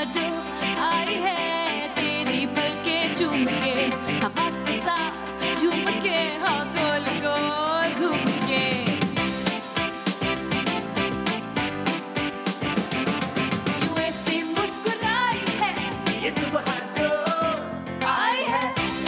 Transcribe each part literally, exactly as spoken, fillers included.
जो आई है तेरी पलके चूम के, हवा के साथ झूम के, हाँ गोल गोल घूम के। यूं ऐसे मुस्कुराई है ये सुबह जो आई है।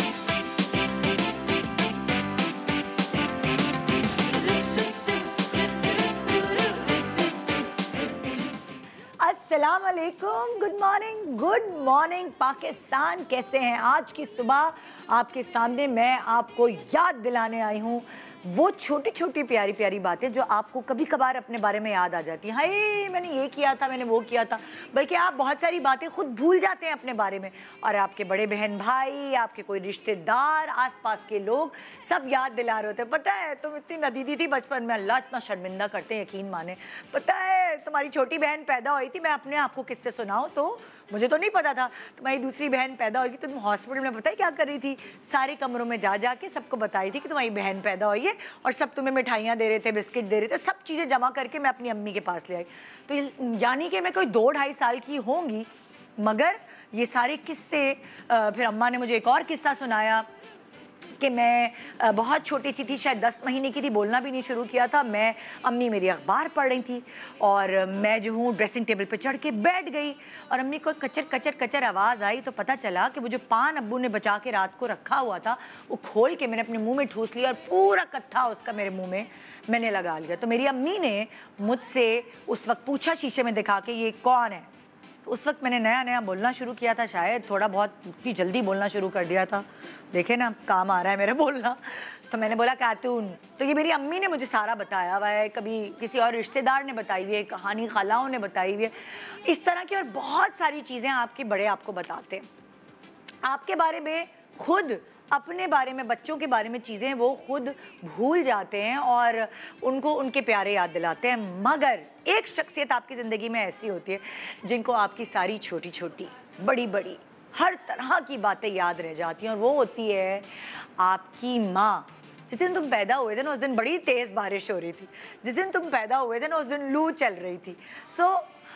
अस्सलाम वालेकुम, good morning, good morning Pakistan. कैसे हैं? आज की सुबह आपके सामने मैं आपको याद दिलाने आई हूँ वो छोटी छोटी प्यारी प्यारी बातें जो आपको कभी कभार अपने बारे में याद आ जाती हैं। हाय मैंने ये किया था, मैंने वो किया था, बल्कि आप बहुत सारी बातें खुद भूल जाते हैं अपने बारे में, और आपके बड़े बहन भाई, आपके कोई रिश्तेदार, आसपास के लोग सब याद दिला रहे होते हैं। पता है तुम इतनी नदीदी थी बचपन में, अल्लाह इतना शर्मिंदा करते हैं, यकीन माने। पता है तुम्हारी छोटी बहन पैदा हुई थी, मैं अपने आपको किससे सुनाऊँ तो मुझे तो नहीं पता था। तुम्हारी दूसरी बहन पैदा होगी, तुम हॉस्पिटल में पता है क्या कर रही थी? सारे कमरों में जा जा के सबको बताई थी कि तुम्हारी बहन पैदा हुई है, और सब तुम्हें मिठाइयाँ दे रहे थे, बिस्किट दे रहे थे, सब चीज़ें जमा करके मैं अपनी अम्मी के पास ले आई। तो यानी कि मैं कोई दो ढाई साल की होंगी, मगर ये सारे किस्से फिर अम्मा ने मुझे एक और किस्सा सुनाया कि मैं बहुत छोटी सी थी, शायद दस महीने की थी, बोलना भी नहीं शुरू किया था। मैं अम्मी मेरी अखबार पढ़ रही थी और मैं जो हूँ ड्रेसिंग टेबल पर चढ़ के बैठ गई, और अम्मी को कचर कचर कचर आवाज़ आई तो पता चला कि वो जो पान अब्बू ने बचा के रात को रखा हुआ था वो खोल के मैंने अपने मुंह में ठूस लिया, और पूरा कत्था उसका मेरे मुंह में मैंने लगा लिया। तो मेरी अम्मी ने मुझसे उस वक्त पूछा शीशे में दिखा के, ये कौन है? तो उस वक्त मैंने नया नया बोलना शुरू किया था, शायद थोड़ा बहुत इतनी जल्दी बोलना शुरू कर दिया था। देखे ना, काम आ रहा है मेरा बोलना। तो मैंने बोला कार्टून। तो ये मेरी अम्मी ने मुझे सारा बताया हुआ है, कभी किसी और रिश्तेदार ने बताई हुई है, कहानी खालाओं ने बताई हुई है, इस तरह की और बहुत सारी चीज़ें आपके बड़े आपको बताते हैं। आपके बारे में खुद, अपने बारे में, बच्चों के बारे में चीज़ें वो खुद भूल जाते हैं और उनको उनके प्यारे याद दिलाते हैं। मगर एक शख्सियत आपकी ज़िंदगी में ऐसी होती है जिनको आपकी सारी छोटी छोटी, बड़ी बड़ी, हर तरह की बातें याद रह जाती हैं, और वो होती है आपकी माँ। जिस दिन तुम पैदा हुए थे ना उस दिन बड़ी तेज़ बारिश हो रही थी, जिस दिन तुम पैदा हुए थे ना उस दिन लू चल रही थी। सो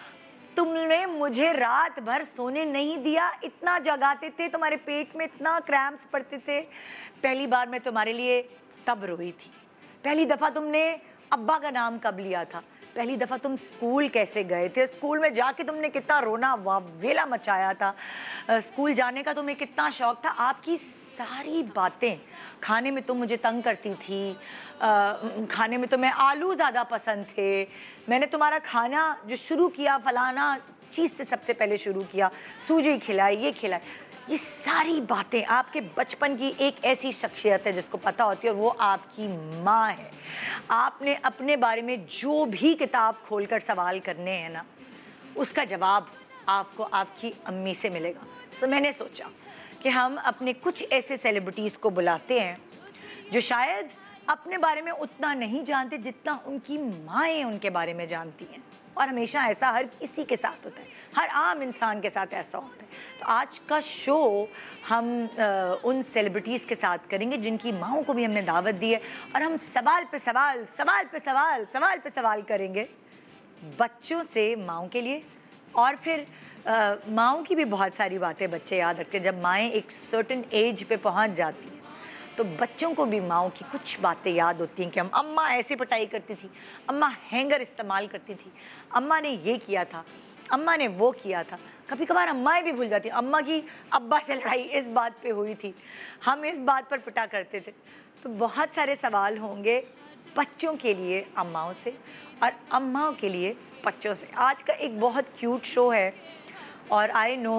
तुमने मुझे रात भर सोने नहीं दिया, इतना जगाते थे, तुम्हारे पेट में इतना क्रैम्प्स पड़ते थे। पहली बार मैं तुम्हारे लिए तब रोई थी। पहली दफ़ा तुमने अब्बा का नाम कब लिया था? पहली दफ़ा तुम स्कूल कैसे गए थे? स्कूल में जाके तुमने कितना रोना वावेला मचाया था। स्कूल जाने का तुम्हें कितना शौक़ था। आपकी सारी बातें, खाने में तुम मुझे तंग करती थी, आ, खाने में तुम्हें आलू ज़्यादा पसंद थे, मैंने तुम्हारा खाना जो शुरू किया फलाना चीज़ से सबसे पहले शुरू किया, सूजी खिलाई, ये खिलाई, ये सारी बातें आपके बचपन की एक ऐसी शख्सियत है जिसको पता होती है, और वो आपकी माँ है। आपने अपने बारे में जो भी किताब खोलकर सवाल करने हैं ना, उसका जवाब आपको आपकी अम्मी से मिलेगा। सो मैंने सोचा कि हम अपने कुछ ऐसे सेलिब्रिटीज़ को बुलाते हैं जो शायद अपने बारे में उतना नहीं जानते जितना उनकी माएँ उनके बारे में जानती हैं, और हमेशा ऐसा हर किसी के साथ होता है, हर आम इंसान के साथ ऐसा होता है। तो आज का शो हम आ, उन सेलिब्रिटीज़ के साथ करेंगे जिनकी माँओं को भी हमने दावत दी है, और हम सवाल पे सवाल, सवाल पे सवाल, सवाल पे सवाल करेंगे बच्चों से माँओं के लिए। और फिर माँओं की भी बहुत सारी बातें बच्चे याद रखते हैं। जब माएँ एक सर्टेन एज पे पहुँच जाती हैं तो बच्चों को भी माँओं की कुछ बातें याद होती हैं कि हम अम्मा ऐसे पिटाई करती थी, अम्मा हैंगर इस्तेमाल करती थी, अम्मा ने ये किया था, अम्मा ने वो किया था। कभी कभार अम्माएँ भी भूल जाती, अम्मा की अब्बा से लड़ाई इस बात पे हुई थी, हम इस बात पर पिटा करते थे। तो बहुत सारे सवाल होंगे बच्चों के लिए अम्माओं से, और अम्माओं के लिए बच्चों से। आज का एक बहुत क्यूट शो है, और आई नो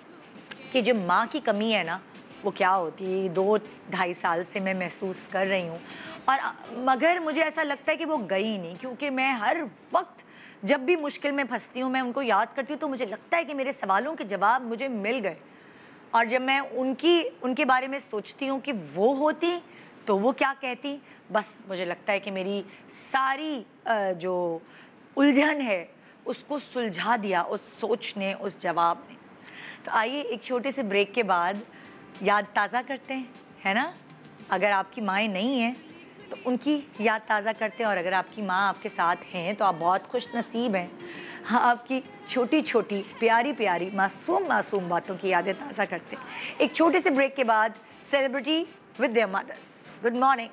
कि जो माँ की कमी है ना वो क्या होती है, दो ढाई साल से मैं महसूस कर रही हूँ। और मगर मुझे ऐसा लगता है कि वो गई नहीं, क्योंकि मैं हर वक्त जब भी मुश्किल में फंसती हूँ मैं उनको याद करती हूँ, तो मुझे लगता है कि मेरे सवालों के जवाब मुझे मिल गए। और जब मैं उनकी उनके बारे में सोचती हूँ कि वो होती तो वो क्या कहती, बस मुझे लगता है कि मेरी सारी जो उलझन है उसको सुलझा दिया उस सोच ने, उस जवाब ने। तो आइए एक छोटे से ब्रेक के बाद याद ताज़ा करते हैं, है ना। अगर आपकी माएँ नहीं हैं तो उनकी याद ताज़ा करते हैं, और अगर आपकी माँ आपके साथ हैं तो आप बहुत खुश नसीब हैं। हाँ, आपकी छोटी छोटी प्यारी प्यारी मासूम मासूम बातों की यादें ताज़ा करते हैं। एक छोटे से ब्रेक के बाद celebrity with their mothers. Good morning,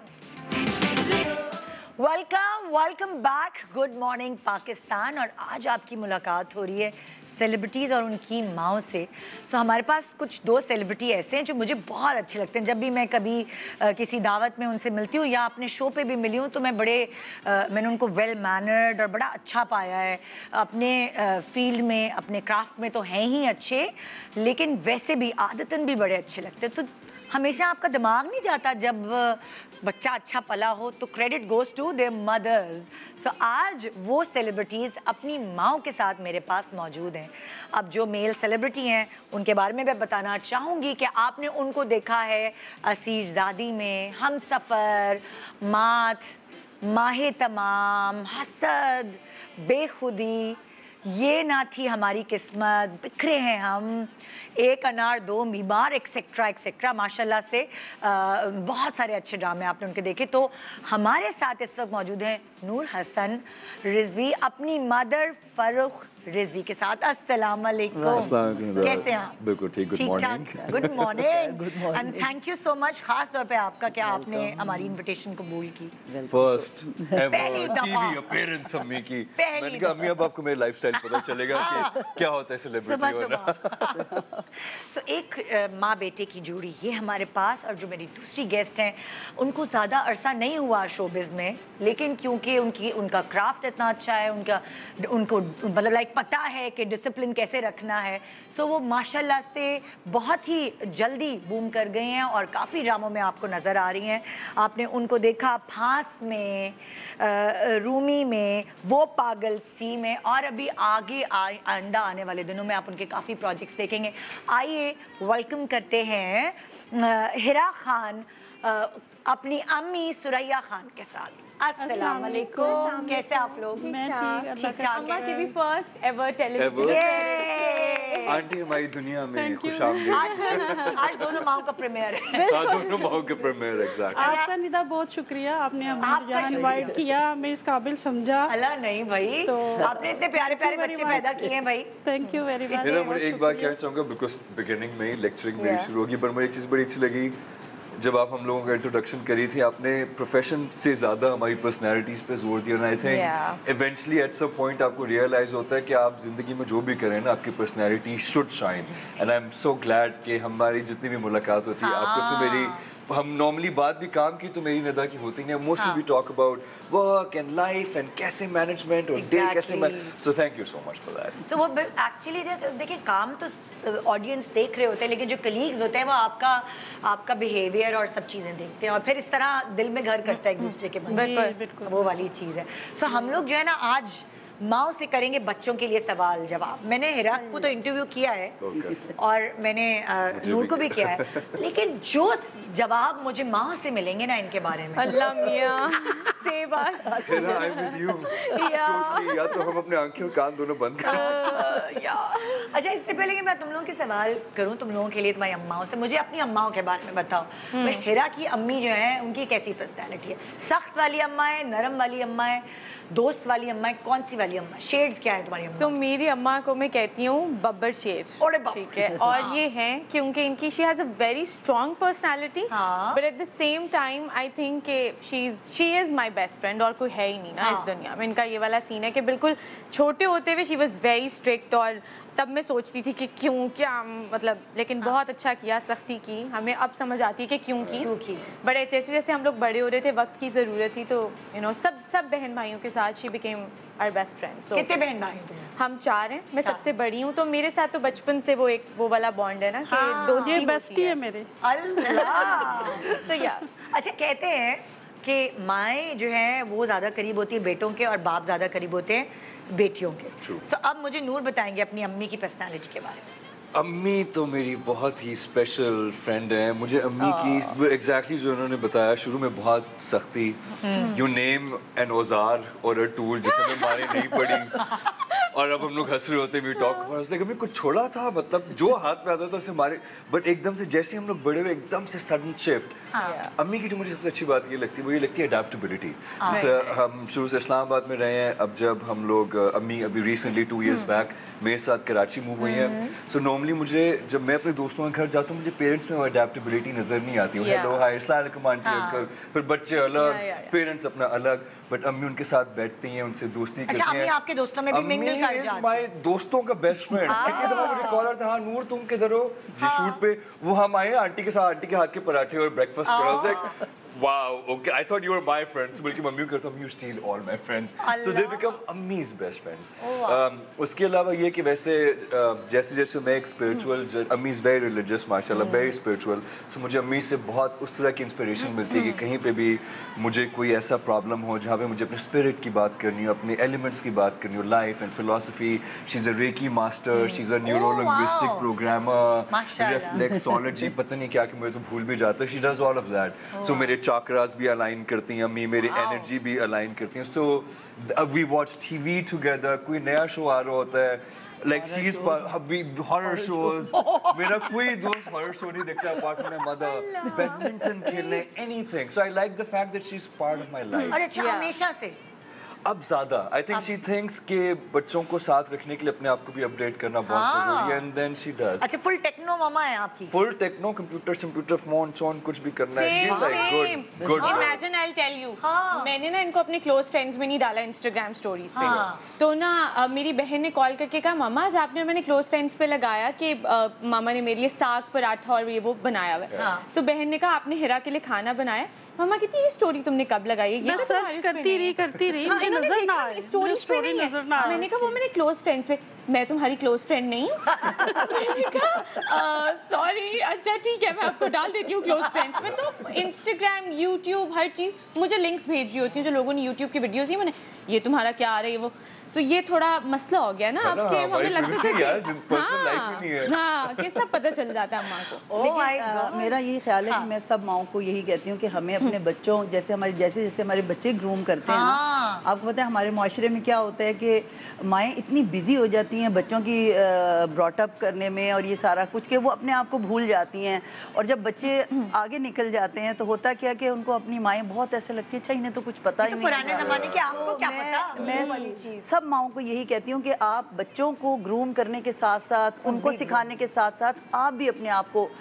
welcome welcome back. Good morning Pakistan. और आज आपकी मुलाकात हो रही है सेलिब्रिटीज़ और उनकी माओं से। सो so, हमारे पास कुछ दो सेलिब्रिटी ऐसे हैं जो मुझे बहुत अच्छे लगते हैं। जब भी मैं कभी आ, किसी दावत में उनसे मिलती हूँ या अपने शो पे भी मिली हूँ तो मैं बड़े आ, मैंने उनको वेल मैनर्ड और बड़ा अच्छा पाया है। अपने फील्ड में, अपने क्राफ्ट में तो हैं ही अच्छे, लेकिन वैसे भी आदतन भी बड़े अच्छे लगते हैं। तो हमेशा आपका दिमाग नहीं जाता जब बच्चा अच्छा पला हो तो credit goes to their mothers. So आज वो सेलिब्रिटीज़ अपनी माओ के साथ मेरे पास मौजूद हैं। अब जो मेल सेलिब्रिटी हैं उनके बारे में मैं बताना चाहूँगी कि आपने उनको देखा है असीर ज़ादी में, हमसफ़र, मात, माहे तमाम, हसद, बेखुदी, ये ना थी हमारी किस्मत, बिखरे हैं हम, एक अनार दो बीमार, एक्सेट्रा एक्सेट्रा। माशाल्लाह से आ, बहुत सारे अच्छे ड्रामे आपने उनके देखे। तो हमारे साथ इस वक्त मौजूद हैं नूर हसन रिजवी अपनी मदर फरुख रिजवी के साथ। अस्सलाम वालेकुम, कैसे हैं आप? बिल्कुल ठीक, good morning. Good morning and thank you so much, खास तौर पे आपका कि आपने हमारी इनविटेशन कबूल की। फर्स्ट पहली एवर दफा। टीवी अपीयरेंस अम्मी की। पहली मैंने कहा अम्मी अब आपको मेरी लाइफस्टाइल पता चलेगा कि क्या होता है सेलिब्रिटी होना। सुबह सो एक uh, माँ बेटे की जोड़ी ये हमारे पास। और जो मेरी दूसरी गेस्ट हैं उनको ज़्यादा अरसा नहीं हुआ शोबिज़ में, लेकिन क्योंकि उनकी उनका क्राफ्ट इतना अच्छा है, उनका उनको मतलब लाइक पता है कि डिसिप्लिन कैसे रखना है। सो वो माशाल्लाह से बहुत ही जल्दी बूम कर गए हैं और काफ़ी ड्रामों में आपको नज़र आ रही हैं। आपने उनको देखा फांस में, रूमी में, वो पागल सी में, और अभी आगे आइंदा आने वाले दिनों में आप उनके काफ़ी प्रोजेक्ट्स देखेंगे। आइए वेलकम करते हैं हिरा खान अपनी अम्मी सुरैया खान के साथ। अस्सलाम वालेकुम, कैसे आप लोग? मैं ठीक, ठीक ठाक। अम्मा की भी फर्स्ट एवर टेलीविजन। आंटी हमारी दुनिया में खुशामदीद। आज आज दोनों माओं का प्रीमियर है। हाँ, दोनों माओं के प्रीमियर, एग्जैक्टली। आपका निदा बहुत शुक्रिया, आपने हमें आपका यहाँ इनवाइट किया, हमें इस काबिल समझा। अल्लाह नहीं भाई, तो आपने इतने प्यारे प्यारे बच्चे पैदा किए हैं भाई। Thank you very much. मेरा मुझे एक बात कहना चाहूँगा, बिकॉज बिगिनिंग में लेक्चरिंग मेरी शुरू होगी, पर मुझे एक चीज़ बड़ी अच्छी लगी जब आप हम लोगों का इंट्रोडक्शन करी थी। आपने प्रोफेशन से ज़्यादा हमारी पर्सनैलिटीज़ पे जोर दिया। I think eventually at some point आपको रियलाइज़ होता है कि आप ज़िंदगी में जो भी करें ना, आपकी personality should shine. And I am so glad कि हमारी जितनी भी मुलाकात होती है आपको उसमें मेरी, हम नॉर्मली बात भी काम की तो मेरी निदा की होती नहीं है। Mostly we talk about work and life and कैसे मैनेजमेंट और डे कैसे manage. So thank you so much for that. So वो एक्चुअली देखिए, काम तो ऑडियंस देख रहे होते हैं, लेकिन जो कलीग्स होते हैं वो आपका आपका बिहेवियर और सब चीज़ें देखते हैं और फिर इस तरह दिल में घर करता है एक दूसरे के मन। वो वाली चीज़ है। सो so, हम लोग जो है ना आज माओ से करेंगे बच्चों के लिए सवाल जवाब। मैंने हिराक को तो इंटरव्यू किया है okay. और मैंने नूर को भी किया है, लेकिन जो जवाब मुझे माओ से मिलेंगे ना इनके बारे में, अल्लाह मियां से बस I'm with you. Totally, या तो हम अपने आंखें और कान दोनों बंद करें। अच्छा, इससे पहले कि मैं तुम लोगों के सवाल करूं तुम लोगों के लिए, तुम्हारी अम्माओं से, मुझे अपनी अम्माओं के बारे में बताओ। तो हिरा की अम्मी जो है उनकी कैसी पर्सनैलिटी है? सख्त वाली अम्मा है, नरम वाली अम्मा है, दोस्त वाली अम्मा है, कौन सी वाली अम्मा? शेड्स क्या है तुम्हारी अम्मा? सो so, मेरी अम्मा को मैं कहती हूँ बब्बर शेर, ठीक है। और ये हैं क्योंकि इनकी she has a very strong personality, but at the same time I think कि she is she is my best friend, और कोई है ही नहीं ना हाँ. इस दुनिया में। इनका ये वाला सीन है कि बिल्कुल छोटे होते हुए शी वॉज़ वेरी स्ट्रिक्ट, और तब मैं सोचती थी कि क्यों, क्या मतलब, लेकिन हाँ. बहुत अच्छा किया, सख्ती की, हमें अब समझ आती है कि क्यों की, क्यों की। बड़े जैसे जैसे हम लोग बड़े हो रहे थे, वक्त की ज़रूरत थी, तो यू नो सब सब बहन भाइयों के साथ she became our best friend. So कितने बहन भाई तुम? हम चार हैं, मैं सबसे बड़ी हूँ, तो मेरे साथ तो बचपन से वो एक वो वाला बॉन्ड है ना कि हाँ, दोस्ती ये बेस्टी है मेरे। अल्लाह। सो या अच्छा, कहते हैं कि माएँ जो हैं वो ज़्यादा करीब होती है बेटों के और बाप ज़्यादा करीब होते हैं बेटियों के। सो so, अब मुझे नूर बताएंगे अपनी अम्मी की पर्सनालिटी के बारे में। अम्मी तो मेरी बहुत ही स्पेशल फ्रेंड है। मुझे अम्मी की एग्जैक्टली exactly जो उन्होंने बताया, शुरू में बहुत सख्ती, यू नेम एन औजार और अ टूल जिसे मैं मारे नहीं पड़ी, और अब हम लोग हंस रहे होते हैं, वी टॉक अबाउट लाइक हमें कुछ छोड़ा था, मतलब जो हाथ में आता था उसे मारे, बट एकदम से जैसे हम लोग बड़े हुए एकदम से सडन शिफ्ट। अम्मी की जो मुझे सबसे अच्छी बात ये लगती है वो ये लगती है अडेप्टेबिलिटी। जैसे हम शुरू से इस्लामाबाद में रहे हैं, अब जब हम लोग अम्मी अभी रिसेंटली टू इयर्स बैक मेरे साथ कराची मूव हुई है, सो नॉर्मली मुझे जब मैं अपने दोस्तों के घर जाता हूँ मुझे पेरेंट्स में वो अडेप्टेबिलिटी नजर नहीं आती। हेलो हाय अस्सलाम वालेकुम आंटी अंकल, फिर बच्चे अलग, पेरेंट्स अपना अलग, बट अम्मी उनके साथ बैठती हैं, उनसे दोस्ती करती हैं। अच्छा, अम्मी आपके दोस्तों में भी मिंगल कर जाती हैं? माय दोस्तों का बेस्ट फ्रेंड। कितनी दफा मुझे कॉल आता है, हाँ नूर तुम किधर हो जी शूट पे, वो हम आए आंटी के साथ, आंटी के हाथ के पराठे और ब्रेकफास्ट करा। Wow, okay. I thought you were my friends. बल्कि मम्मी को कहता हूँ, you steal all my friends. So they become Ammi's best friends. um, उसके अलावा ये कि वैसे uh, जैसे जैसे मैं एक spiritual, अम्मी is very religious, माशाल्लाह, very spiritual. So मुझे अम्मी से बहुत उस तरह की inspiration मिलती है कि कहीं पे भी मुझे कोई ऐसा problem हो जहाँ पे मुझे अपने spirit की बात करनी हो, अपने elements की बात करनी हो, life and philosophy. She's a Reiki master. She's a neuro-linguistic programmer. Reflexology, पता नहीं क्या कि मुझे तो भूल भी जाता है. She does all of that. So मेरे chakras भी align करती हैं अम्मी, मेरी energy भी align करती हैं. So uh, we watch T V together. कोई नया शो आ रहा होता है, like she's we horror shows. मेरा कोई दोस्त horror show नहीं देखता apart from my mother. Badminton खेलने, anything. So I like the fact that she's part of my life. और अच्छा हमेशा से अब ज्यादा आई थिंक शी थिंक्स के बच्चों को साथ रखने के लिए अपने आप को भी अपडेट करना बहुत जरूरी है, एंड देन शी डज। अच्छा, फुल टेक्नो मामा है आपकी? Full techno, computer computer phone चोन कुछ भी करना है, she like good good. Imagine I will tell you, मैंने ना इनको अपने क्लोज फ्रेंड्स में नहीं डाला इंस्टाग्राम स्टोरीज पे, तो ना मेरी बहन ने कॉल करके कहा मामा आज आपने मैंने क्लोज फ्रेंड्स पे लगाया कि मामा ने मेरे लिए साग पराठा और ये वो बनाया हुआ है। सो बहन ने कहा आपने हिरा के लिए खाना बनाया। मामा कहती ये स्टोरी तुमने कब लगाई है? ये तो सर्च करती रही करती रही मुझे नजर ना आए, स्टोरी स्टोरी नजर ना आए। मैंने कहा वो मेरे क्लोज फ्रेंड्स पे, मैं तुम्हारी क्लोज फ्रेंड नहीं हूँ। मैंने कहा सॉरी, अच्छा ठीक है मैं आपको डाल देती हूँ क्लोज फ्रेंड्स में। तो इंस्टाग्राम, यूट्यूब, हर चीज़ मुझे लिंक्स भेज रही होती हैं जो लोगों ने यूट्यूब की वीडियोस, ये मैंने ये तुम्हारा क्या आ रहा है वो। सो ये थोड़ा मसला हो गया ना आपके, हमें लगता है कि हाँ हाँ कि सब पता चल जाता है अम्मा को। लेकिन मेरा यही ख्याल है कि मैं सब माओं को यही कहती हूँ कि हमें अपने बच्चों जैसे हमारे जैसे जैसे हमारे बच्चे ग्रूम करते हैं ना, आपको पता है हमारे माशरे में क्या होता है कि माएँ इतनी बिजी हो जाती हैं बच्चों की ब्रॉटअप करने में और ये सारा कुछ कि वो अपने आप को भूल जाती हैं, और जब बच्चे आगे निकल जाते हैं तो होता क्या कि उनको अपनी माएँ बहुत ऐसे लगती है अच्छा इन्हें तो कुछ पता ही नहीं। पुराने जमाने के आपको क्या पता? मैं सब माओं को यही कहती हूँ कि आप बच्चों को ग्रूम करने के साथ साथ उनको सिखाने के साथ साथ आप भी अपने आप को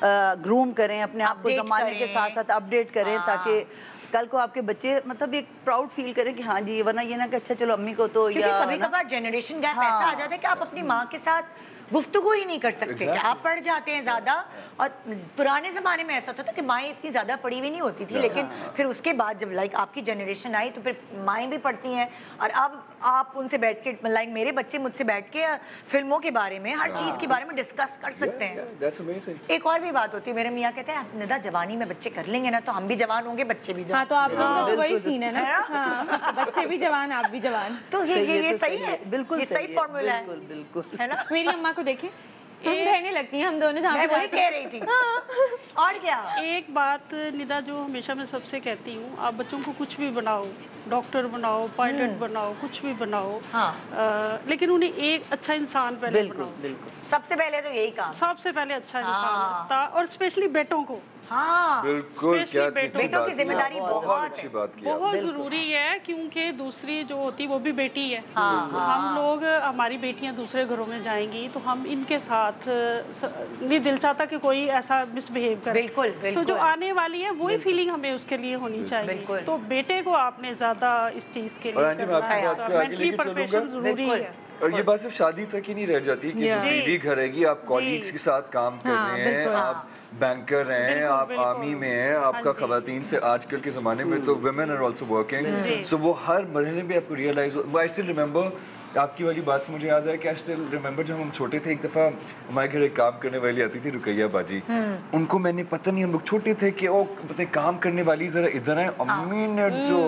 ग्रूम करें, अपने आप को जमाने के साथ साथ अपडेट करें, ताकि कल को आपके बच्चे मतलब एक प्राउड फील करें कि हाँ जी, वरना ये ना कि अच्छा चलो अम्मी को तो, या कभी कभार जनरेशन गैप ऐसा आ जाता है कि आप अपनी माँ के साथ गुफ्तगू ही नहीं कर सकते, exactly. कि आप पढ़ जाते हैं ज़्यादा। और पुराने ज़माने में ऐसा होता था कि माएँ इतनी ज़्यादा पढ़ी हुई नहीं होती थी, yeah. लेकिन फिर उसके बाद जब लाइक आपकी जनरेशन आई तो फिर माएँ भी पढ़ती हैं, और अब आप उनसे बैठ के लाइक मेरे बच्चे मुझसे बैठ के फिल्मों के बारे में, हर चीज़ के बारे में डिस्कस कर सकते हैं। That's amazing. एक और भी बात होती है, मेरे मियाँ कहते हैं निदा जवानी में बच्चे कर लेंगे ना तो हम भी जवान होंगे, बच्चे भी जवान। हाँ, तो आप लोगों का तो वही सीन है ना, बच्चे भी जवान आप भी जवान। तो ये ये ये सही है, बिल्कुल सही फॉर्मूला है, बिल्कुल है ना। मेरी अम्मा को देखें, हम बहनें लगती हैं हम दोनों, जहाँ मैं वही कह रही थी। हाँ। और क्या एक बात निदा जो हमेशा मैं सबसे कहती हूँ, आप बच्चों को कुछ भी बनाओ, डॉक्टर बनाओ, पायलट बनाओ, कुछ भी बनाओ, हाँ। आ, लेकिन उन्हें एक अच्छा इंसान पहले बनाओ। बिल्कुल, सबसे पहले तो यही काम, सबसे पहले अच्छा इंसान होता, और स्पेशली बेटों को। हाँ, बिल्कुल, क्या बेटों की जिम्मेदारी बहुत अच्छी बात की, बहुत जरूरी है, क्योंकि दूसरी जो होती वो भी बेटी है। हाँ, तो हम लोग, हमारी बेटियां दूसरे घरों में जाएंगी तो हम इनके साथ नहीं दिल चाहता कि कोई ऐसा मिसबिहेव करे। बिल्कुल, बिल्कुल। तो जो आने वाली है वही फीलिंग हमें उसके लिए होनी चाहिए। तो बेटे को आपने ज्यादा इस चीज के लिए करना है, मेंटली प्रिपरेशन जरूरी है। और ये बात सिर्फ शादी तक ही नहीं रह जाती कि जब बीवी घर आएगी, आप कॉलीग्स के साथ काम कर रहे हैं, आप बैंकर हैं, आप आर्मी में हैं, आपका खवातीन से आजकल के ज़माने में तो women are also working, so वो हर महीने में आपको रियलाइज हो। आई स्टिल रिमेंबर, आपकी वाली बात से मुझे याद है कि आई स्टिल रिमेंबर जब हम छोटे थे, एक दफ़ा हमारे घर एक काम करने वाली आती थी, रुकैया बाजी। उनको मैंने पता नहीं, हम लोग छोटे थे कि ओ पता काम करने वाली ज़रा इधर है, अम्मी ने जो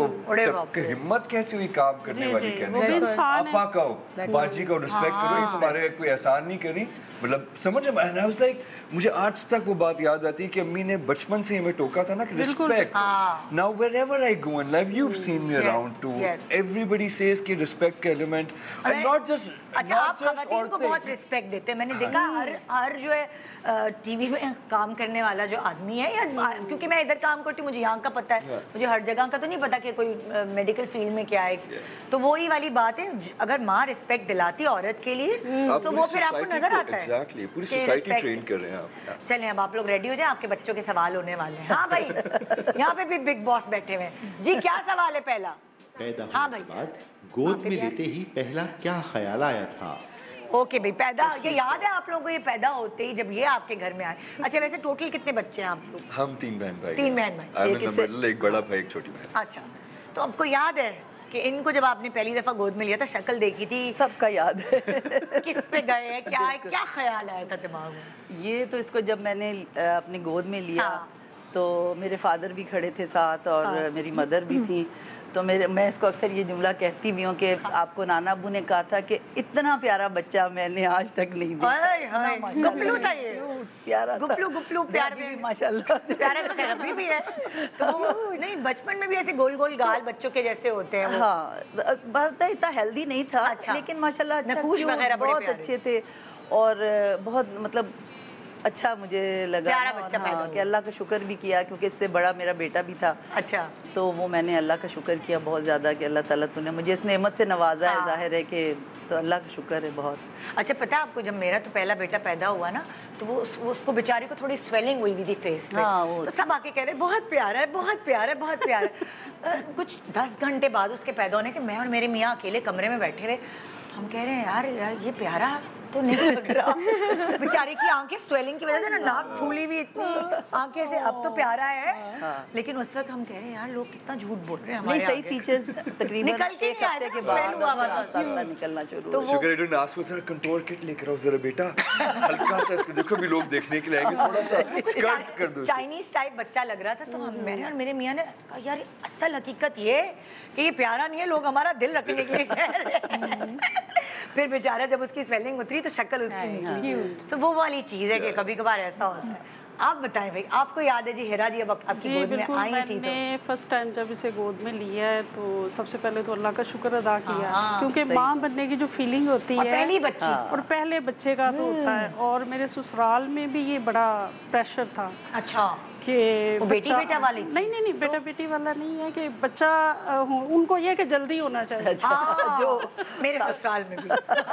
हिम्मत कैसी हुई काम करने वाली कहने का, आपा का बाजी का रिस्पेक्ट करो, ये तुम्हारे कोई एहसान नहीं करी, मतलब समझ। एंड आई वाज लाइक, मुझे आज तक वो बात याद आती है कि अम्मी ने बचपन से हमें टोका था ना कि respect. Now wherever I go in life, you have seen me around too, everybody says कि रिस्पेक्ट का एलिमेंट And not just अच्छा, आप खवातीन को बहुत रिस्पेक्ट देते हैं। मैंने देखा हर हर जो है टीवी में काम करने वाला जो आदमी है, या क्योंकि मैं इधर काम करती हूँ, मुझे यहाँ का पता है, मुझे हर जगह का तो नहीं पता कि कोई मेडिकल फील्ड में क्या है। तो वही वाली बात है, अगर माँ रिस्पेक्ट दिलाती है औरत के लिए तो वो फिर आपको नजर आता है। एग्जैक्टली, पूरी सोसाइटी ट्रेन कर रहे हैं आप। चलें अब आप लोग रेडी हो जाए, आपके बच्चों के सवाल होने वाले हैं। हाँ भाई, यहाँ पे भी बिग बॉस बैठे हुए हैं जी। क्या सवाल है पहला? पैदा हाँ होने के बाद गोद में लेते ही पहला क्या ख्याल आया था? ओके भाई, पैदा, ये याद है आप लोगों को, ये पैदा होते ही जब ये आपके घर में आए। अच्छा, वैसे टोटल कितने बच्चे हैं आप लोग? हम तीन बहन भाई। तीन बहन भाई, एक इससे एक बड़ा भाई, एक छोटी बहन। अच्छा, तो आपको याद है कि इनको जब आपने पहली दफा गोद में लिया था, शक्ल देखी थी? सबका याद है। किस पे गए, क्या है, क्या ख्याल आया था दिमाग में? ये तो इसको जब मैंने अपनी गोद में लिया, हाँ। तो मेरे फादर भी खड़े थे साथ और हाँ। मेरी मदर भी थी। तो मेरे मैं इसको अक्सर ये जुमला कहती भी हूँ कि आपको नाना अबू ने कहा था कि इतना प्यारा बच्चा मैंने आज तक नहीं देखा। गुपलू था ये, प्यारा गुपलू गुपलू प्यार भी माशाल्लाह प्यारा तो खैर अभी भी है। तो वो नहीं, बचपन में भी ऐसे गोल गोल गाल बच्चों के जैसे होते हैं। हाँ, बहुत इतना हेल्दी नहीं था। अच्छा। लेकिन माशाल्लाह अच्छा, बहुत अच्छे थे और बहुत मतलब अच्छा मुझे लगा। प्यारा बच्चा पैदा हाँ, कि अल्लाह का शुक्र भी किया, क्योंकि इससे बड़ा मेरा बेटा भी था। अच्छा, तो वो मैंने अल्लाह का शुक्र किया बहुत ज़्यादा कि अल्लाह ताला तूने मुझे इस नेमत से नवाजा है। जाहिर है कि तो अल्लाह का शुक्र है बहुत। अच्छा, पता है आपको, जब मेरा तो पहला बेटा पैदा हुआ ना, तो वो, वो उसको बेचारी को थोड़ी स्वेलिंग हुई हुई थी फेस पे। हाँ, तो सब आके कह रहे बहुत प्यारा है, बहुत प्यारा है, बहुत प्यारा है। कुछ दस घंटे बाद उसके पैदा होने के, मैं और मेरे मियाँ अकेले कमरे में बैठे रहे। हम कह रहे हैं यार यार ये प्यारा तो नहीं लग रहा। बेचारी की आंखें स्वेलिंग की वजह से ना, नाक फूली हुई इतनी, आंखें से अब तो प्यारा है। हाँ। लेकिन उस वक्त हम कह रहे हैं यार लोग कितना झूठ बोल रहे हैं हमारे। नहीं, सही फीचर्स तकरीबन निकल के नहीं आए, के बाद हुआ हुआ था, निकलना शुरू। तो शुक्र है तुमने आसपास जरा कंट्रोल किट लेकर आओ जरा बेटा, हल्का सा इसको देखो भी लोग देखने के लिए आएंगे, थोड़ा सा स्कर्ट कर दो। चाइनीज टाइप बच्चा लग रहा था। तो हम, मैंने और मेरे मियाँ ने कहा यार असल हकीकत ये कि ये प्यारा नहीं है, लोग हमारा दिल रखने के लिए कह रहे हैं। फिर बेचारा जब उसकी स्वेलिंग उतरी तो शक्ल उसकी निकली। सो वो वाली चीज है कि कभी कभार ऐसा होता है। आप बताएं भाई, आपको याद है जी हिरा जी अब आपकी गोद में आई थी? तो मैंने फर्स्ट टाइम जब इसे गोद में लिया है तो सबसे पहले तो अल्लाह का शुक्र अदा किया, क्योंकि माँ बनने की जो फीलिंग होती है, पहली बच्ची और पहले बच्चे का तो होता है। और मेरे ससुराल में भी ये बड़ा प्रेशर था। अच्छा, कि बेटी बेटा वाली? नहीं नहीं नहीं, बेटा बेटी वाला नहीं है कि बच्चा हो, उनको ये कि जल्दी होना चाहिए। आ, जो मेरे ससुराल में भी।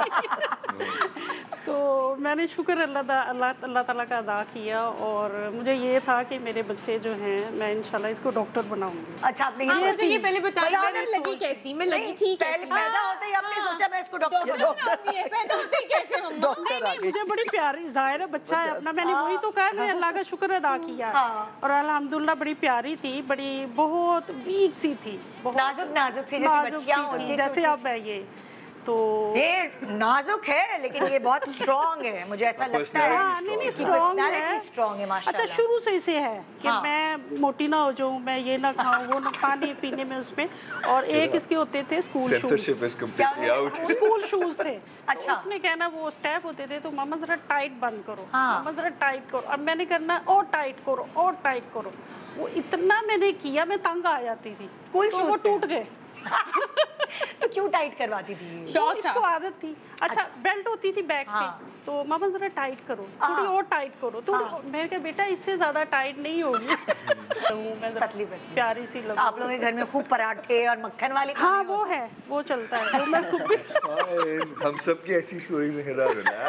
तो मैंने शुक्र अल्लाह अल्लाह अल्लाह ताला का अदा किया, और मुझे ये था कि मेरे बच्चे जो हैं मैं इंशाल्लाह इसको डॉक्टर बनाऊंगी। अच्छा, आपने हाँ, मुझे ये पहले बताइए मैं लगी कैसी? मैं लगी थी पहले पैदा होते ही आपने सोचा मैं इसको डॉक्टर बनाऊंगी? पैदा होते ही कैसे मम्मा? नहीं नहीं, मुझे बड़ी प्यारी जाहिर है बच्चा है अपना, मैंने वही तो कहा, मैंने अल्लाह का शुक्र अदा किया। और अल्हम्दुलिल्लाह बड़ी प्यारी थी, बड़ी बहुत वीक सी थी, नाजुक नाजुक सी जैसी बच्चियां होती हैं, जैसे अब है ये। तो ये नाजुक है लेकिन ये बहुत स्ट्रॉन्ग है, मुझे ऐसा लगता है। हाँ, नहीं नहीं, स्ट्रॉन्ग है, स्ट्रॉन्ग है माशाल्लाह। अच्छा, शुरू से इसे है कि हाँ। मैं मोटी ना हो जाऊं, मैं ये ना खाऊं, वो ना, पानी पीने में उसमें। और एक इसके होते थे स्कूल शूज, स्कूल शूज थे। अच्छा, उसने कहना वो स्टेप होते थे तो मामा जरा टाइट बंद करो, मामा जरा टाइट करो, अब मैंने करना और टाइट करो और टाइट करो। वो इतना मैंने किया, मैं तंग आ जाती थी। स्कूल शूज वो टूट गए। तो क्यों टाइट करवाती थी? शौक इसको आदत थी। अच्छा, अच्छा, बेल्ट होती थी बैक हाँ। पे, तो मामा जरा टाइट करो, थोड़ी और टाइट करो, थोड़ी हाँ। मैंने कहा बेटा इससे ज्यादा टाइट नहीं होगी। तो मैं पतली प्यारी सी लगती। आप लोगों के घर में खूब पराठे और मक्खन वाली? हाँ, वो है, वो चलता है, वो मैं खूब। हम सब की ऐसी स्टोरी में हिरा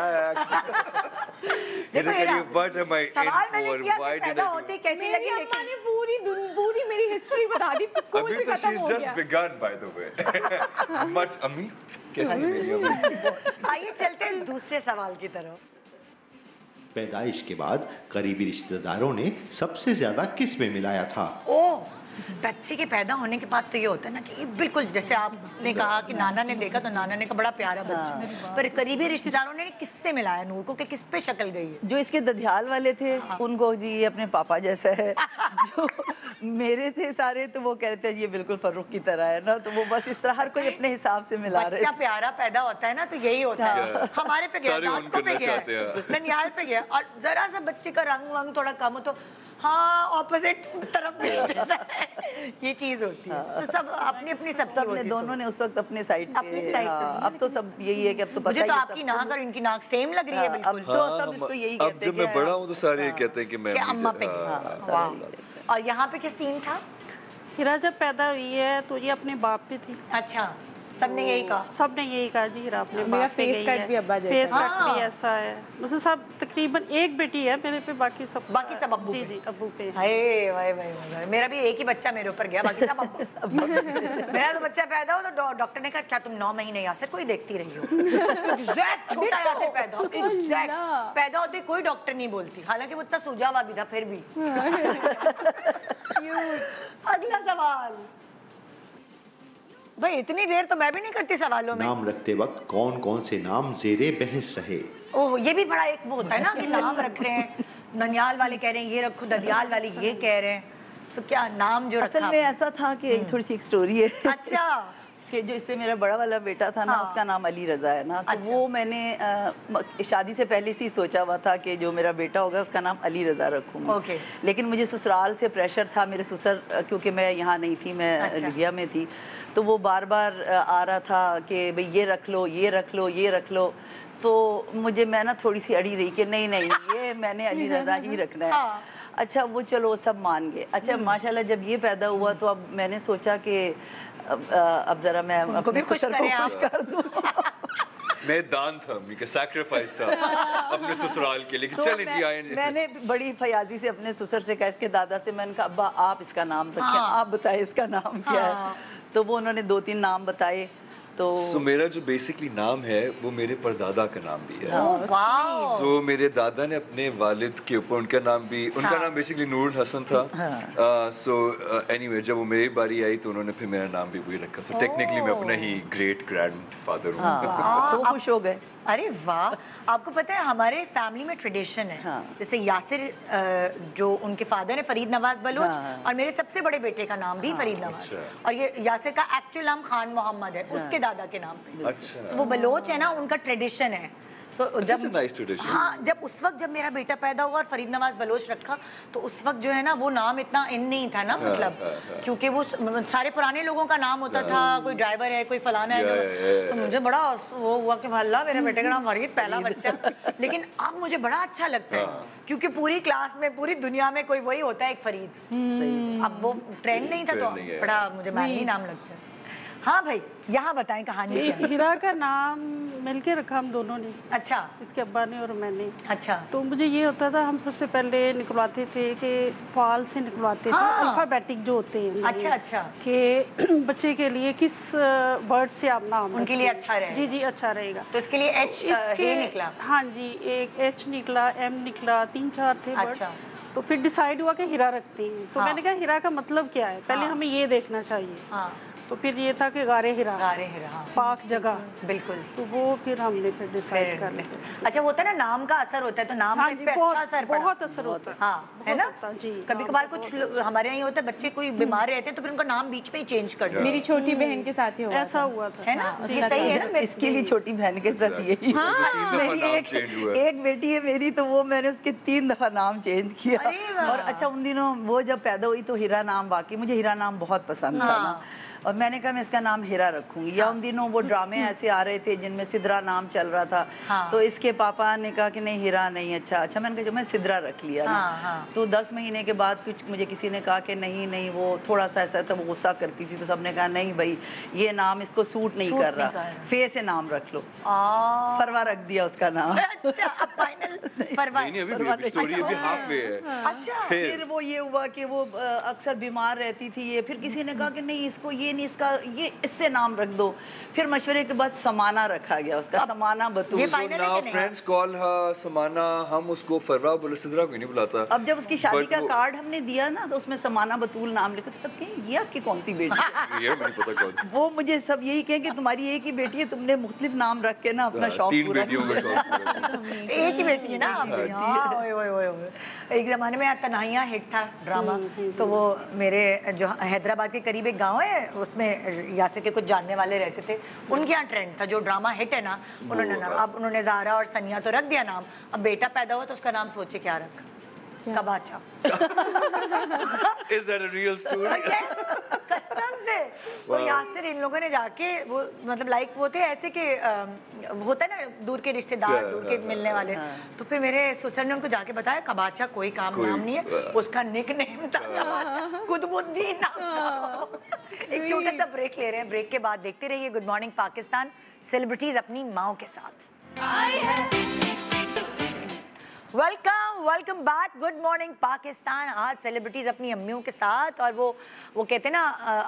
सवाल मैंने किया कि पैदा होते कैसी लगी, अम्मा ने पूरी पूरी मेरी हिस्ट्री बता दी, स्कूल भी खत्म हो गया। begun by the way. Much अम्मी कैसी मेरी अम्मी? आइए चलते हैं दूसरे सवाल की तरफ। पैदाइश के बाद करीबी रिश्तेदारों ने सबसे ज्यादा किस में मिलाया था? ओह, बच्चे के पैदा होने के बाद तो ये होता है ना कि बिल्कुल जैसे आपने कहा कि नाना ने देखा तो नाना ने कहा बड़ा प्यारा बच्चा, हाँ। पर करीबी रिश्तेदारों ने किससे मिलाया नूर को कि किस पे शक्ल गई है? जो इसके दधियाल वाले थे हाँ। उनको जी ये अपने पापा जैसा है। जो मेरे थे सारे तो वो कहते हैं ये बिल्कुल फर्रुख की तरह है ना, तो वो बस इस तरह हर कोई अपने हिसाब से मिला रहे। बच्चा प्यारा पैदा होता है ना तो यही होता है। हमारे पे गया, दांतों पे गया, ननिहाल पे गया, और जरा सा बच्चे का रंग वंग थोड़ा कम हो तो हाँ ऑपोजिट तरफ भेज देता है, ये चीज होती है। तो सब अपनी अपनी सब सब ने दोनों ने उस वक्त अपने साइड अपनी साइड पे। अब तो सब यही है कि अब तो मुझे तो आपकी नाक और इनकी नाक सेम लग रही है बिल्कुल। अब तो सब इसको यही कहते हैं। अब जब मैं बड़ा हूँ तो सारे कहते हैं कि मैं अम्मा पे। और यहाँ पे क्या सीन था? हीरा जब पैदा हुई है तो ये अपने बाप पे थी। अच्छा, सबने यही कहा? सबने यही कहा जी, हीरा अपने मेरा बाप पे फेस गई कट है। भी अब्बा जैसा। फेस कट हाँ। भी ऐसा है, मुझे सब तकरीबन एक बेटी है मेरे पे, बाकी सब बाकी सब अब्बू जी पे। जी अब्बू पे। हाय भाई भाई भाई, मेरा भी एक ही बच्चा मेरे ऊपर गया, बाकी सब अब्बू। मेरा तो बच्चा पैदा हो तो डॉक्टर ने कहा क्या तुम नौ महीने यासिर को ही देखती रही हो? एग्जैक्ट छोटा यासिर पैदा हो, एग्जैक्ट पैदा होते कोई डॉक्टर नहीं बोलती, हालांकि वो इतना सूझा हुआ भी था फिर भी। अगला सवाल भाई, इतनी देर तो मैं भी नहीं करती सवालों में। नाम रखते वक्त कौन कौन से नाम जेरे बहस रहे? ओह, ये भी बड़ा एक वो होता है ना कि नाम रख रहे हैं, ननियाल वाले कह रहे हैं ये रखो, ददियाल वाले ये कह रहे हैं, सो क्या नाम जो असल में ऐसा था कि थोड़ी सी एक स्टोरी है। अच्छा, कि जो इससे मेरा बड़ा वाला बेटा था ना, हाँ। उसका नाम अली रज़ा है ना, तो अच्छा। वो मैंने आ, शादी से पहले से ही सोचा हुआ था कि जो मेरा बेटा होगा उसका नाम अली रज़ा रखूँगी। ओके। लेकिन मुझे ससुराल से प्रेशर था, मेरे ससुर, क्योंकि मैं यहाँ नहीं थी, मैं अच्छा। लिबिया में थी, तो वो बार बार आ रहा था कि भाई ये रख लो, ये रख लो, ये रख लो। तो मुझे, मैं ना थोड़ी सी अड़ी रही कि नहीं नहीं ये मैंने अली रज़ा ही रखना है। हाँ। अच्छा, वो चलो सब मान गए। अच्छा, माशाल्लाह जब ये पैदा हुआ तो अब मैंने सोचा कि अब, अब जरा मैं उनको भी खुश करें आप। कर दूं। मैं दान था, मेरा सैक्रिफाइस था अपने ससुराल के लिए कि तो चलें मैं, जी आए। मैंने बड़ी फयाजी से अपने ससुर से कहा, इसके दादा से मैंने कहा अब्बा आप इसका नाम रखें, हाँ। आप बताएं इसका नाम क्या हाँ। है। तो वो उन्होंने दो तीन नाम बताए। तो सो so, मेरा जो बेसिकली नाम है वो मेरे परदादा का नाम भी है। वाओ। सो so, मेरे दादा ने अपने वालिद के ऊपर उनका नाम भी, उनका हाँ। नाम बेसिकली नूरुल हसन था। सो एनीवे जब वो मेरी बारी आई तो उन्होंने फिर मेरा नाम भी वही रखा। सो so, टेक्निकली मैं अपना ही ग्रेट ग्रैंड फादर हूँ। हाँ, तो खुश हो गए। अरे वाह, आपको पता है हमारे फैमिली में ट्रेडिशन है। हाँ। जैसे यासिर जो उनके फादर है फरीद नवाज बलोच, हाँ। और मेरे सबसे बड़े बेटे का नाम भी हाँ। फरीद नवाज, अच्छा। और ये यासिर का एक्चुअल नाम खान मोहम्मद है, उसके दादा के नाम पे। अच्छा। So, वो बलोच है ना, उनका ट्रेडिशन है। सो so, जब nice tradition. हाँ, जब उस वक्त जब मेरा बेटा पैदा हुआ और फरीद नवाज बलोच रखा, तो उस वक्त जो है ना वो नाम इतना इन नहीं था ना, मतलब क्योंकि वो सारे पुराने लोगों का नाम होता था, कोई ड्राइवर है, कोई फलाना है, तो मुझे बड़ा वो हुआ कि अल्लाह मेरे बेटे का नाम फरीद, पहला बच्चा। लेकिन अब मुझे बड़ा अच्छा लगता है क्योंकि पूरी क्लास में, पूरी दुनिया में कोई वही होता है एक फरीद। अब वो ट्रेंड नहीं था तो बड़ा मुझे मैनली नाम लगता है। हाँ भाई, यहाँ बताएं कहानी क्या है? हीरा का नाम मिलके रखा हम दोनों ने। अच्छा। इसके अब्बा ने और मैंने। अच्छा। तो मुझे ये होता था, हम सबसे पहले निकलवाते थे कि फाल से निकलवाते थे, हाँ। अल्फाबेटिक जो होते हैं। अच्छा अच्छा। कि बच्चे के लिए किस वर्ड से आप नाम उनके लिए अच्छा रहेगा। जी जी अच्छा रहेगा। तो इसके लिए एच हे निकला। हाँ जी, एक एच निकला, एम निकला, तीन चार थे वर्ड। अच्छा। तो फिर डिसाइड हुआ कि हीरा रखते हैं। तो हाँ। मैंने कहा हीरा का मतलब क्या है, पहले हाँ। हमें ये देखना चाहिए। हाँ। तो फिर ये था कि गारे हीरा, गारे हीरा, हाँ। पाक जगह, बिल्कुल। तो वो फिर हमने फिर डिसाइड कर लिया। अच्छा, होता है ना नाम का असर होता है, तो नाम हाँ का इस जी, पे बहुत- अच्छा असर पड़ा। बहुत असर होता है। हाँ, है ना? बहुत होता, जी। कभी हाँ, कभार बहुत कुछ लोग- हमारे यहाँ ये होता है, बच्चे कोई बीमार रहते हैं तो फिर उनका नाम बीच में ही चेंज कर दो। मेरी छोटी बहन के साथ ही हुआ ऐसा हुआ था। है ना? हाँ, ये सही है ना? मैं- इसकी भी छोटी बहन के साथ यही। मेरी एक एक बेटी है मेरी, तो वो मैंने उसके तीन दफा नाम चेंज किया। अरे वाह। और अच्छा, उन दिनों वो जब पैदा हुई तो हीरा नाम, बाकी मुझे हीरा नाम बहुत पसंद था ना, और मैंने कहा मैं इसका नाम हीरा रखूंगी। या उन दिनों वो ड्रामे ऐसे आ रहे थे जिनमें सिद्रा नाम चल रहा था। हाँ। तो इसके पापा ने कहा कि नहीं हीरा नहीं, अच्छा अच्छा मैंने कहा जो मैं सिद्रा रख लिया ना। हाँ, हाँ। तो दस महीने के बाद कुछ मुझे किसी ने कहा कि नहीं नहीं, वो थोड़ा सा ऐसा था, वो गुस्सा करती थी, तो सबने कहा नहीं भाई ये नाम इसको सूट नहीं सूट कर नहीं रहा, कर रहा। फे से नाम रख लो। आ, फरवा रख दिया उसका नाम। अच्छा, अब फाइनल फरवा। नहीं नहीं, अभी अभी स्टोरी अभी हाफ वे है। अच्छा। फिर वो ये हुआ कि वो अ, अक्सर बीमार रहती थी ये, फिर किसी ने कहा कि नहीं इसको ये नहीं, इसका ये इससे नाम रख दो। फिर मशवरे के बाद समाना रखा गया उसका, समाना बतूल। ये So final है now कि नहीं? friends call her समाना, हम उसको फरवा बोले, सिद्रा को नहीं बुलाता। अब जब उसकी शादी But का वो- कार्ड हमने दिया ना, तो उसमें समाना बतूल नाम लिखा, तो सब कहें ये आपकी कौन सी बेटी है? ये नहीं पता कौन। वो मुझे सब यही कहें कि तुम्हारी एक ही बेटी है, तुमने मुख्तलिफ नाम रख के ना अपना शौक तीन पूरा बेटियों का किया। शौक पूरा। एक ही बेटी है ना आपकी? हाँ, ओए ओए ओए ओए। एक ज़माने में तन्हाइयाँ हिट था ड्रामा, तो वो मेरे जो हैदराबाद के करीब एक गांव है, उसमें यासिर के कुछ जानने वाले रहते थे, उनके यहाँ ट्रेंड था, जो ड्रामा हिट है ना, उन्होंने नाम, अब उन्होंने ज़ारा और सनिया तो रख दिया नाम, अब बेटा पैदा हुआ तो उसका नाम सोचे क्या रखा। कबाचा। Is that a real story? Yes, कसम से। वो यासिर इन लोगों ने जाके वो मतलब लाइक वो थे ऐसे कि होता है ना दूर के रिश्तेदार दूर के मिलने वाले, तो फिर मेरे ससुर ने उनको जाके बताया कबाचा कोई काम नाम नहीं है, उसका निकनेम था कबाचा, कुतुबुद्दीन नाम था। एक छोटा सा ब्रेक ले रहे हैं, ब्रेक के बाद देखते रहिए गुड मॉर्निंग पाकिस्तान, सेलिब्रिटीज अपनी माओ के साथ। Welcome welcome back, good morning Pakistan. आज सेलिब्रिटीज अपनी अम्मियों के साथ, और वो वो कहते हैं ना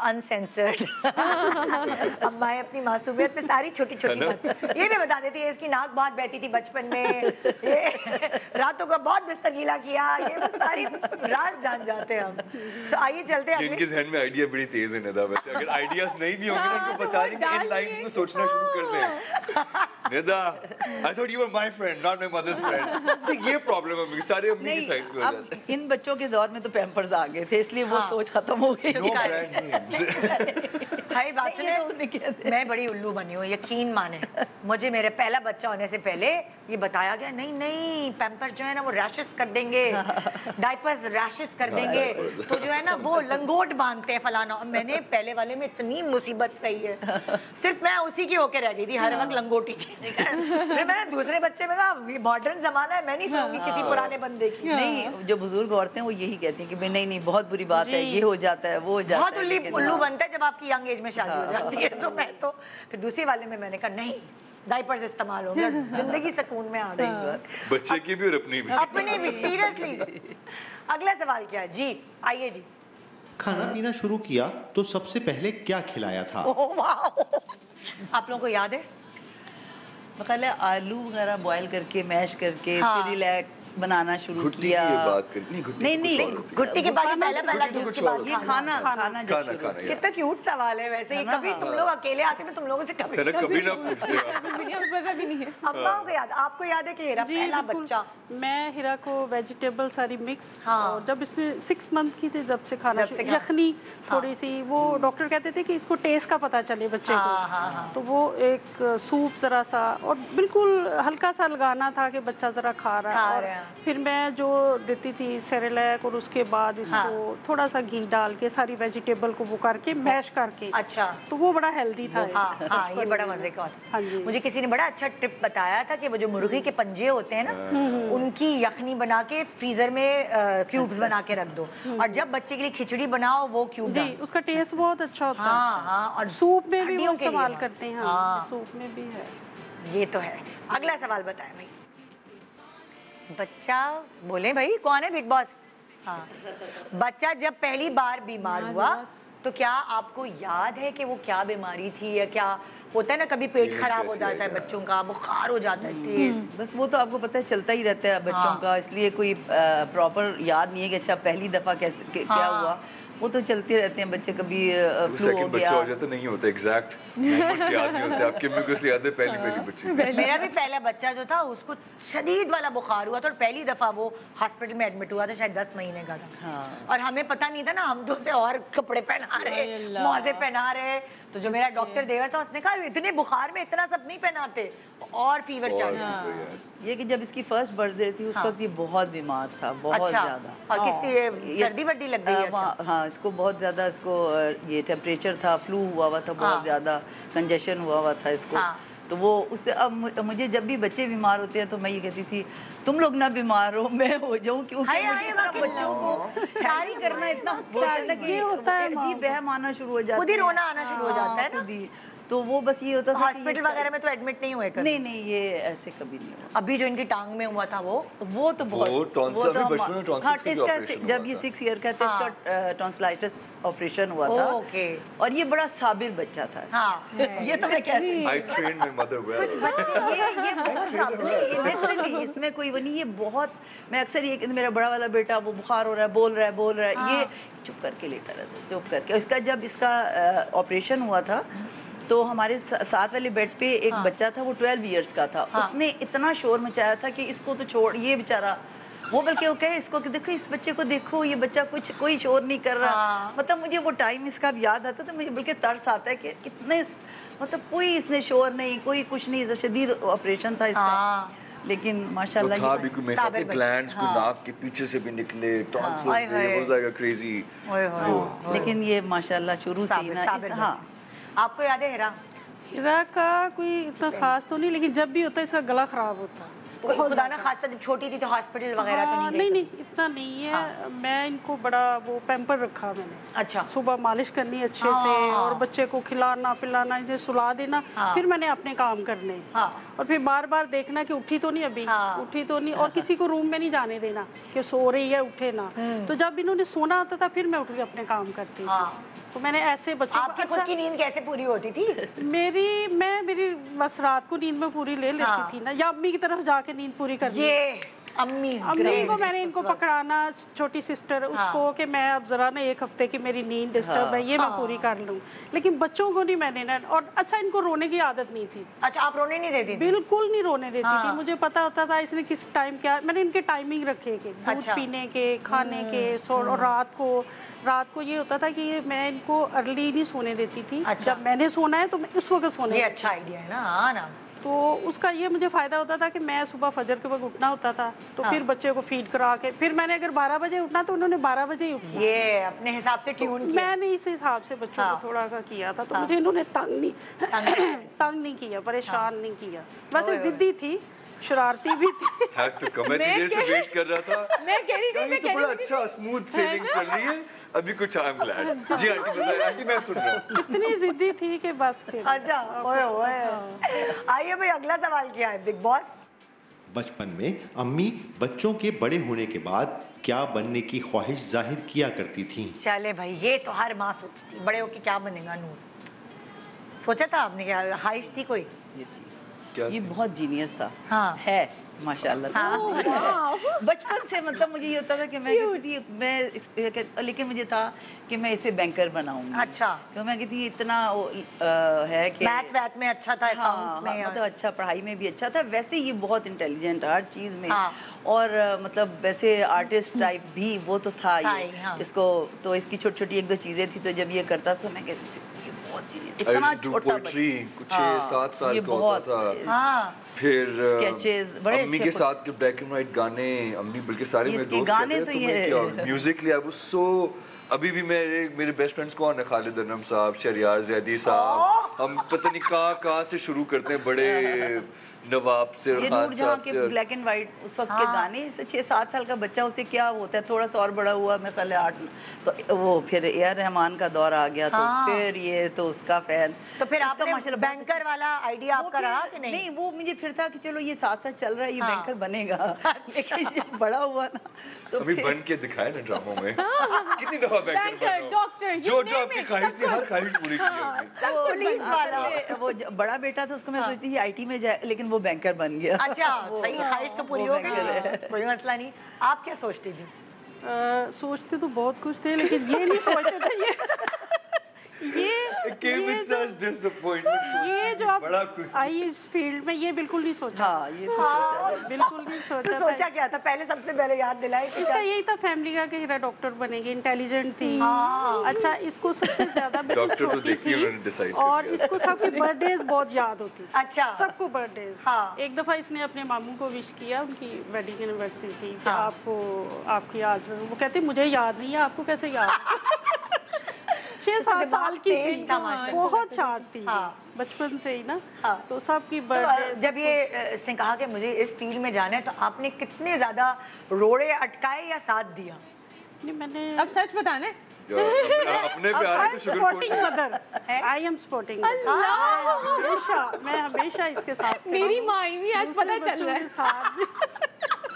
अनसेंसर्ड। अम्माएं अपनी मासूमियत में सारी छोटी छोटी बात ये भी बता देती है, इसकी नाक बहुत बहती थी बचपन में, ये रातों का बहुत बिस्तर गीला किया, ये वो सारी राज जान जाते हैं हम। सो आइए चलते हैं। इनके जहन में आइडिया बड़ी तेज है निदा, वैसे अगर आइडियाज नहीं भी होंगे ना उनको बताने के इन लाइंस में सोचना शुरू कर दें। Nida, I thought you were my friend, not my mother's friend. See, ये प्रॉब्लम है, सारे अम्मी की साइड पे हो जाते हैं। इन बच्चों के दौर में तो पैम्पर्स आ गए थे, इसलिए वो सोच खत्म हो गई। No brand names. हाय बात सुने, मैं बड़ी उल्लू बनी हूँ, यकीन माने। मुझे मेरे पहला बच्चा होने से पहले ये बताया गया नहीं नहीं पैम्पर जो है ना वो रैशेस कर देंगे, डायपर्स रैशेस कर देंगे, तो जो है ना वो लंगोट बांधते हैं फलाना। और मैंने पहले वाले में इतनी मुसीबत सही है, सिर्फ मैं उसी की होके रह गई थी, हर वक्त लंगोटी। फिर मैंने दूसरे बच्चे में कहा मॉडर्न जमाना है, मैं नहीं सुनूंगी किसी पुराने बंदे की। नहीं, जो बुजुर्ग औरतें वो यही कहती हैं कि भाई नहीं नहीं बहुत बुरी बात है, ये हो जाता है वो हो जाता है। बहुत उल्लू उल्लू बनता है जब आपकी यंग एज में शादी हो जाती है। तो मैं तो फिर दूसरे वाले में मैंने कहा नहीं डायपर्स इस्तेमाल हो गया, जिंदगी सुकून में आ गई, बच्चे की भी और अपनी भी अपनी भी। सीरियसली अगला सवाल क्या है जी, आइए जी। खाना पीना शुरू किया तो सबसे पहले क्या खिलाया था? ओह वाह, आप लोगों को याद है? पहले आलू वगैरह बॉईल करके मैश करके हाँ। सिरिलैक बनाना शुरू किया। बात कर, नहीं, नहीं नहीं घुट्टी के बाद पहला पहला दूध के बाद ये खाना खाना जब खाना शुरू खाना कितना क्यूट सवाल है वैसे ही। कभी तुम लोग अकेले आते हैं, तुम लोगों से कभी चलो कभी ना पूछते आप। पता भी नहीं है। अम्माओं को याद, आपको याद है कि हिरा जी पहला बिल्कुल। बच्चा? मैं हिरा को वेजिटेबल सारी मिक्स, हाँ। और जब इसने सिक्स मंथ की थी जब से खाना जब से शुरू- यखनी थोड़ी सी, वो डॉक्टर कहते थे कि इसको टेस्ट का पता चले बच्चे हाँ, हाँ, हाँ। को, तो वो एक सूप जरा सा और बिल्कुल हल्का सा लगाना था कि बच्चा जरा खा रहा खा है। रहा है। और फिर मैं जो देती थी सेरेलैक, और उसके बाद इसको हाँ। थोड़ा सा घी डाल के सारी वेजिटेबल को वो करके मैश करके, अच्छा, तो वो बड़ा हेल्दी था। हाँ हाँ ये बड़ा मजे का हाँ होता जी। है। मुझे किसी ने बड़ा अच्छा टिप बताया था कि वो जो मुर्गी के पंजे होते हैं ना, उनकी यखनी बना के फ्रीजर में क्यूब्स बना के रख दो, और जब बच्चे के लिए खिचड़ी बनाओ वो क्यूब जी, उसका टेस्ट बहुत अच्छा होता है। हाँ हाँ, और सूप में भी हड्डियों वो के लिए इस्तेमाल हाँ। करते हैं। हाँ। हाँ, सूप में भी है। ये तो है। अगला सवाल बताएं भाई। बच्चा बोले भाई कौन है बिग बॉस? हाँ, बच्चा जब पहली बार बीमार हुआ तो क्या आपको याद है कि वो क्या बीमारी थी, या क्या होता है ना कभी पेट खराब हो जाता है बच्चों का, बुखार हो जाता है तेज? बस वो तो आपको पता है चलता ही रहता है बच्चों हाँ। का, इसलिए कोई प्रॉपर याद नहीं है कि अच्छा पहली दफा कैसे के, हाँ। क्या हुआ। वो तो चलते रहते हैं बच्चे, कभी फ्लू हो सेकंड बच्चा गया। हो जाता नहीं होता एग्जैक्ट नंबर्स याद नहीं होते। आपकी अम्मी को इसलिए याद है पहली पहली बच्ची। मेरा भी पहला बच्चा जो था उसको शदीद वाला बुखार हुआ था, और पहली दफा वो हॉस्पिटल में एडमिट हुआ था, शायद दस महीने का था। हाँ। और हमें पता नहीं था ना, हम तो उसे और कपड़े पहना रहे, मौजे पहना रहे। तो जो मेरा डॉक्टर देवर था उसने कहा इतने बुखार में इतना सब नहीं पहनाते, और फीवर चढ़ गया। ये कि जब इसकी फर्स्ट बर्थडे थी उस हाँ। वक्त ये बहुत बीमार था, बहुत अच्छा, ज्यादा। और किसकी सर्दी वर्दी लग गई है? हाँ, हाँ, इसको बहुत ज्यादा इसको ये टेम्परेचर था, फ्लू हुआ हुआ था बहुत हाँ। ज्यादा, कंजेशन हुआ हुआ था इसको। हाँ। तो वो उससे अब मुझे जब भी बच्चे बीमार होते हैं तो मैं ये कहती थी तुम लोग ना बीमार हो, मैं हो जाऊं, क्योंकि हाय, हाय, मुझे इतना वाकई बच्चों को सारी करना इतना बोलते हैं ना कि ये होता है अजीब बहम आना शुरू हो जाता है, खुद ही रोना आना शुरू हो जाता है ना। खुद ही। तो वो बस ये होता था कि हॉस्पिटल इसका- वगैरह में तो एडमिट नहीं हुए कभी? नहीं नहीं ये ऐसे कभी नहीं हुआ। अभी जो इनकी टांग में हुआ था वो वो तो बहुत वो टॉन्सिल तो भी हम- बचपन में टॉन्सिल हाँ, का भी इसका ऑपरेशन जब हुआ ये था। सिक्स ईयर का था हाँ। इसका टॉन्सिलाइटिस ऑपरेशन हुआ था। ओके। और ये बड़ा साबिर बच्चा था। हाँ। ये तो मैं कह रही हूँ। I trained my mother well. ये ये बहुत साबिर है, ये literally, इसमें कोई वो नहीं, ये बहुत, मैं अक्सर ये मेरा बड़ा वाला बेटा वो बुखार हो रहा है, बोल रहा है बोल रहा है, ये चुप करके लेटा रहता है, चुप करके। इसका जब इसका ऑपरेशन हुआ था तो हमारे साथ वाले बेड पे एक हाँ। बच्चा था, वो ट्वेल्व इयर्स का था। हाँ। उसने इतना शोर मचाया था कि इसको तो छोड़, ये बेचारा वो बल्कि वो कहे इसको कि देखो इस बच्चे को देखो, ये बच्चा कुछ कोई शोर नहीं कर रहा। हाँ। मतलब मुझे वो टाइम इसका अब याद आता तो मुझे बल्कि तरस आता है कि कितने, मतलब कोई इसने शोर नहीं, कोई कुछ नहीं, शदीद ऑपरेशन था इसका। हाँ। लेकिन माशाल्लाह तो था भी कोई मेरे से ग्लैंड्स को नाक के पीछे से भी निकले, टॉन्सिल्स भी, वाज लाइक अ क्रेजी। लेकिन ये माशाल्लाह शुरू से ही ना। हाँ, आपको याद है हिरा? हिरा का कोई इतना खास तो नहीं, लेकिन जब भी होता है इसका गला खराब होता है। खुदा ना खासा जब छोटी थी तो हॉस्पिटल वगैरह तो नहीं? नहीं नहीं इतना नहीं है। हाँ। मैं इनको बड़ा वो पैम्पर रखा मैंने। अच्छा। सुबह मालिश करनी अच्छे हाँ। से, और बच्चे को खिलाना पिलाना, इसे सुला देना। हाँ। फिर मैंने अपने काम करने। हाँ। और फिर बार बार देखना कि उठी तो नहीं अभी। हाँ। उठी तो नहीं, और किसी को रूम में नहीं जाने देना कि सो रही है उठे ना। तो जब इन्होंने सोना होता था फिर मैं उठ के अपने काम करती थी। तो मैंने ऐसे बच्चों आपकी खुद की नींद कैसे पूरी होती थी? मेरी मैं मेरी बस रात को नींद में पूरी ले लेती हाँ। थी ना, या अम्मी की तरफ जाके नींद पूरी कर ये अम्मी अम्मी को मैंने इनको पकड़ाना, छोटी सिस्टर हाँ। उसको कि मैं अब जरा ना एक हफ्ते की मेरी नींद डिस्टर्ब हाँ। है, ये हाँ। मैं पूरी कर लूँ। लेकिन बच्चों को नहीं मैंने ना, और अच्छा इनको रोने की आदत नहीं थी। अच्छा, आप रोने नहीं देती? बिल्कुल नहीं रोने देती हाँ। थी। मुझे पता होता था इसने किस टाइम क्या, मैंने इनके टाइमिंग रखे के, दूध अच्छा। पीने के, खाने के, और रात को रात को ये होता था कि मैं इनको अर्ली नहीं सोने देती थी। अच्छा। जब मैंने सोना है तो मैं उस वक्त सोने। ये अच्छा आइडिया है ना। हाँ ना। तो उसका ये मुझे फ़ायदा होता था कि मैं सुबह फजर के वक्त उठना होता था, तो हाँ। फिर बच्चे को फीड करा के फिर मैंने अगर बारह बजे उठना तो उन्होंने बारह बजे ही उठना। ये अपने हिसाब से ट्यून तो किया। मैंने इस हिसाब से बच्चों हाँ। को थोड़ा सा किया था, तो हाँ। मुझे इन्होंने तंग नहीं तंग नहीं किया, परेशान हाँ। नहीं किया। बस जिद्दी थी, शरारती भी थी। Had to come. मैं देर से वेट कर रहा था। मैं कह रही थी, मैं कह रही थी बड़ा अच्छा स्मूथ सेलिंग चल रही है अभी कुछ। I am glad. जी आंटी बताइए। आंटी मैं सुन रहा हूँ। इतनी जिद्दी थी कि बस फिर। अच्छा, ओए ओए। आइए भाई, अगला सवाल क्या है बिग बॉस? बचपन में अम्मी बच्चों के बड़े होने के बाद क्या बनने की ख्वाहिश जाहिर किया करती थी? चले भाई, ये तो हर माँ सोचती, बड़े होके क्या बनेगा नूर? सोचा था आपने? क्या ख्वाहिश थी कोई? ये, ये बहुत जीनियस था। हाँ। है माशाल्लाह। हाँ। बचपन से मतलब मुझे ये होता था कि मैं कहती थी मैं, लेकिन मुझे था कि मैं इसे बैंकर बनाऊंगी। अच्छा। तो मैं कहती इतना आ, है कि मैथ वैथ में अच्छा था, अकाउंट्स में हाँ, मतलब अच्छा, पढ़ाई में भी अच्छा था, वैसे ये बहुत इंटेलिजेंट हर चीज़ में। हाँ। और मतलब वैसे आर्टिस्ट टाइप भी वो तो था ये। हाँ। इसको तो इसकी छोटी छोटी एक दो चीज़ें थी, तो जब ये करता तो मैं कहती थी इतना छोटा कुछ सात साल का होता था। हाँ। फिर स्केचेस बड़े अम्मी के साथ के ब्लैक एंड व्हाइट गाने, अम्मी बल्कि सारे मेरे दोस्त गाने तो ये म्यूजिकली आई वाज सो। अभी भी मेरे मेरे बेस्ट फ्रेंड्स कौन है? खालिद अनम साहब, शरियार ज़ैदी साहब, हम पता नहीं कहाँ कहाँ से शुरू करते हैं, बड़े नवाब से, ये नूरजहां के ब्लैक एंड व्हाइट उस वक्त के गाने। छः सात साल का बच्चा, उसे क्या होता है, थोड़ा सा और बड़ा हुआ, मैं पहले आठ, तो वो फिर ए आर रहमान का दौर आ गया। हाँ। तो फिर ये तो उसका फैन। तो फिर आपने बैंकर वाला आइडिया आपका रहा कि नहीं? नहीं, वो मुझे फिर था कि चलो ये साथ साथ चल रहा है, ये बैंकर बनेगा। लेकिन जब बड़ा हुआ ना तो अभी बन के दिखाए ना ड्रामों में कितनी दफा बैंकर, डॉक्टर, जो जो आपकी ख्वाहिश थी हर ख्वाहिश पूरी की होगी। पुलिस वाला वो बड़ा बेटा था, उसको मैं सोचती थी आईटी में जाए, लेकिन वो बैंकर बन गया। अच्छा, सही, ख्वाहिश तो पूरी हो गई, कोई मसला नहीं। आप क्या सोचती थी? सोचते तो बहुत कुछ थे, लेकिन ये नहीं सोचते थे ये ये came with such disappointment। ये जो आप आई इस फील्ड में, ये बिल्कुल नहीं सोचा। हाँ, ये तो सोचा, बिल्कुल नहीं सोचा। तो सोचा क्या था पहले? सबसे पहले याद दिलाए। इसका यही था फैमिली का कि हीरा डॉक्टर बनेगी, इंटेलिजेंट थी। अच्छा, इसको सबसे ज्यादा डॉक्टर तो देखती है, उन्होंने डिसाइड किया। और इसको सबके बर्थडेज बहुत याद होती। अच्छा, सबको बर्थडेज। हाँ। एक दफा इसने अपने मामू को विश किया, उनकी वेडिंग एनिवर्सरी थी कि आपको आपकी आज, वो कहते मुझे याद नहीं है, आपको कैसे याद? छह सात साल की थी, बहुत शार्प थी। हाँ। बचपन से ही ना। हाँ। तो सबकी बर्थडे। तो जब ये इसने कहा कि मुझे इस फील्ड में जाना है, तो आपने कितने ज्यादा रोड़े अटकाए या साथ दिया? नहीं, मैंने अब सच बताने अपने पे आ रहे तो sugar sporting mother, I am sporting. हमेशा मैं हमेशा इसके साथ, मेरी माँ भी आज पता चल रहा है।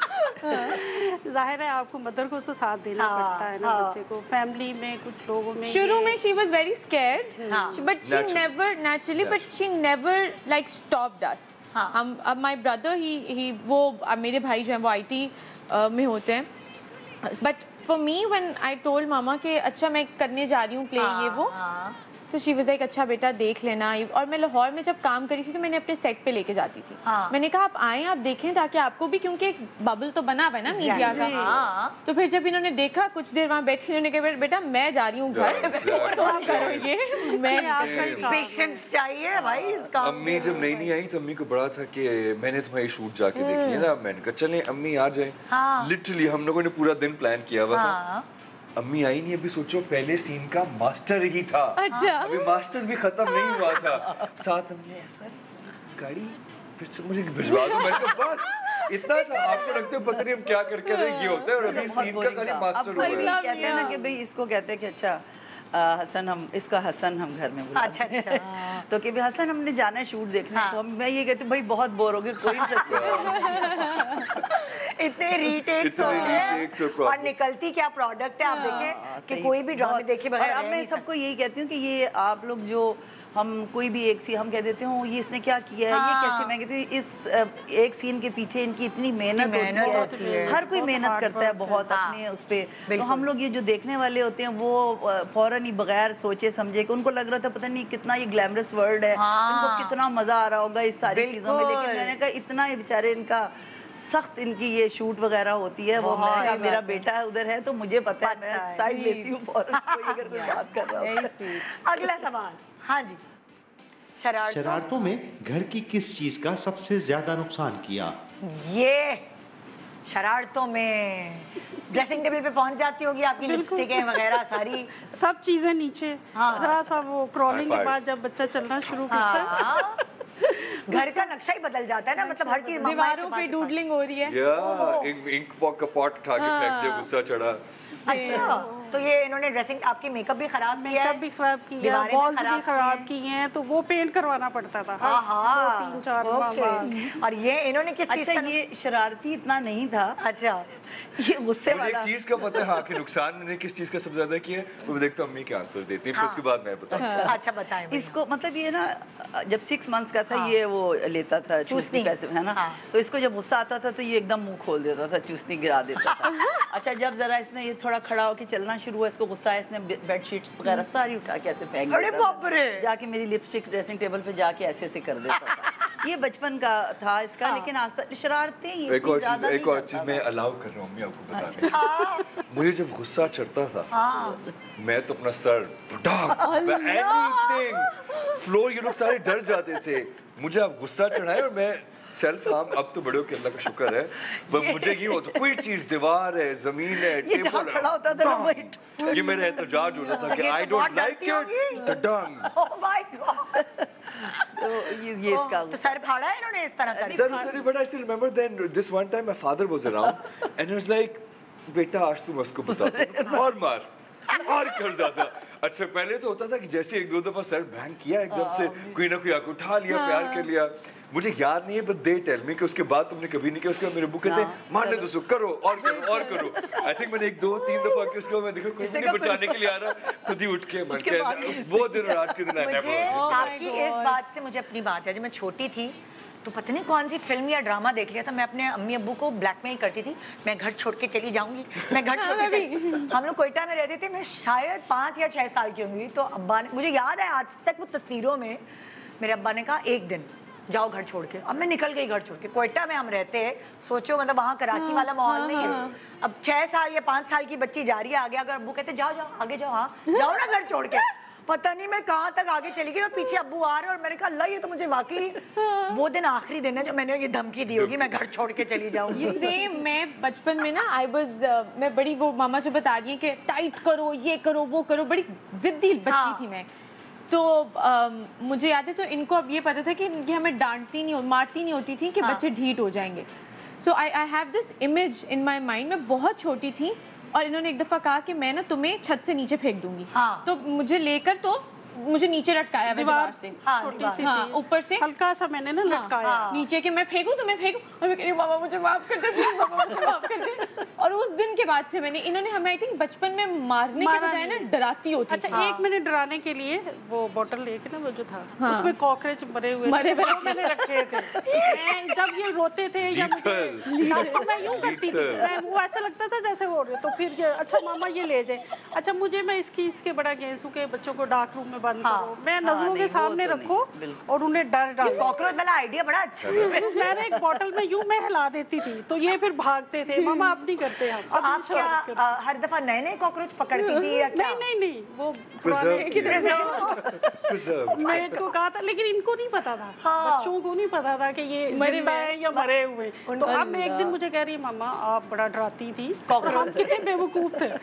जाहिर है आपको मदर को तो साथ देना हाँ, पड़ता है ना। हाँ। बच्चे को फैमिली में कुछ लोगों में शुरू में she was very scared, but she never naturally but she never like stopped us. हम अब माय ब्रदर ही ही वो मेरे भाई जो हैं वो आईटी में होते हैं, but for me when I told mama कि अच्छा मैं करने जा रही हूँ प्ले ये वो, तो शी वाज लाइक अच्छा बेटा देख लेना। और मैं लाहौर में जब काम करी थी तो मैंने अपने सेट पे लेके जाती थी। हाँ। मैंने कहा आप आएँ आप देखें ताकि आपको भी, क्योंकि एक बबल तो बना हुआ है ना मीडिया का। हाँ। तो फिर जब इन्होंने देखा कुछ देर वहाँ बैठी, इन्होंने कहा बेटा मैं जा रही हूँ घर, तुम करो ये। मैं पेशेंस चाहिए भाई इसका। अम्मी जब नई नई आई तो अम्मी को बड़ा था कि मैंने तुम्हारी शूट जाके देखी है ना, मैंने कहा चलें अम्मी आ जाए। लिटरली हम लोगों ने पूरा दिन प्लान किया हुआ था। अम्मी आई नहीं, अभी सोचो पहले सीन का मास्टर ही था। अच्छा। अभी मास्टर भी खत्म नहीं हुआ था। साथ हमने ऐसा गाड़ी फिर से मुझे भिजवा दो, मैंने कहा बस इतना था। आपको लगता है पता नहीं हम क्या करके रहे, ये होता है। और अभी सीन का खाली मास्टर हो गया। कहते हैं ना कि भाई इसको कहते हैं कि अच्छा आ, हसन हम इसका हसन हम घर में बुलाते हैं। अच्छा अच्छा। तो कि भाई हसन हमने जाना है शूट देखने। हाँ। तो मैं ये कहती हूँ भाई बहुत बोर हो गए, कोई इंटरेस्ट नहीं। इतने रीटेक्स हो गए और निकलती क्या प्रोडक्ट है। आप देखें कि कोई भी ड्रामे देखे बगैर। अब मैं सबको यही कहती हूँ कि ये आप लोग जो हम कोई भी एक सीन हम कह देते हो ये इसने क्या किया है। हाँ। ये कैसे, मैं कहती हूँ इस एक सीन के पीछे इनकी इतनी मेहनत होती, होती है, है। हर कोई मेहनत करता है बहुत। हाँ। अपने उस पे। तो हम लोग ये जो देखने वाले होते हैं वो फौरन ही बगैर सोचे समझे कि उनको लग रहा था पता नहीं कितना ये ग्लैमरस वर्ल्ड है। हाँ। उनको कितना मजा आ रहा होगा इस सारी चीजों में, लेकिन मैंने कहा इतना ये बेचारे इनका सख्त इनकी ये शूट वगैरह होती है। वो मैंने कहा मेरा बेटा उधर है तो मुझे पता है, मैं साइड लेती हूँ फौरन कोई अगर कोई बात कर रहा होता। अगला सवाल। हाँ जी। शरारतों, शरारतों में घर की किस चीज का सबसे ज्यादा नुकसान किया? ये शरारतों में ड्रेसिंग टेबल पे पहुंच जाती होगी आपकी लिपस्टिकें वगैरह सारी सब चीजें नीचे। हाँ। जरा सा वो क्रॉलिंग के बाद जब बच्चा चलना शुरू करता है घर का नक्शा ही बदल जाता है ना। मतलब हर चीज दीवारों पे डूडलिंग हो रही है। या इंक पॉट का पॉट उठा के फेंक दिया, गुस्सा चढ़ा। अच्छा, तो ये इन्होंने ड्रेसिंग आपकी मेकअप भी खराब किया है, मेकअप भी खराब की है, वॉल्स भी खराब की हैं, तो वो पेंट करवाना पड़ता था। हाँ, तीन चार बार। और ये इन्होंने किस चीज का? ये शरारती इतना नहीं था। अच्छा, ये गुस्से वाला। एक चीज का पता है हाँ कि नुकसान मैंने किस चीज का सबसे ज्यादा किया है, वो मैं देखता हूँ अम्मी क्या आंसर देती है, फिर उसके बाद मैं बताऊँ। अच्छा बताएं। इसको मतलब ये ना जब सिक्स मंथ्स का था ये वो लेता था चूसनी पैसे, है ना। तो इसको जब गुस्सा आता था तो ये एकदम मुंह खोल देता था, चूसनी गिरा देता था। अच्छा, जब जरा इसने ये थोड़ा खड़ा होकर चलना शुरू हुआ, इसको गुस्सा है, इसने बेडशीट्स वगैरह सारी उठा के ऐसे फेंक देता था, जाके मेरी लिपस्टिक ड्रेसिंग टेबल पे जाके ऐसे ऐसे कर देता था। ये बचपन का था इसका, लेकिन आज शरारतें ये एक और चीज एक और चीज मैं अलाउ कर रहा हूँ अम्मी आपको बताने। मुझे जब गुस्सा चढ़ता था मैं तो अपना सर एनीथिंग फ्लोर, ये लोग सारे डर जाते थे मुझे अब गुस्सा चढ़ाए। और मैं सेल्फ हार्म अब तो बड़े हो के अल्लाह का शुक्र है, पर मुझे ये होता कोई चीज दीवार है, जमीन है, टेबल है, ये मेरा एहतजाज होता था कि I don't like it the dung. Oh my god. तो ये ये इसका तो सर फाड़ा है इन्होंने इस तरह कर। Sir sir but I still remember then this one time my father was around and he was like बेटा आज तुम उसको बता और मार और कर ज्यादा। अच्छा पहले तो होता था कि जैसे एक दो दफा सर बैंग किया एकदम से कोई ना कोई आके उठा लिया, प्यार कर लिया, मुझे याद नहीं है बट दे टेल मी कि उसके बाद तुमने कभी नहीं किया। उसके बाद मेरे बुक कहते हैं मारने दो सो करो और करो और करो। आई थिंक मैंने एक दो तीन दफा कि उसको मैं देखा कोई नहीं बचाने के लिए आ रहा, खुद ही उठ के मर गया उस वो दिन और आज के दिन। मुझे आपकी इस बात से मुझे अपनी बात है, जब मैं छोटी थी तो पता नहीं कौन सी फिल्म या ड्रामा देख लिया था, मैं अपने अम्मी अब्बू को ब्लैकमेल करती थी, मैं घर छोड़ के चली जाऊंगी, मैं घर छोड़ के चली। हम लोग कोयटा में रहते थे, मैं शायद पाँच या छः साल की होंगी, तो अब्बा ने, मुझे याद है आज तक वो तस्वीरों में, मेरे अब्बा ने कहा एक दिन जाओ घर छोड़ के। अब मैं निकल गई घर छोड़ के। कोयटा में हम रहते हैं, सोचो मतलब वहाँ कराची वाला माहौल नहीं है। अब छः साल या पाँच साल की बच्ची जा रही है आगे, अगर अब्बू कहते जाओ जाओ आगे जाओ, हाँ जाओ ना घर छोड़ के, पता नहीं मैं कहाँ तक आगे चली गई और पीछे अब्बू आ रहे और मैंने कहा अल्लाह ये तो मुझे वाकई वो दिन आखिरी दिन है जो मैंने ये धमकी दी होगी मैं घर छोड़ के चली जाऊंगी। ये मैं बचपन में ना आई वाज uh, मैं बड़ी वो मामा जो बता रही है कि टाइट करो ये करो वो करो, बड़ी जिद्दी बच्ची हाँ। थी मैं। तो आ, मुझे याद है तो इनको अब ये पता था कि इनकी हमें डांटती नहीं मारती नहीं होती थी कि हाँ। बच्चे ढीठ हो जाएंगे। So I I have this image in my mind. मैं बहुत छोटी थी और इन्होंने एक दफ़ा कहा कि मैं ना तुम्हें छत से नीचे फेंक दूंगी। हाँ। तो मुझे लेकर तो मुझे नीचे लटकाया दीवार से, हाँ ऊपर से हल्का सा मैंने ना लटकाया हाँ। नीचे के मैं फेंकूं तो मैं फेंकूं और मैं कह रही मामा मुझे माफ कर दे, मामा मुझे माफ कर और उस दिन के बाद से मैंने, इन्होंने हमें आई थिंक बचपन में मारने के बजाय ना डराती होती। अच्छा, हाँ। एक मैंने डराने के लिए वो बोतल लेके ना वो जो था, हाँ। उसमें कॉकरोच मरे हुए मरे हुए मैंने रखे थे। मैं जब ये रोते थे या मुझे मैं यूं करती थी, मैं वो ऐसा लगता था जैसे वो, तो फिर ये अच्छा मामा ये ले जाए, अच्छा मुझे मैं इसकी इसके बड़ा गेंसू के बच्चों को डार्क रूम में बंद करो, मैं नजरों के सामने रखो और उन्हें डर डालो। कॉकरोच वाला आइडिया बड़ा अच्छा। मैंने एक बोतल में यूं मैं हिला देती थी तो ये फिर भागते थे, मामा अब नहीं करते हम। तो आप क्या हर दफा नए नए कॉकरोच पकड़ती थी या क्या? नहीं नहीं नहीं, वो मैं को कहा था, लेकिन इनको नहीं पता था, बच्चों को नहीं पता था कि ये जिंदा है या मरे हुए। तो अब मैं एक दिन मुझे कह रही है, मामा आप बड़ा डराती थी, हम कितने बेवकूफ थे।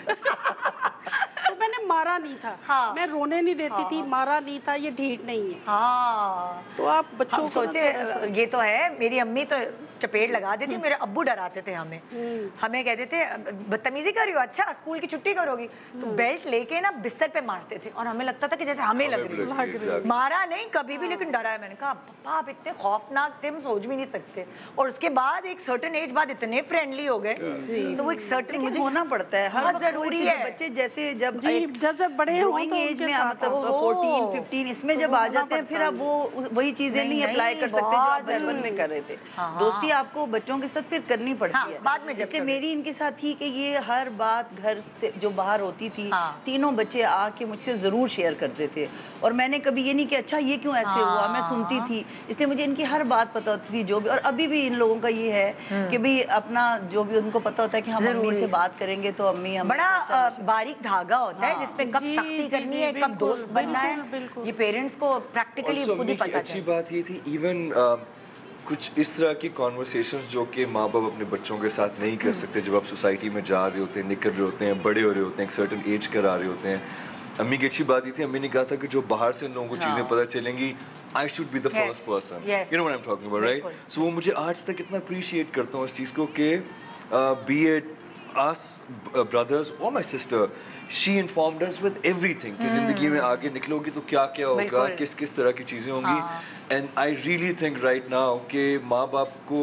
तो मैंने मारा नहीं था, हाँ। मैं रोने नहीं देती हाँ। थी, मारा नहीं था, ये ढीठ नहीं है। हाँ। तो आप बच्चों को सोचे, ये तो है, मेरी अम्मी तो चपेट लगा देती, मेरे अब्बू डराते थे हमें, हमें कहते थे बदतमीजी कर रही हो, अच्छा स्कूल की छुट्टी करोगी, तो बेल्ट लेके ना बिस्तर पे मारते थे और हमें लगता था कि जैसे हमें लग रही है। मारा नहीं कभी भी, लेकिन डराया। मैंने कहा पापा आप इतने खौफनाक थे, हम सोच भी नहीं सकते। और उसके बाद एक सर्टेन एज बाद इतने फ्रेंडली हो गए, तो वो एक सर्टेन मुझे होना पड़ता है, बहुत जरूरी है। बच्चे जैसे जब जब जब बड़े ग्रोइंग एज में मतलब फोर्टीन फिफ्टीन इसमें जब आ जाते हैं, फिर आप वो वही चीजें नहीं अप्लाई कर सकते जो आप बचपन में कर रहे थे। दोस्ती आपको बच्चों के साथ फिर करनी पड़ती है बाद में। इसलिए मेरी इनके साथ थी कि ये हर बात घर से जो बाहर होती थी, तीनों बच्चे आके मुझसे जरूर शेयर करते थे। और मैंने कभी ये नहीं कि अच्छा ये क्यों ऐसे हुआ, मैं सुनती थी, इसलिए मुझे इनकी हर बात पता होती थी जो भी। और अभी भी इन लोगों का ये है कि भाई अपना जो भी उनको पता होता है कि हम अम्मी से बात करेंगे तो अम्मी हम बड़ा बारीक धागा होता है जिसमें कब सख्ती करनी है, कब दोस्त बनना है, ये पेरेंट्स को प्रैक्टिकली खुद ही पता है। अच्छी बात ये थी, इवन कुछ इस तरह की कॉन्वर्सेशंस जो कि माँ बाप अपने बच्चों के साथ नहीं कर सकते जब आप सोसाइटी में जा रहे होते हैं, निकल रहे होते हैं, बड़े हो रहे होते हैं, एक सर्टेन एज कर आ रहे होते हैं। अम्मी की अच्छी बात ये थी, अम्मी ने कहा था कि जो बाहर से लोगों को चीज़ें पता चलेंगी, I should be the first person, you know what I am talking about, right? So वो मुझे आज तक इतना अप्रिशिएट करता हूँ इस चीज़ को कि be it us uh, brothers or my sister, she informed us with everything कि जिंदगी में आगे निकलोगी तो क्या क्या होगा, किस किस तरह की चीज़ें होंगी। and I really think right now कि माँ बाप को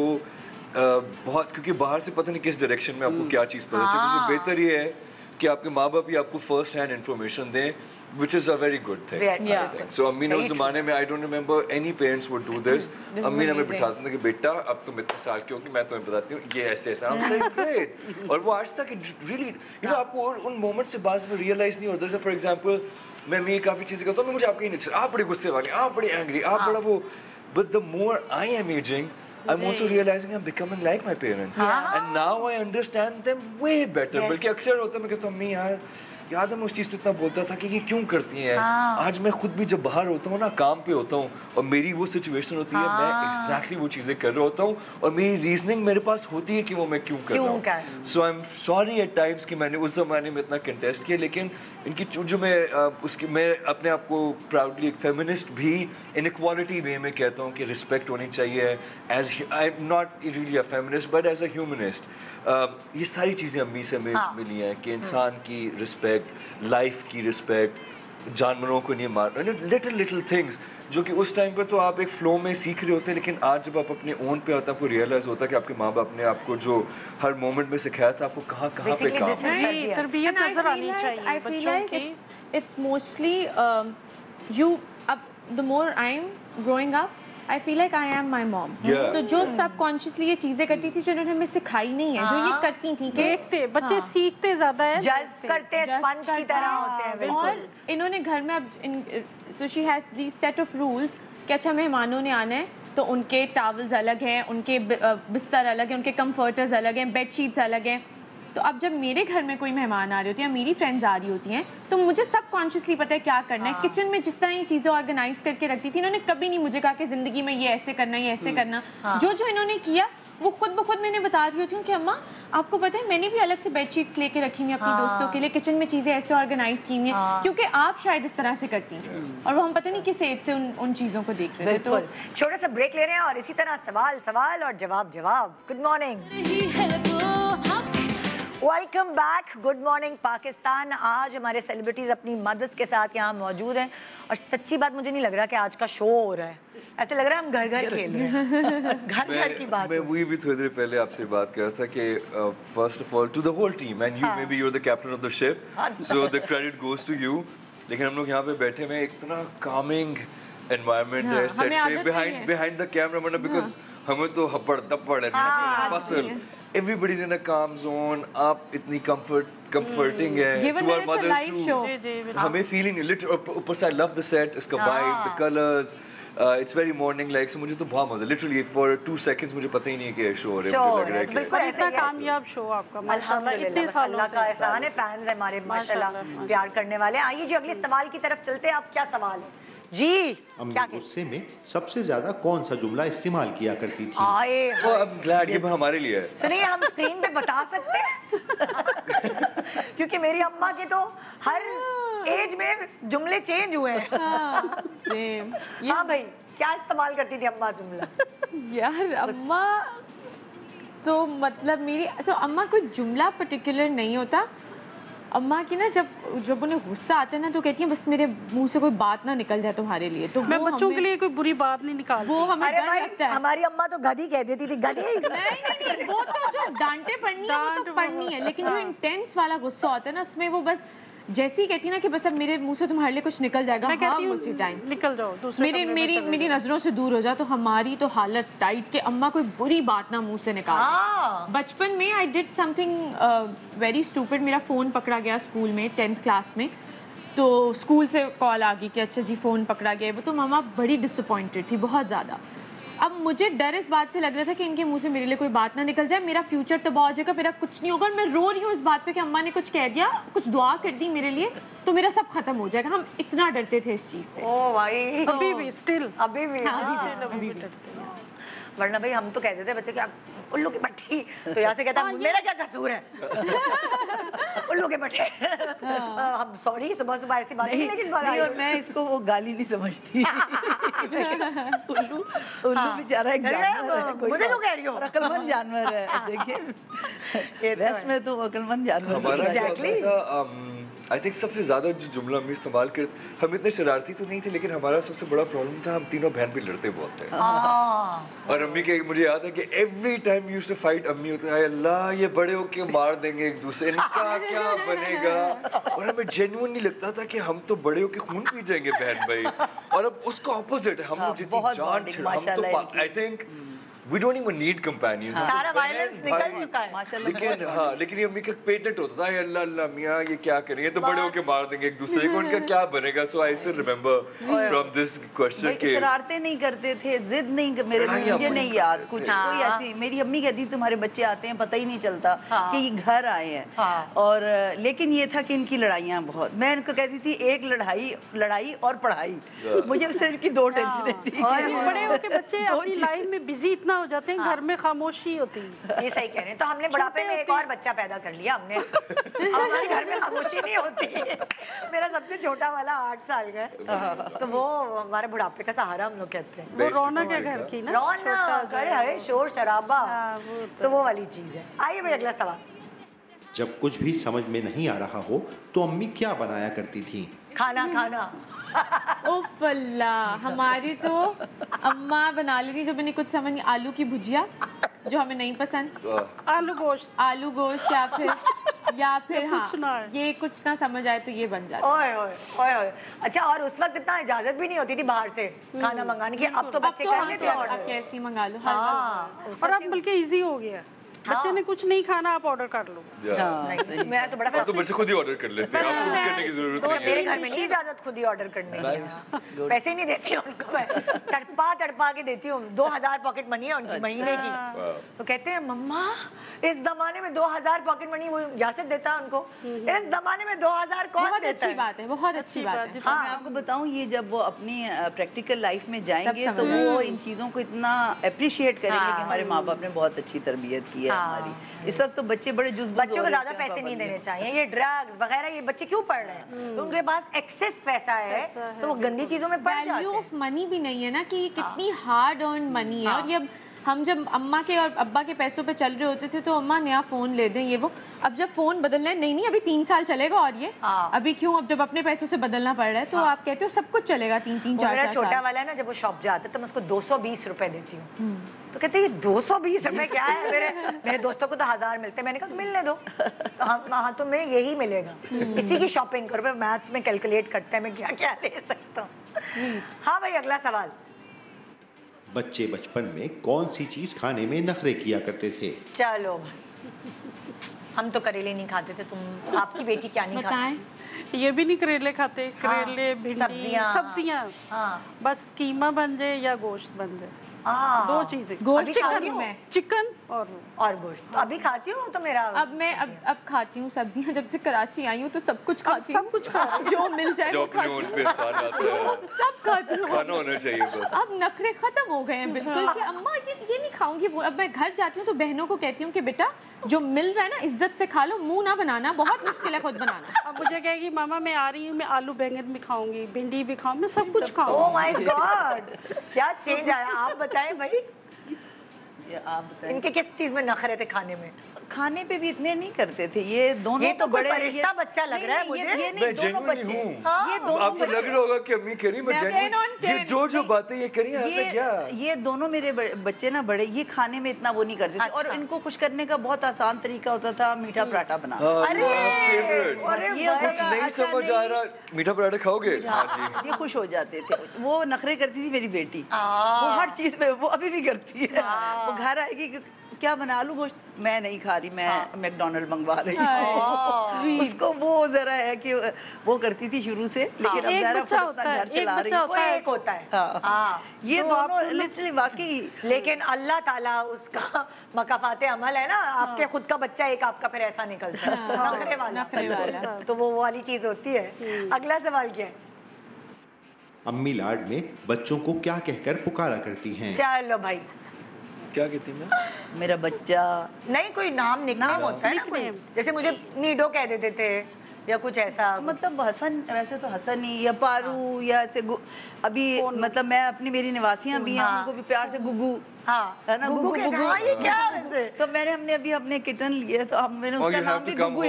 uh, बहुत, क्योंकि बाहर से पता नहीं किस डायरेक्शन में आपको क्या चीज़ पता चले, तो बेहतर ये है कि आपके माँ बाप ही आपको फर्स्ट हैंड इन्फॉर्मेशन दें, which is a very good thing. Yeah. So अम्मी ने उस ज़माने में, I don't remember any parents would do this. अम्मी ने हमें बिठाते थे कि बेटा अब तुम इतने साल के हो कि मैं तुम्हें बताती हूँ ये ऐसे ऐसा। I'm like great. और वो आज तक really, you know, आपको उन मोमेंट से बाद में realize नहीं होता। For example, मैं मैं काफ़ी चीज़ें करता हूँ, मुझे आपको ही नहीं अच्छा, आप बड़े गुस्से वाले, आप बड़े angry, आप बड़ा वो, but the more I am aging, I'm also realizing I'm becoming like my parents, yeah. and now I understand them way better. Yes. बल्कि अक्सर होता है मैं कहता हूँ अम्मी यार याद है मैं उस चीज़ पे इतना बोलता था कि ये क्यों करती हैं। हाँ। आज मैं खुद भी जब बाहर होता हूँ ना, काम पे होता हूँ और मेरी वो सिचुएशन होती हाँ। है, मैं एग्जैक्टली वो चीज़ें कर रहा होता हूँ और मेरी रीजनिंग मेरे पास होती है कि वो मैं क्यों कर रहा हूँ। So I am sorry at times कि मैंने उस ज़माने में इतना कंटेस्ट किया, लेकिन इनकी जो मैं उसकी मैं अपने आप को प्राउडली एक फेमिनिस्ट भी इनइक्वालिटी वे में कहता हूँ कि रिस्पेक्ट होनी चाहिए as I am not really a feminist but as a humanist. Uh, ये सारी चीज़ें अम्मी से मिल, हाँ। मिली हैं कि इंसान की रिस्पेक्ट, लाइफ की रिस्पेक्ट, जानवरों को नहीं मारना, लिटिल लिटिल थिंग्स जो कि उस टाइम पे तो आप एक फ्लो में सीख रहे होते हैं, लेकिन आज जब आप अपने ओन पे होता है आपको रियलाइज होता है कि आपके माँ बाप ने आपको जो हर मोमेंट में सिखाया था आपको कहाँ कहाँ पे काम है। तरबियत नजर आनी चाहिए बच्चों की। It's mostly um, you. The more I'm growing up, I feel like I am my mom. Yeah. So जो subconsciously ये चीजें करती थी जो इन्होंने हमें सिखाई नहीं है, जो ये करती थी, देखते बच्चे सीखते ज्यादा है, जज करते हैं, स्पंज की तरह होते हैं। और इन्होंने घर में अब so she has these set of rules कि अच्छा मेहमानों ने आना है तो उनके टॉवल्स अलग हैं, उनके बिस्तर अलग हैं, उनके कंफर्टर्स अलग हैं, बेडशीट्स अलग हैं। तो अब जब मेरे घर में कोई मेहमान आ रही होती है या मेरी फ्रेंड्स आ रही होती हैं तो मुझे सब कॉन्शियसली पता है क्या करना है। किचन में जिस तरह ये चीज़ें ऑर्गेनाइज करके रखती थी, इन्होंने कभी नहीं मुझे कहा कि ज़िंदगी में ये ऐसे करना ये ऐसे करना। जो जो इन्होंने किया वो खुद ब खुद मैंने बता रही होती हूँ कि अम्मा आपको पता है मैंने भी अलग से बेडशीट्स लेके रखी हुई अपनी हाँ। दोस्तों के लिए, किचन में चीज़ें ऐसे ऑर्गेनाइज की हुई हैं हाँ। क्योंकि आप शायद इस तरह से करती हैं और वो हम पता नहीं किस एज से उन उन चीज़ों को देख रहे थे। तो छोटा सा ब्रेक ले रहे हैं और इसी तरह सवाल सवाल और जवाब जवाब। Good morning. Welcome back, good morning Pakistan. आज हमारे सेलिब्रिटीज अपनी मदर्स के साथ यहाँ मौजूद हैं और सच्ची बात मुझे नहीं लग रहा कि आज का शो हो रहा है, ऐसे लग रहा है हम घर घर खेल रहे हैं। घर घर की बात। मैं वही भी थोड़ी देर पहले आपसे बात कर रहा था कि first of all to the whole team and you may be you are the captain of the ship, so the credit goes to you. लेकिन हम लोग यहाँ पे बैठे में इतना कामिंग एनवायरनमेंट है सेट पे बिहाइंड बिहाइंड द कैमरा, मतलब बिकॉज हमें तो हपड़ तपड़ and hustle everybody's in a calm zone. आप इतनी comfort comforting है to our mothers too. हमें feeling literally ऊपर से I love the set, इसका vibe, the colors. Uh, it's very morning like, so मुझे तो बहुत मजा, literally for two seconds मुझे पता ही नहीं कि शो हो रहा है, मुझे लग रहा है कि बिल्कुल ऐसा कामयाब शो आपका माशाल्लाह, इतने सालों का एहसान है, फैंस है हमारे माशाल्लाह प्यार करने वाले। आइए जी अगले सवाल की तरफ चलते हैं। आप क्या सवाल है जी? अम्मी गुस्से में सबसे ज्यादा कौन सा जुमला इस्तेमाल किया करती थी? आए वो अब ग्लैड ये हमारे लिए है। सुनिए हम स्क्रीन पे बता सकते हैं क्योंकि मेरी अम्मा के तो हर एज में जुमले चेंज हुए हैं। हाँ, सेम। हाँ भाई, क्या इस्तेमाल करती थी अम्मा जुमला? यार अम्मा तो मतलब मेरी तो अम्मा कोई जुमला पर्टिकुलर नहीं होता। अम्मा की ना जब जब उन्हें गुस्सा आता है ना तो कहती हैं बस मेरे मुंह से कोई बात ना निकल जाए तुम्हारे लिए, तो मैं बच्चों के लिए कोई बुरी बात नहीं निकालती। वो हमें अरे डर भाई, लगता है। हमारी अम्मा तो गधी कह देती थी, गधी। नहीं नहीं नहीं, वो तो जो डांटे पड़नी है वो तो पड़नी है, लेकिन जो इंटेंस वाला गुस्सा होता है ना उसमें वो बस जैसी ही कहती ना कि बस अब मेरे मुंह से तुम्हारे लिए कुछ निकल जाएगा, मैं कहती हूँ उसी टाइम निकल जाओ दूसरे मेरी मेरी मेरी नजरों से दूर हो जाओ, तो हमारी तो हालत टाइट के अम्मा कोई बुरी बात ना मुंह से निकाल। बचपन में I did something very stupid, मेरा फ़ोन पकड़ा गया स्कूल में टेंथ क्लास में, तो स्कूल से कॉल आ गई कि अच्छा जी फ़ोन पकड़ा गया, वो तो मम्मा बड़ी डिसअपॉइंटेड थी, बहुत ज़्यादा। अब मुझे डर इस बात से लग रहा था कि इनके मुंह से मेरे लिए कोई बात ना निकल जाए, मेरा फ्यूचर तबाह हो जाएगा, मेरा कुछ नहीं होगा और मैं रो रही हूँ इस बात पे कि अम्मा ने कुछ कह दिया, कुछ दुआ कर दी मेरे लिए तो मेरा सब खत्म हो जाएगा। हम इतना डरते थे इस चीज़ से। ओ भाई, so, अभी भी स्टिल अभी भी अभी भी डरते हैं। वरना भाई हम तो कहते थे बच्चे क्या उल्लू की पट्टी, तो यहाँ से कहता मेरा क्या कसूर है उल्लू के पट्टे। हम सॉरी सुबह सुबह ऐसी बात नहीं, लेकिन नहीं, और मैं इसको वो गाली नहीं समझती। उल्लू उल्लू बेचारा एक जानवर है, कोई मुझे क्यों कह रही हो? अक्लमंद जानवर है। देखिए वेस्ट में तो अक्लमंद जानवर हमारा एग्जैक्टली। आई थिंक सबसे ज़्यादा जो जुमला हम इस्तेमाल कर, हम इतने शरारती तो नहीं थे लेकिन हमारा सबसे बड़ा प्रॉब्लम था हम तीनों बहन भी लड़ते बहुत थे। और अम्मी के मुझे याद है कि every time used to fight, अम्मी होता है अल्लाह ये बड़े होके मार देंगे एक दूसरे, इनका क्या बनेगा। और हमें जेन्युइन नहीं लगता था कि हम तो बड़े होके खून पी जाएंगे बहन भाई, और अब उसका ऑपोजिट है, हम लोग जितनी जान छिड़ा, हम तो I think We don't even need companions. सारा वायलेंस निकल चुका है माशाल्लाह। लेकिन हाँ, लेकिन ये अम्मी का पेटेंट होता था, अल्लाह अल्लाह मियाँ ये क्या करेंगे, तो बड़े होके मार देंगे एक दूसरे को, उनका क्या बनेगा। So I still remember from this question के शरारतें नहीं करते थे, जिद नहीं, मेरे मुझे नहीं याद कुछ कोई ऐसी। मेरी अम्मी कहती तुम्हारे बच्चे आते हैं पता ही नहीं चलता कि ये घर आए हैं, और लेकिन ये था कि इनकी लड़ाइयाँ बहुत, मैं इनको कहती थी एक लड़ाई लड़ाई और पढ़ाई, मुझे सिर्फ की दो टेंशन थी। बड़े होके बच्चे अपनी लाइफ में बिजी इतना हो जाते हैं, घर में खामोशी होती है। ये सही कह रहे हैं। तो हमने बुढ़ापे में एक और बच्चा पैदा कर लिया हमने। हमारे घर में खामोशी नहीं होती। मेरा सबसे छोटा वाला आठ साल का है, तो वो हमारे बुढ़ापे का सहारा हम लोग कहते हैं। वो रौनक है घर की ना, रौनक, अरे हरे शोर शराबा, तो वो वाली चीज है। आइए भाई अगला सवाल। जब कुछ भी समझ में नहीं आ रहा हो तो अम्मी क्या बनाया करती थी? खाना खाना उफ अल्लाह, हमारी तो अम्मा बना लेती जब इन्हें कुछ समझ नहीं, आलू की भुजिया जो हमें नहीं पसंद, आलू गोश्त आलू गोश्त या फिर या फिर हाँ ये कुछ ना समझ आए तो ये बन जाता। ओए ओए ओए ओए। अच्छा, और उस वक्त इतना इजाजत भी नहीं होती थी बाहर से खाना मंगाने की, अब तो बच्चे कर लेते हैं ऑर्डर, कैसी मंगा लो। हाँ, और अब बल्कि इजी हो गया, बच्चे ने कुछ नहीं खाना आप ऑर्डर कर लो। नहीं, मैं तो बड़ा अब तो बच्चे खुद ही ऑर्डर कर लेते हैं, आपको करने की जरूरत तो नहीं है। मेरे घर में नहीं इजाजत खुद ही ऑर्डर करने की, पैसे ही नहीं देती उनको, मैं तड़पा तड़पा के देती हूँ। दो हजार पॉकेट मनी है उनकी महीने की, तो कहते हैं मम्मा इस जमाने में दो हजार पॉकेट मनी, वो यासिर देता है उनको, इस जमाने में दो हजार कौन बहुत देता अच्छी बात है, बहुत अच्छी बात है। हाँ, मैं आपको बताऊं ये जब वो अपनी प्रैक्टिकल लाइफ में जाएंगे तो वो इन चीज़ों को इतना अप्रिशिएट करेंगे कि हमारे माँ बाप ने बहुत अच्छी तरबियत की है हमारी। इस वक्त तो बच्चे बड़े जुज़ बच्चों को ज्यादा पैसे नहीं देने चाहिए, ये ड्रग्स वगैरह ये बच्चे क्यों पढ़ रहे हैं, तो उनके पास एक्सेस पैसा है तो वो गंदी चीजों में पड़ जाते हैं। वैल्यू ऑफ मनी भी नहीं है ना कि कितनी हार्ड अर्न मनी है, और ये हम जब अम्मा के और अब्बा के पैसों पे चल रहे होते थे तो अम्मा नया फ़ोन ले दें ये वो, अब जब फ़ोन बदलना है, नहीं नहीं अभी तीन साल चलेगा और ये अभी क्यों, अब जब अपने पैसों से बदलना पड़ रहा है तो आप कहते हो सब कुछ चलेगा तीन तीन चार मेरा छोटा वाला है ना, जब वो शॉप जाता है तो मैं उसको दो सौ बीस रुपए देती हूँ, तो कहते हैं ये दो सौ बीस रुपए क्या है, मेरे मेरे दोस्तों को तो हजार मिलते हैं। मैंने कहा मिलने दो, तो हम हाँ तो मैं यही मिलेगा, इसी की शॉपिंग करो। फिर मैथ्स में कैलकुलेट करते हैं मैं क्या क्या ले सकता हूँ। हाँ भाई अगला सवाल, बच्चे बचपन में कौन सी चीज खाने में नखरे किया करते थे? चलो हम तो करेले नहीं खाते थे, तुम आपकी बेटी क्या नहीं खाती? ये भी नहीं करेले खाते, करेले हाँ, भिंडी सब्जियां सब्जियां हाँ। बस कीमा बन जाए या गोश्त बन जाए, दो चीजें, गोश्त चिकन में चिकन और और गोश्त। तो अभी खाती हूँ तो मेरा अब मैं अब अब खाती हूँ सब्जियाँ, जब से कराची आई हूँ तो सब कुछ खाती हूँ, सब कुछ जो मिल जाए वो खाती हूँ, सब खाती हूँ, खाना होना चाहिए बस। अब नखरे खत्म हो गए हैं बिल्कुल कि अम्मा ये ये नहीं खाऊंगी वो। अब मैं घर जाती हूँ तो बहनों को कहती हूँ कि बेटा जो मिल रहा है ना इज्जत से खा लो, मुंह ना बनाना, बहुत मुश्किल है खुद बनाना। अब मुझे कहेगी मामा मैं आ रही हूँ, मैं आलू बैंगन भी खाऊंगी, भिंडी भी खाऊँ, मैं सब कुछ खाऊँ। ओह माय गॉड, क्या चेंज आया। आप बताएं भाई, आप बताएं इनके किस चीज में नखरे थे खाने में? खाने पे भी इतने नहीं करते थे ये दोनों। ये तो बड़े फरिश्ता बच्चा लग रहा है मुझे। ये, ये नहीं दोनों बच्चे, ये दोनों आपको लग रहा होगा कि अम्मी कह रही मैं जेन्युइन, ये जो जो बातें ये करी हैं क्या, ये दोनों मेरे बच्चे ना बड़े, ये खाने में इतना वो नहीं करते थे। और इनको खुश करने का बहुत आसान तरीका होता था, मीठा पराठा बनाना। अरे ये कुछ नहीं समझ आ रहा, मीठा पराठा खाओगे? ये खुश हो जाते थे। वो नखरे करती थी मेरी बेटी, वो हर चीज में, वो अभी भी करती है। वो घर आएगी क्या बना, आलू गोश्त, मैं नहीं खा रही, मैं मैकडॉनल्ड मंगवा रही हूँ। उसको वो जरा है कि वो करती थी शुरू से, लेकिन अब जरा खुद अपना घर चला रही है। एक होता है हाँ, ये दोनों लिटरली वाकई। लेकिन अल्लाह ताला उसका मकाफाते अमल है ना, आपके खुद का बच्चा एक आपका फिर ऐसा निकलता है नखरे वाला, तो वो वाली चीज होती है। अगला सवाल क्या है? अम्मी लाड में बच्चों को क्या कहकर पुकारा करती हैं? चलो भाई, क्या कहती मैं? मेरा बच्चा नहीं, कोई नाम निकनेम होता है ना कोई, जैसे मुझे नीडो कह देते थे या कुछ ऐसा, मतलब हसन, वैसे तो हसन ही या पारू या ऐसे अभी मतलब मैं अपनी मेरी निवासियां भी हैं, उनको भी प्यार से गुगू, हाँ है ना, गुगू गुगू। हाँ, ये क्या है वैसे? तो मैंने हमने अभी अपने किटन लिए तो हम मैंने उसका नाम भी गुगू ही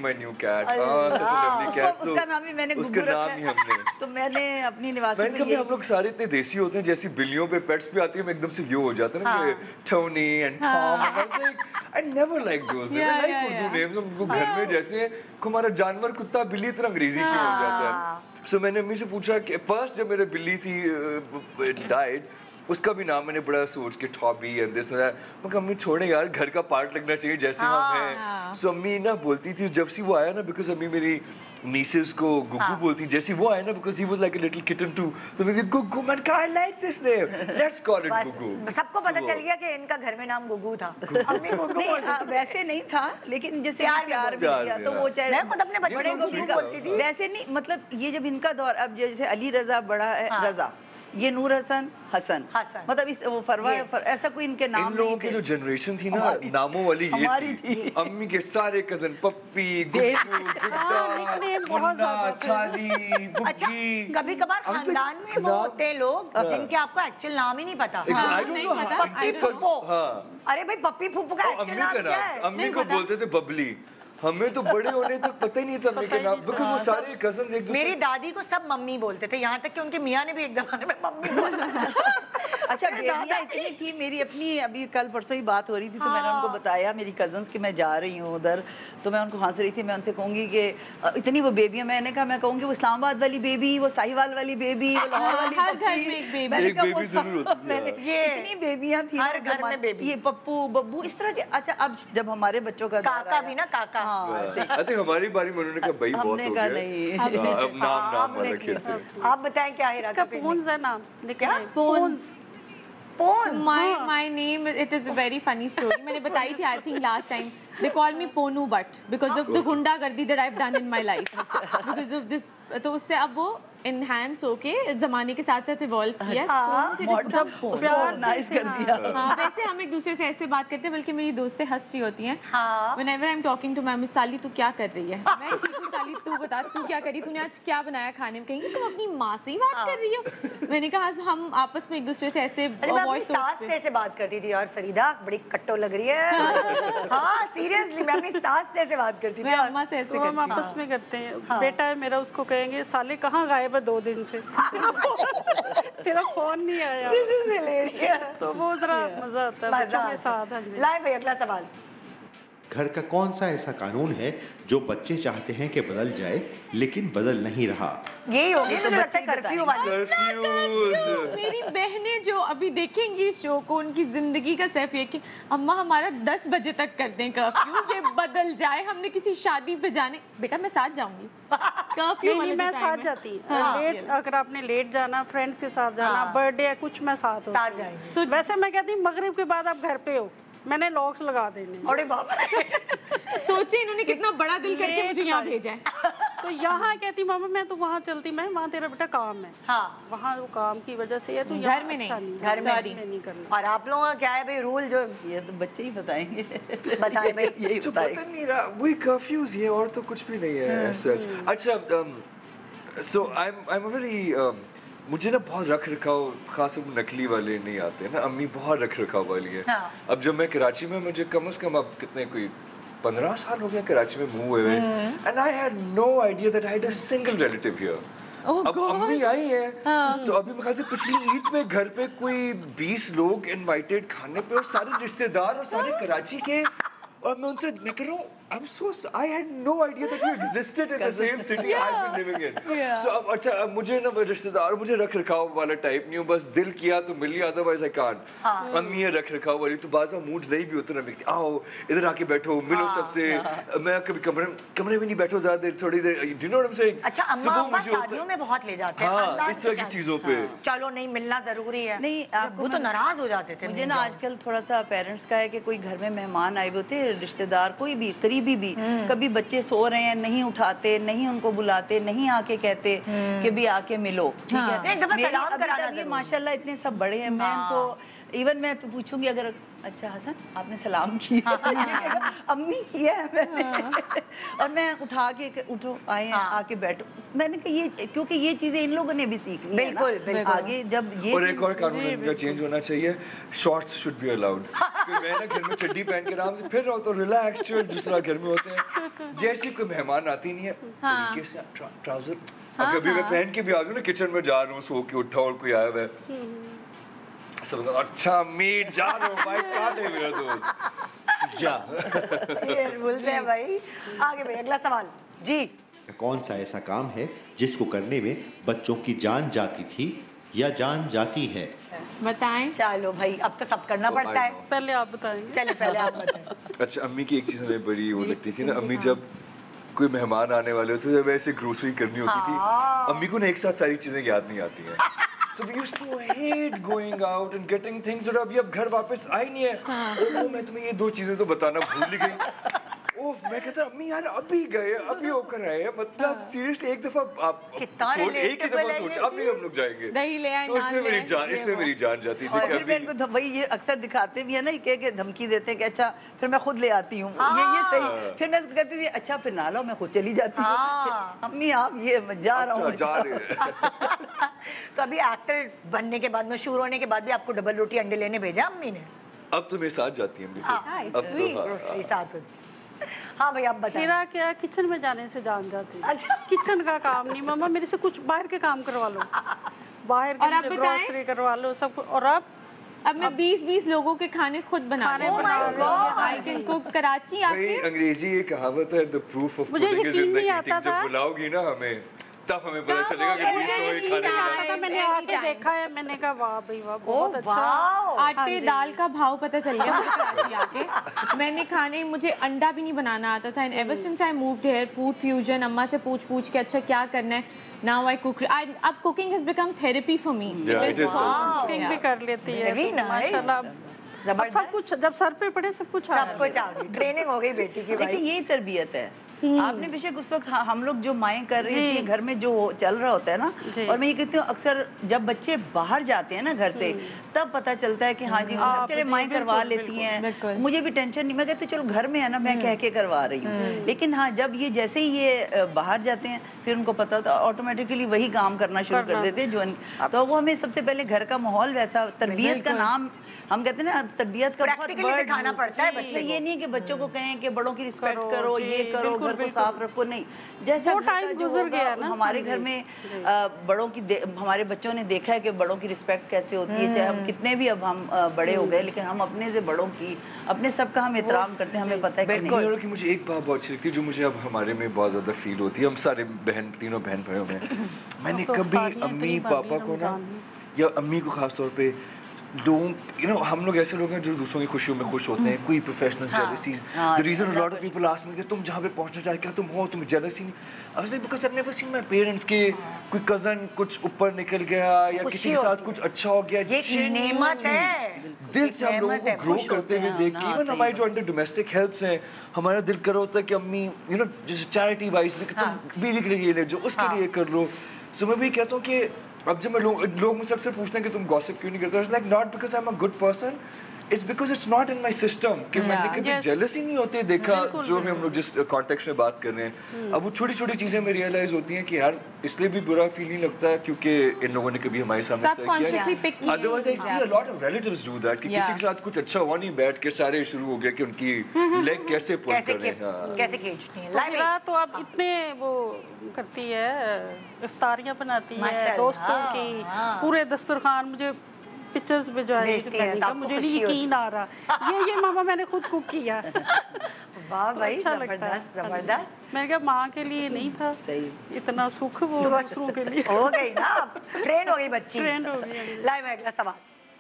रखा, उसका नाम भी मैंने गुगू रखा। तो मैंने अपनी निवासी में, हम लोग सारे इतने देसी होते हैं, जैसी बिल्लियों पे पेट्स पे आती है मैं एकदम से ये हो जाता है ना, Tony and Tom, I never like those names, I like Urdu names. हमको घर में जैसे हमारा जानवर कुत्ता बिल्ली इतना अंग्रेजी क्यों हो जाता है। सो मैंने अम्मी से पूछा कि फर्स्ट जब मेरे बिल्ली थी डाइड, उसका भी नाम मैंने बड़ा सोच के टॉबी एंड दिस दैट, मैं अम्मी छोड़े यार, घर का पार्ट लगना चाहिए जैसे हम हैं। सो अम्मी ना बोलती थी जब से वो आया ना, बिकॉज अम्मी मेरी नीसेस को गुग्गू बोलती, जैसे वो आया ना, because he was like a little kitten too, तो मैं गुग्गू, मैंने कहा I like this name, let's call it Guggu. सबको पता चल गया कि इनका घर में नाम गुग्गू था। अम्मी गुग्गू नहीं, वैसे नहीं था, लेकिन जैसे प्यार भी किया तो वो चाहे मैं खुद अपने बच्चे को गुग्गू बोलती थी। वैसे नहीं, मतलब ये जब इनका दौर, अब जैसे अली रजा बड़ा है, रजा, ये नूर हसन, हसन, हसन। मतलब इस वो फरवा फर, ऐसा कोई इनके नाम इन लोगों की जो जनरेशन थी ना नामों वाली, ये थी, थी। अम्मी के सारे कजन पप्पी, गुग्गू, गुड्डा, मुन्ना, चाली, बुग्गी। कभी कभार खानदान में वो होते हैं लोग जिनके आपको एक्चुअल नाम ही नहीं पता। पप्पी फुप्पो, अरे भाई पप्पी फुप्पो का एक्चुअल नाम क्या है? अम्मी को बोलते थे बबली, हमें तो बड़े होने तक पता ही नहीं था अम्मी के नाम, बिकॉज़ वो सारे कजन्स एक दूसरे। मेरी दादी को सब मम्मी बोलते थे, यहाँ तक कि उनके मियाँ ने भी एक जमाने में मम्मी बोला। अच्छा, बेटियां इतनी थी मेरी अपनी, अभी कल परसों ही बात हो रही थी तो मैंने उनको बताया मेरी कजन्स कि मैं जा रही हूँ उधर, तो मैं उनको हंस रही थी, मैं उनसे कहूँगी कि इतनी वो बेबियाँ, मैंने कहा मैं कहूँगी वो इस्लामाबाद वाली बेबी, वो साहिवाल वाली बेबी, वो लाहौर वाली, हर घर में एक बेबी, एक बेबी जरूर होती है। ये इतनी बेबियाँ थी हर घर में बेबी, ये पप्पू बब्बू इस तरह के। अच्छा, अब जब हमारे बच्चों का काका भी ना, काका, आई थिंक हमारी बारी में उन्होंने कहा भाई बहुत हो गया, नहीं अब नाम नाम वाला खेलते हैं। आप बताएं क्या है इसका? पोन्स है नाम, क्या पोन्स? So my my name, it is a very funny story. मैंने बताई थी I think last time. They call me Ponu Butt because of the गुंडागर्दी that I've done in my life. Because of this, तो उससे अब वो enhance होके ज़माने के साथ साथ evolve किया। ऑर्गेनाइज कर दिया। हाँ, वैसे हम एक दूसरे से ऐसे बात करते हैं, बल्कि मेरी दोस्तें हंस रही होती हैं। Whenever I'm talking to my Miss Sally, तू क्या कर रही है? मैं ठीक हूँ साली तू बता तू क्या करी, तूने आज क्या बनाया खाने में? कहेंगी तुम अपनी माँ से ही बात कर रही हो। मैंने कहा हम आपस में एक दूसरे से ऐसे वॉइस सास से ऐसे बात करती थी यार फरीदा बड़ी कट्टो लग रही है। हाँ सीरियसली मैं अपनी सास से ऐसे बात करती थी। मैं अम्मा से ऐसे तो हम आपस में करते हैं। बेटा है मेरा, उसको कहेंगे साले कहाँ गायब है दो दिन से, तेरा फोन नहीं आया, तो वो जरा मजा आता है बच्चों के साथ। लाए भाई अगला सवाल। घर का कौन सा ऐसा कानून है जो बच्चे चाहते हैं कि बदल जाए लेकिन बदल नहीं रहा? यही होगी तो बच्चे कर्फ्यू वाली। मेरी बहनें जो अभी देखेंगी इस शो को, उनकी जिंदगी का सिर्फ ये कि अम्मा हमारा दस बजे तक कर दें कर्फ्यू, ये बदल जाए, हमने किसी शादी पे जाने। बेटा मैं साथ जाऊंगी कर्फ्यू नहीं, मैं साथ जाती। लेट अगर आपने लेट जाना, फ्रेंड्स के साथ जाना, बर्थडे है कुछ, मैं साथ साथ जाएंगे। वैसे मैं कहती हूँ मगरिब के बाद आप घर पे हो, मैंने लॉक्स लगा देने। अरे बाबा सोचे इन्होंने कितना बड़ा दिल करके मुझे यहाँ भेजा है। तो यहाँ कहती मामा मैं तो वहाँ चलती, मैं वहाँ तेरा बेटा काम है। हाँ वहाँ वो काम की वजह से है, तो घर में नहीं, घर में नहीं करना। और आप लोगों का क्या है भाई रूल? जो ये तो बच्चे ही बताएंगे। बताएं भाई। यही पता नहीं रहा, वही कर्फ्यूज ये और तो कुछ भी नहीं है सच। अच्छा so I am I am very मुझे ना बहुत रख रखाव, खास वो नकली वाले नहीं आते ना, अम्मी बहुत रख रखाव वाली है। हाँ। अब जब मैं कराची में, मुझे कम से कम अब कितने कोई पंद्रह साल हो गया कराची में मूव हुए, and I had no idea that I had a single relative here. अब अम्मी आई है हाँ। तो अभी मैं कहती पिछली ईद में घर पे कोई बीस लोग इनवाइटेड खाने पे, और सारे रिश्तेदार और सारे कराची के, और मैं उनसे निकल रहा हूँ, I'm so I had no idea that you existed in the same city I've been living in. Yeah. So अब अच्छा अब मुझे ना रिश्तेदार, मुझे रख रखाव वाला टाइप नहीं हूँ, बस दिल किया तो मिल लिया, otherwise I can't. हाँ. अम्मी है रख रखाव वाली, तो बाज़ में मूड नहीं भी होता ना, देखती आओ इधर आके बैठो, मिलो हाँ. सबसे। हाँ. मैं कभी कमरे कमरे में नहीं बैठो ज़्यादा देर, थोड़ी देर, do you know what I'm saying? अच्छा अम्मा अम्मा शादियों में बहुत ले जाते हैं हाँ, इस तरह की चीज़ों पे। चलो नहीं मिलना जरूरी है। नहीं वो तो नाराज हो जाते थे। मुझे ना आजकल थोड़ा सा पेरेंट्स का है कि कोई घर में मेहमान आए होते, रिश्तेदार कोई भी करीबी भी, कभी बच्चे सो रहे हैं नहीं उठाते, नहीं उनको बुलाते, नहीं आके कहते कि भी आके मिलो, ठीक है। एक दफा सलाम कराना ये माशाल्लाह इतने सब बड़े हैं, मैं इनको इवन मैं पूछूंगी अगर अच्छा हसन आपने सलाम किया अम्मी किया है मैंने और मैं उठा के उठो आए आके बैठो, मैंने कहा ये क्योंकि ये चीजें इन लोगों ने भी सीख ली है ना आगे जब ये। और एक और कानून इनका चेंज होना चाहिए, शॉर्ट्स शुड बी अलाउड। मैं ना घर में चड्डी पहन के आराम से फिर रहा हूँ तो रिलैक्स जो जिस तरह घर में होते हैं, जैसे कोई मेहमान आती नहीं है तरीके से ट्राउजर, अब कभी मैं पहन के भी आ जाऊँ ना, किचन में जा रहा हूँ सो के उठा और कोई आया हुआ है, सब अच्छा मीट जा रहा हूँ भाई, कहाँ है मेरा दोस्त क्या ये रूल्स है भाई। आगे भाई अगला सवाल जी। कौन सा ऐसा काम है जिसको करने में बच्चों की जान जाती थी या जान जाती है? बताएं। चलो भाई अब तो सब करना पड़ता है, पहले आप बताएंगे। चलो पहले आप बताएं। अच्छा अम्मी की एक चीज़ हमें बड़ी वो लगती थी ना, अम्मी जब कोई मेहमान आने वाले होते थे, वैसे ग्रोसरी करनी होती थी, अम्मी को ना एक साथ सारी चीज़ें याद नहीं आती हैं। So we used to hate going out and getting things, और अभी अब घर वापस आई नहीं है, ओह मैं तुम्हें ये दो चीजें तो बताना भूल ही गई। ओह मैं कहता अम्मी यार अभी गए अभी होकर आए, मतलब सीरियसली एक दफा आप सोच एक ही दफा सोच अब नहीं हम लोग जाएंगे, दही ले आए, तो इसमें मेरी जान इसमें मेरी जान जाती थी। और फिर मैं इनको वही ये अक्सर दिखाते भी है ना, कह के धमकी देते हैं कि अच्छा फिर मैं खुद ले आती हूँ, ये ये सही, फिर मैं कहती थी अच्छा फिर ना लो मैं खुद चली जाती हूँ, अम्मी आप ये जा रहा हूँ जा रहे हैं। तो अभी एक्टर बनने के बाद, मशहूर होने के बाद भी आपको डबल रोटी अंडे लेने भेजा अम्मी ने? अब तो मेरे साथ जाती हैं, अब तो साथ होती। हाँ भाई आप बताएं। मेरा क्या किचन में जाने से जान जाती है। अच्छा किचन का काम नहीं मम्मा, मेरे से कुछ बाहर के काम करवा लो, बाहर के ग्रोसरी करवा लो सब। और अब अब मैं बीस बीस लोगों के खाने खुद बना रही हूँ। I can cook. कराची आके अंग्रेजी एक कहावत है, the proof of pudding is in the eating. जब बुलाओगी ना हमें तब हमें पता चलेगा कि बीस लोग एक खाने का। मैंने आके देखा है, मैंने कहा वाह भाई वाह बहुत अच्छा। आटे दाल का भाव पता चल गया मुझे कराची आके। मैंने खाने, मुझे अंडा भी नहीं बनाना आता था, and ever since I moved here food fusion, अम्मा से पूछ पूछ के अच्छा क्या करना है, नाउ आई कुक। अब cooking has become therapy for me. Cooking भी कर लेती है माशाल्लाह, सब कुछ जब सर पे पड़े सब कुछ सब कुछ आ गई, ट्रेनिंग हो गई बेटी की। देखिए यही तरबियत है आपने बेशक उस वक्त हम लोग जो माएँ कर रही थी घर में जो चल रहा होता है ना, और मैं ये कहती हूँ अक्सर जब बच्चे बाहर जाते हैं ना घर से तब पता चलता है कि हाँ जी चले माएँ करवा लेती हैं, मुझे भी टेंशन नहीं, मैं कहती चलो घर में है ना मैं कह के करवा रही हूँ। लेकिन हाँ जब ये जैसे ही ये बाहर जाते हैं फिर उनको पता होता है, ऑटोमेटिकली वही काम करना शुरू कर देते हैं जो, तो वो हमें सबसे पहले घर का माहौल वैसा, तरबियत का नाम हम कहते हैं ना, तरबियत का बहुत दिखाना पड़ता है। बच्चे ये नहीं कि बच्चों को कहें कि बड़ों की रिस्पेक्ट करो, ये करो, घर को साफ रखो, नहीं, जैसा टाइम गुजर गया ना हमारे घर में बड़ों की, हमारे बच्चों ने देखा है कि बड़ों की रिस्पेक्ट कैसे होती है, चाहे हम कितने भी अब हम बड़े हो गए लेकिन हम अपने से बड़ों की, अपने सबका हम एहतराम करते हैं, हमें पता है कि नहीं। कि मुझे एक बात बहुत अच्छी लगती है जो मुझे अब हमारे में बहुत ज़्यादा फील होती है, हम सारे बहन तीनों बहन भाइयों में, मैंने कभी अम्मी पापा को ना या अम्मी को खास तौर पे लोग यू नो हम लोग ऐसे लोग हैं जो दूसरों की खुशियों में खुश होते हैं, कोई professional jealousy, the reason a lot of people ask me कि तुम जहाँ पे पहुँचना चाहे क्या तुम हो, तुम जेलसी नहीं, I was like because I never seen my parents के कोई कजन कुछ ऊपर निकल गया या किसी के साथ कुछ अच्छा हो गया, ये नेमत है, दिल से हम लोगों को ग्रो करते हुए देख के, इवन हमारी जो अंडर डोमेस्टिक हेल्प्स हैं, हमारा दिल कर होता है कि अम्मी यू नो जैसे चैरिटी वाइज में तुम बीवी के लिए ये ले जो उसके लिए कर लो। सो मैं भी कहता हूँ कि अब जब मैं लोग लोग मुझसे अक्सर पूछते हैं कि तुम गॉसिप क्यों नहीं करते, it's like not because I am a good person, it's because it's not in my system कि मैंने कभी जेलसी नहीं होते देखा जो भी हम लोग जिस कॉन्टेक्स्ट में बात कर रहे हैं। अब वो छोटी छोटी चीजें में रियलाइज होती हैं कि यार इसलिए भी बुरा फील नहीं लगता है क्योंकि इन लोगों ने कभी हमारे सामने किया, otherwise I see a lot of relatives do that कि किसी के साथ कुछ अच्छा हुआ नहीं, बैठ के सारे शुरू हो गया कि उनकी लेग कैसे पुल करें, कैसे खींचनी है। लाइला तो अब इतने वो करती है, इफ्तारियां बनाती है दोस्तों की, पूरे दस्तरखान, मुझे पिक्चर्स भिजवाई, मुझे नहीं यकीन आ रहा, ये ये मामा मैंने खुद कुक किया। वाह भाई, अच्छा जबरदस्त जबरदस्त। मैंने कहा माँ के लिए नहीं था इतना सुख, वो दूसरों के लिए हो गई ना, ट्रेन हो गई बच्ची, ट्रेंड हो गई। लाइव अगला सवाल,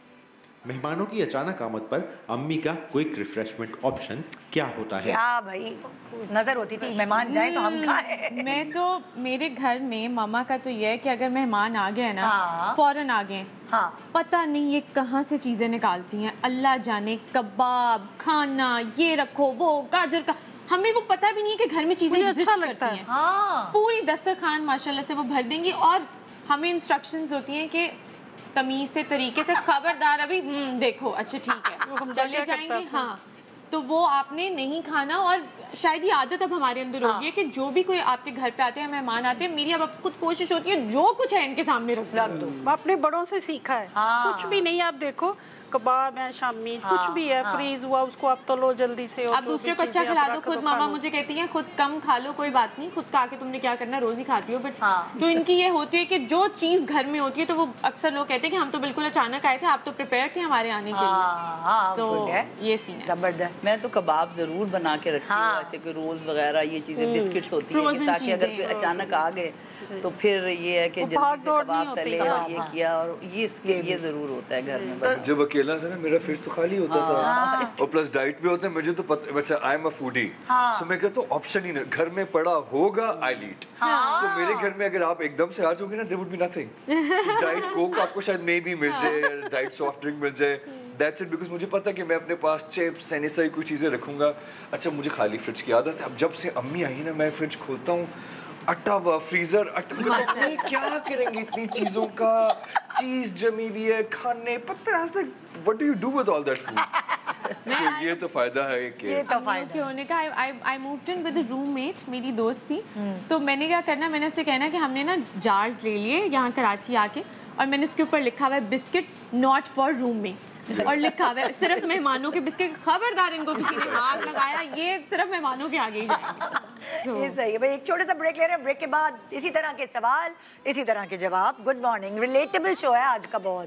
मेहमानों की अचानक आमद पर अम्मी का क्विक रिफ्रेशमेंट ऑप्शन क्या होता है? क्या भाई नजर होती थी मेहमान जाए तो हम खाए। मैं तो मेरे घर में मामा का तो ये है कि अगर मेहमान आ गए ना फौरन आ गए, हाँ पता नहीं ये कहाँ से चीजें निकालती हैं, अल्लाह जाने, कबाब खाना, ये रखो वो गाजर का, हमें वो पता भी नहीं है कि घर में चीजें एग्जिस्ट करती हैं। हाँ। पूरी दस्तरखान माशाल्लाह से वो भर देंगी और हमें इंस्ट्रक्शंस होती हैं कि तमीज से तरीके से, खबरदार अभी देखो अच्छा ठीक है चले जाएंगे, हाँ तो वो आपने नहीं खाना। और शायद ये आदत अब हमारे अंदर हो गई है कि जो भी कोई आपके घर पे आते हैं, मेहमान आते हैं, मेरी अब खुद कोशिश होती है जो कुछ है इनके सामने रख दो। अपने बड़ों से सीखा है, हाँ। कुछ भी नहीं, आप देखो कबाब है शामी, हाँ, कुछ भी है, हाँ, फ्रीज हुआ उसको आप तो लो जल्दी से, आप दूसरे को अच्छा खिला दो। खुद मामा मुझे कहती हैं खुद कम खा लो कोई बात नहीं, खुद खा के तुमने क्या करना, रोज ही खाती हो, बट हाँ। तो इनकी ये होती है कि जो चीज घर में होती है तो वो अक्सर लोग कहते हैं कि हम तो बिल्कुल अचानक आए थे, आप तो प्रिपेयर थे हमारे आने के लिए, तो ये सीन है। जबरदस्त। मैं तो कबाब जरूर बना के रखती हूँ, ऐसे कोई रोल्स वगैरह ये चीजें, बिस्किट्स होती है ताकि अगर कोई अचानक आ गए तो फिर ये है कि जल्दी से कबाब तले और ये किया, और ये ये जरूर होता है घर में। जब अकेला था ना मेरा फ्रिज तो खाली होता था, और प्लस डाइट भी होता है, मुझे तो पता, अच्छा आई एम अ फूडी, सो मैं कहता हूँ ऑप्शन ही नहीं, घर में पड़ा होगा आई ईट। सो मेरे घर में अगर आप एकदम से आ जाओगे ना, there would be nothing, diet coke आपको शायद मे बी मिल जाए, डाइट सॉफ्ट ड्रिंक मिल जाए, दैट्स इट, बिकॉज मुझे पता है कि मैं अपने पास चिप्स सैनिटाइजर कोई चीज़ें रखूंगा। अच्छा मुझे खाली फ्रिज की आदत है, अब जब से अम्मी आई ना मैं फ्रिज खोलता हूँ, अट्टा हुआ फ्रीजर, अट्टा क्या करेंगे इतनी चीजों का, चीज जमी हुई है, खाने पत्थर, what do you do with all that food. So ये तो फायदा है कि ये तो फायदा के होने का। I I moved in with a roommate, मेरी दोस्त थी, तो मैंने क्या करना, मैंने उससे कहना कि हमने ना जार्स ले लिए यहाँ कराची आके, और मैंने उसके ऊपर लिखा हुआ है बिस्किट्स नॉट फॉर रूममेट्स, और लिखा हुआ है सिर्फ मेहमानों के बिस्किट, खबरदार इनको किसी ने हाथ लगाया, ये सिर्फ मेहमानों के आगे ही जाएंगे। ये सही है भाई। एक छोटा सा ब्रेक ले रहे हैं, ब्रेक के बाद इसी तरह के सवाल, इसी तरह के जवाब। गुड मॉर्निंग, रिलेटेबल शो है आज का बहुत।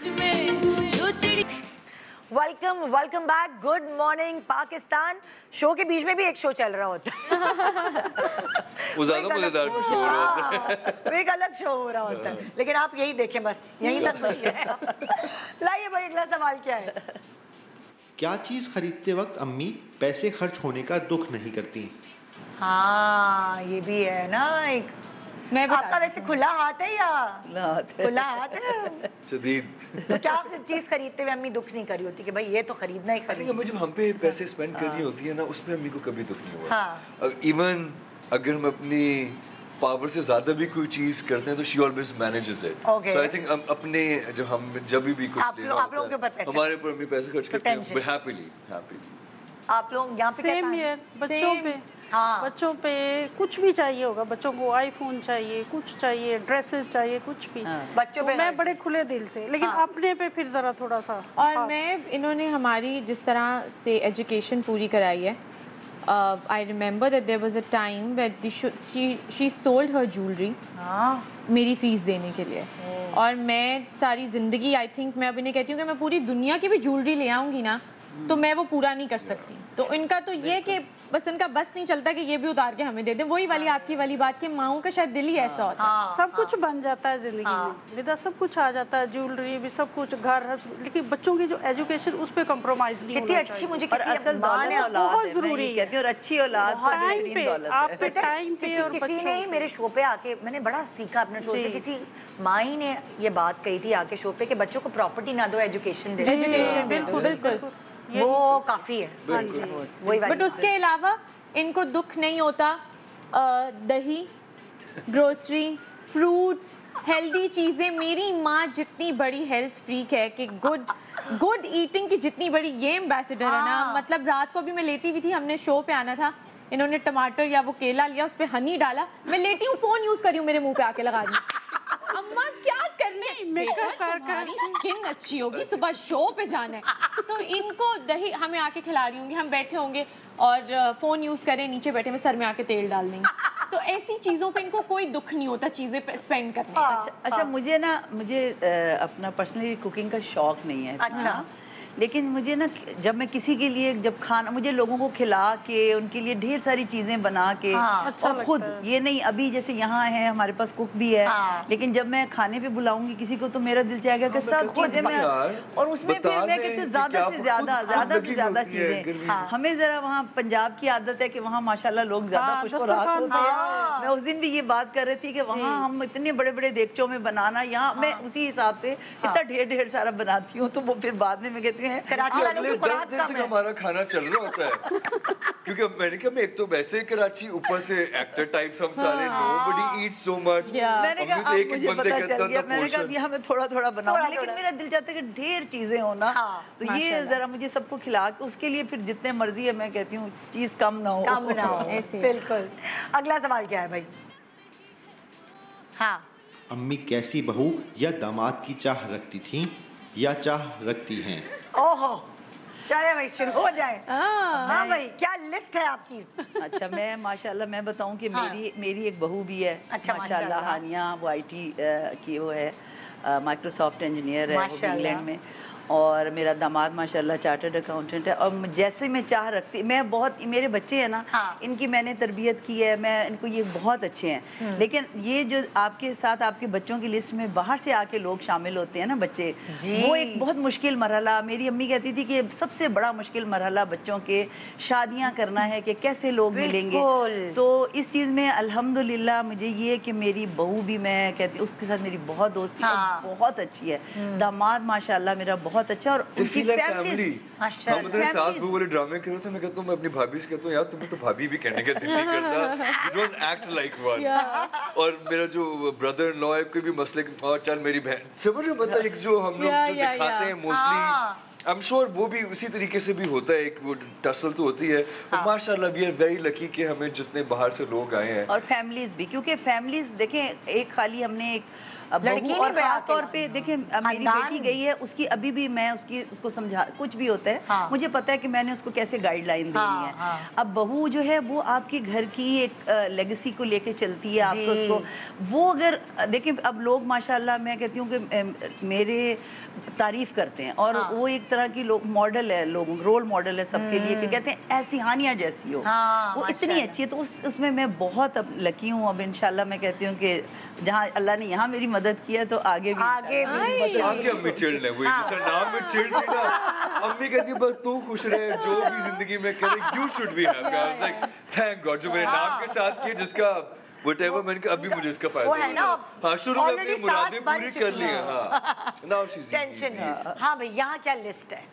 Welcome welcome back, good morning Pakistan. Show के बीच में भी एक शो चल रहा होता है, वो ज़्यादा मजेदार शो हो रहा होता है, एक अलग शो हो रहा होता है, लेकिन आप यही देखें बस, यहीं तक खुशी है। लाइए भाई अगला सवाल क्या है? क्या चीज खरीदते वक्त अम्मी पैसे खर्च होने का दुख नहीं करती? हाँ ये भी है ना, एक आपका वैसे खुला हाथ है या खुला हाथ है? खुला हाथ है शदीद। तो क्या चीज खरीदते हुए अम्मी दुख नहीं करी होती कि भाई ये तो खरीदना ही खरीदना? मुझे हम पे पैसे स्पेंड करनी होती है ना, उसमें अम्मी को कभी दुख नहीं हुआ। हाँ। इवन अगर हम अपनी पावर से ज्यादा भी कोई चीज करते हैं तो she always manages it. So I think अपने जो हम जब भी कुछ आप लोग आप लोगों के ऊपर पैसे हमारे ऊपर अम्मी पैसे खर्च करते हैं हैप्पीली हैप्पी। आप लोग यहाँ पे सेम ईयर बच्चों पे हाँ। बच्चों पे कुछ भी चाहिए होगा, बच्चों को आईफोन चाहिए, कुछ चाहिए, ड्रेसेस चाहिए, कुछ भी हाँ। बच्चों तो पे मैं बड़े खुले दिल से, लेकिन हाँ। अपने पे फिर जरा थोड़ा सा। और हाँ। मैं इन्होंने हमारी जिस तरह से एजुकेशन पूरी कराई है, I remember that there was a time that she she sold her jewellery मेरी फीस देने के लिए। और मैं सारी ज़िंदगी आई थिंक मैं अब इन्हें कहती हूँ कि मैं पूरी दुनिया की भी ज्वेलरी ले आऊँगी ना तो मैं वो पूरा नहीं कर सकती। तो इनका तो ये कि बस इनका बस नहीं चलता कि ये भी उतार के हमें दे दे। वही वाली आपकी वाली बात कि माओं का शायद दिल ही ऐसा होता है। हाँ, सब कुछ बन जाता है जिंदगी हाँ। में निदा, सब कुछ आ जाता है, ज्वेलरी भी, सब कुछ, घर, लेकिन बच्चों की जो एजुकेशन उस पर कॉम्प्रोमाइज नहीं होना चाहिए। अच्छी मुझे किसी असल दौलत बहुत जरूरी कहती है, और अच्छी औलाद टाइम पे आप पे टाइम पे। और किसी ने मेरे शो पे आके मैंने बड़ा सीखा अपने शो से, किसी माई ने ये बात कही थी आके शो पे कि बच्चों को प्रॉपर्टी ना दो, एजुकेशन दे। एजुकेशन बिल्कुल बिल्कुल वो काफी है वही। बट उसके अलावा इनको दुख नहीं होता दही, ग्रोसरी, फ्रूट्स, हेल्दी चीज़ें। मेरी माँ जितनी बड़ी हेल्थ फ्रीक है कि गुड गुड ईटिंग की जितनी बड़ी ये एम्बेसडर है ना, मतलब रात को भी मैं लेटी हुई थी, हमने शो पे आना था, इन्होंने टमाटर या वो केला लिया, उस पर हनी डाला, मैं लेटी हूँ, फ़ोन यूज़ करी हूँ, मेरे मुंह पे आके लगा दी। अम्मा क्या करने, तुम्हारी स्किन अच्छी होगी, सुबह शो पे जाना है। तो इनको दही हमें आके खिला रही होंगी, हम बैठे होंगे और फ़ोन यूज़ करें, नीचे बैठे में सर में आके तेल डाल देंगे। तो ऐसी चीज़ों पे इनको कोई दुख नहीं होता चीज़ें स्पेंड करने का। अच्छा, अच्छा मुझे ना मुझे आ, अपना पर्सनली कुकिंग का शौक नहीं है। अच्छा लेकिन मुझे ना जब मैं किसी के लिए जब खाना, मुझे लोगों को खिला के उनके लिए ढेर सारी चीजें बना के हाँ, अच्छा और खुद ये नहीं, अभी जैसे यहाँ है हमारे पास कुक भी है हाँ। लेकिन जब मैं खाने पे बुलाऊंगी किसी को तो मेरा दिल चाहेगा कि सब चीजें मैं, और उसमें फिर मैं कहती हूँ ज्यादा से ज्यादा ज्यादा से ज्यादा चीजें। हमें जरा वहाँ पंजाब की आदत है कि वहाँ माशाल्लाह लोग ज्यादा खुशखुराक होते हैं। मैं उस दिन भी ये बात कर रही थी कि वहाँ हम इतने बड़े बड़े देगचों में बनाना, यहाँ मैं उसी हिसाब से इतना ढेर ढेर सारा बनाती हूँ, तो वो फिर बाद में मैं कहती हूँ कराची वालों की खुराक दस दिन तक हमारा खाना चल रहा होता है क्योंकि मैंने कहा मैं एक तो वैसे ही कराची, ऊपर से एक्टर टाइप्स हम सारे, नोबडी ईट्स सो मच। मैंने कहा एक एक बंदे कहता था, मैंने कहा यहाँ मैं थोड़ा थोड़ा बनाऊंगी, लेकिन मेरा दिल चाहता है कि ढेर चीजें हो ना, तो ये जरा मुझे सबको खिला के उसके लिए फिर जितने मर्जी है मैं कहती हूँ चीज कम ना हो, कम ना हो। बिल्कुल। अगला सवाल क्या है भाई? हाँ, अम्मी कैसी बहू या दामाद की चाह रखती थी या चाह रखती हैं? ओहो, चलिए भाई शुरू हो जाए। हाँ भाई, क्या लिस्ट है आपकी? अच्छा मैं माशाल्लाह मैं बताऊं कि हाँ। मेरी मेरी एक बहू भी है। अच्छा माशाल्लाह हानिया, वो आईटी की वो है, माइक्रोसॉफ्ट इंजीनियर है इंग्लैंड में, और मेरा दामाद माशाल्लाह चार्टर्ड अकाउंटेंट है। और जैसे मैं चाह रखती, मैं बहुत, मेरे बच्चे हैं ना हाँ। इनकी मैंने तरबियत की है, मैं इनको, ये बहुत अच्छे हैं, लेकिन ये जो आपके साथ आपके बच्चों की लिस्ट में बाहर से आके लोग शामिल होते हैं ना बच्चे, वो एक बहुत मुश्किल मरहला। मेरी अम्मी कहती थी कि सबसे बड़ा मुश्किल मरहला बच्चों के शादियाँ करना है कि कैसे लोग मिलेंगे। तो इस चीज़ में अल्हम्दुलिल्लाह मुझे ये कि मेरी बहू भी, मैं कहती उसके साथ मेरी बहुत दोस्ती हाँ। बहुत अच्छी है। दामाद माशाल्लाह मेरा बहुत अच्छा, और उनकी फैमिली हम उधर सास बहू वाले ड्रामे कर रहे थे, मैं कहता हूँ मैं अपनी भाभी से कहता हूँ यार तुम्हें तो भाभी भी कहने का दिल नहीं करता, you don't act like one। और मेरा जो ब्रदर इन लॉ है कोई भी मसले, और चल मेरी बहन, समझ रहे हो, मतलब एक जो हम लोग जो दिखाते हैं मोस्टली, आई एम श्योर वो भी उसी तरीके से भी होता है, एक वो टसल तो होती है। और माशाल्लाह वी आर वेरी लकी कि हमें जितने बाहर से लोग आए हैं, और फैमिलीज भी, क्योंकि फैमिलीज देखें, एक खाली हमने एक बहू, और खास तौर पे देखें मेरी बेटी गई है, उसकी अभी भी मैं उसकी उसको समझा, कुछ भी होता है हाँ। मुझे पता है कि मैंने उसको कैसे गाइडलाइन देनी हाँ, है हाँ। अब बहू जो है वो आपके घर की एक लेगेसी को लेके चलती है, आपको उसको, वो अगर देखें, अब लोग माशाल्लाह मैं कहती हूँ कि मेरे तारीफ करते हैं, और हाँ। वो एक तरह की लोग मॉडल है, लोग रोल मॉडल है सबके लिए, कि कहते हैं ऐसी हानिया जैसी हो हाँ, वो इतनी अच्छी है। तो उस उसमें मैं बहुत अब लकी हूँ। अब इंशाल्लाह मैं कहती हूँ कि जहाँ अल्लाह ने यहाँ मेरी मदद किया तो आगे भी आगे भी आगे अम्मी चिढ़ ले, वही जैसा नाम में चिढ़ थी ना, अम्मी कहती बस तू खुश रहे, जो भी जिंदगी में करे, you should be happy. I was like thank god जो मेरे नाम के साथ किए, जिसका व्हाटएवर मैंने कहा अभी मुझे इसका फायदा वो है ना, हाँ शुरू में अपनी already मुरादें सास बन पूरी चुकी कर ली हैं हैं। हाँ नाउ शी इज टेंशन है। हाँ भाई, यहाँ क्या लिस्ट है?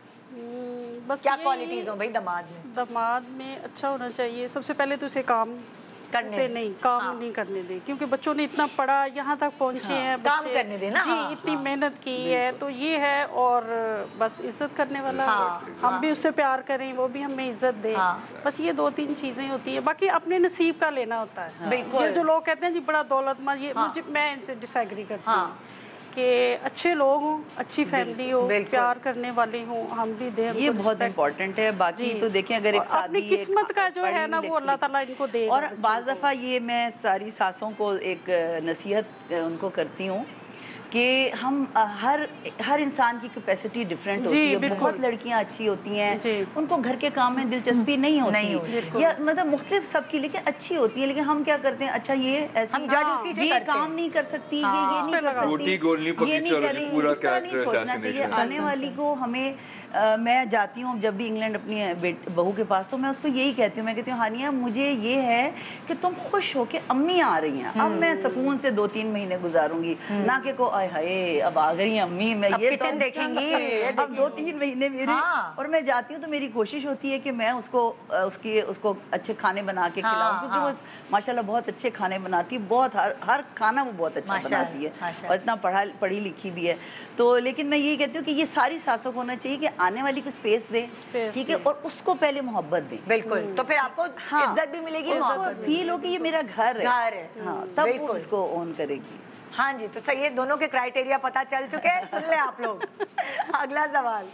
बस क्या यही- क्वालिटीज हो भाई दामाद में? दामाद में अच्छा होना चाहिए। सबसे पहले तो उसे काम करने से दे। नहीं काम हाँ। नहीं करने दे, क्योंकि बच्चों ने इतना पढ़ा, यहाँ तक पहुँचे हाँ, हैं काम बच्चे। करने दे ना, जी हाँ, इतनी हाँ। मेहनत की है तो ये है, और बस इज्जत करने वाला हाँ, हम हाँ। भी उससे प्यार करें, वो भी हमें इज्जत दे। हाँ। बस ये दो तीन चीजें होती है, बाकी अपने नसीब का लेना होता है। बिल्कुल। ये जो लोग कहते हैं जी बड़ा दौलतमंद, ये हाँ। मुझे मैं इनसे डिसएग्री करती हाँ। हूँ कि अच्छे लोग हों, अच्छी फैमिली हो, बिल्कुल। प्यार करने वाले हों, हम भी दें ये उनको बहुत respect। इम्पोर्टेंट है। बाकी जी। तो देखें, अगर एक और अपनी शादी किस्मत का जो है ना वो अल्लाह ताला इनको दे। और बाज़ दफ़ा ये मैं सारी सासों को एक नसीहत उनको करती हूँ कि हम अ, हर हर इंसान की कैपेसिटी डिफरेंट जी, होती है। बिल्कुल। बहुत लड़कियाँ अच्छी होती जी। हैं, उनको घर के काम में दिलचस्पी नहीं होती, नहीं होती। या मतलब मुख्तलिफ सबकी, लेकिन अच्छी होती है। लेकिन हम क्या करते हैं, अच्छा ये ऐसी हम जासूसी से ये करते हैं। काम नहीं कर सकती, ये हाँ। ये नहीं कर सकती, रोटी गोलनी ये पकी नहीं चलो जी, करेंगी, पूरा इस तरह नहीं character सोचना चाहिए। assassination। आने वाली को हमें अ, मैं जाती हूँ जब भी इंग्लैंड अपनी बेट बहू के पास, तो मैं उसको यही कहती हूँ, मैं कहती हूँ हानिया मुझे ये है कि तुम खुश हो कि अम्मी आ रही हैं, अब मैं सुकून से दो तीन महीने गुजारूंगी, ना कि को आय हाय अब आ गई अम्मी, मैं अब ये किचन तो देखेंगी, ये अब देखेंगी। दो तीन महीने मेरे। हाँ। और मैं जाती हूँ तो मेरी कोशिश होती है कि मैं उसको अ, उसकी उसको अच्छे खाने बना के हाँ, खिलाऊं, क्योंकि हाँ। वो माशाल्लाह बहुत अच्छे खाने बनाती है, बहुत हर हर खाना वो बहुत अच्छा माशाल्लाह, बनाती है माशाल्लाह। और इतना पढ़ा पढ़ी लिखी भी है। तो लेकिन मैं यही कहती हूँ कि ये सारी सासों को होना चाहिए कि आने वाली को स्पेस दे, Space ठीक है, दें। और उसको पहले मोहब्बत दें। बिल्कुल, तो फिर आपको हाँ, इज्जत भी मिलेगी, और मोहब्बत उसको भी फील हो कि ये मेरा घर है, घर है। हाँ, हम्म, तब वो बिल्कुल। इसको ओन करेगी। हाँ जी, तो सही है, दोनों के क्राइटेरिया पता चल चुके हैं, सुन ले आप लोग। अगला सवाल।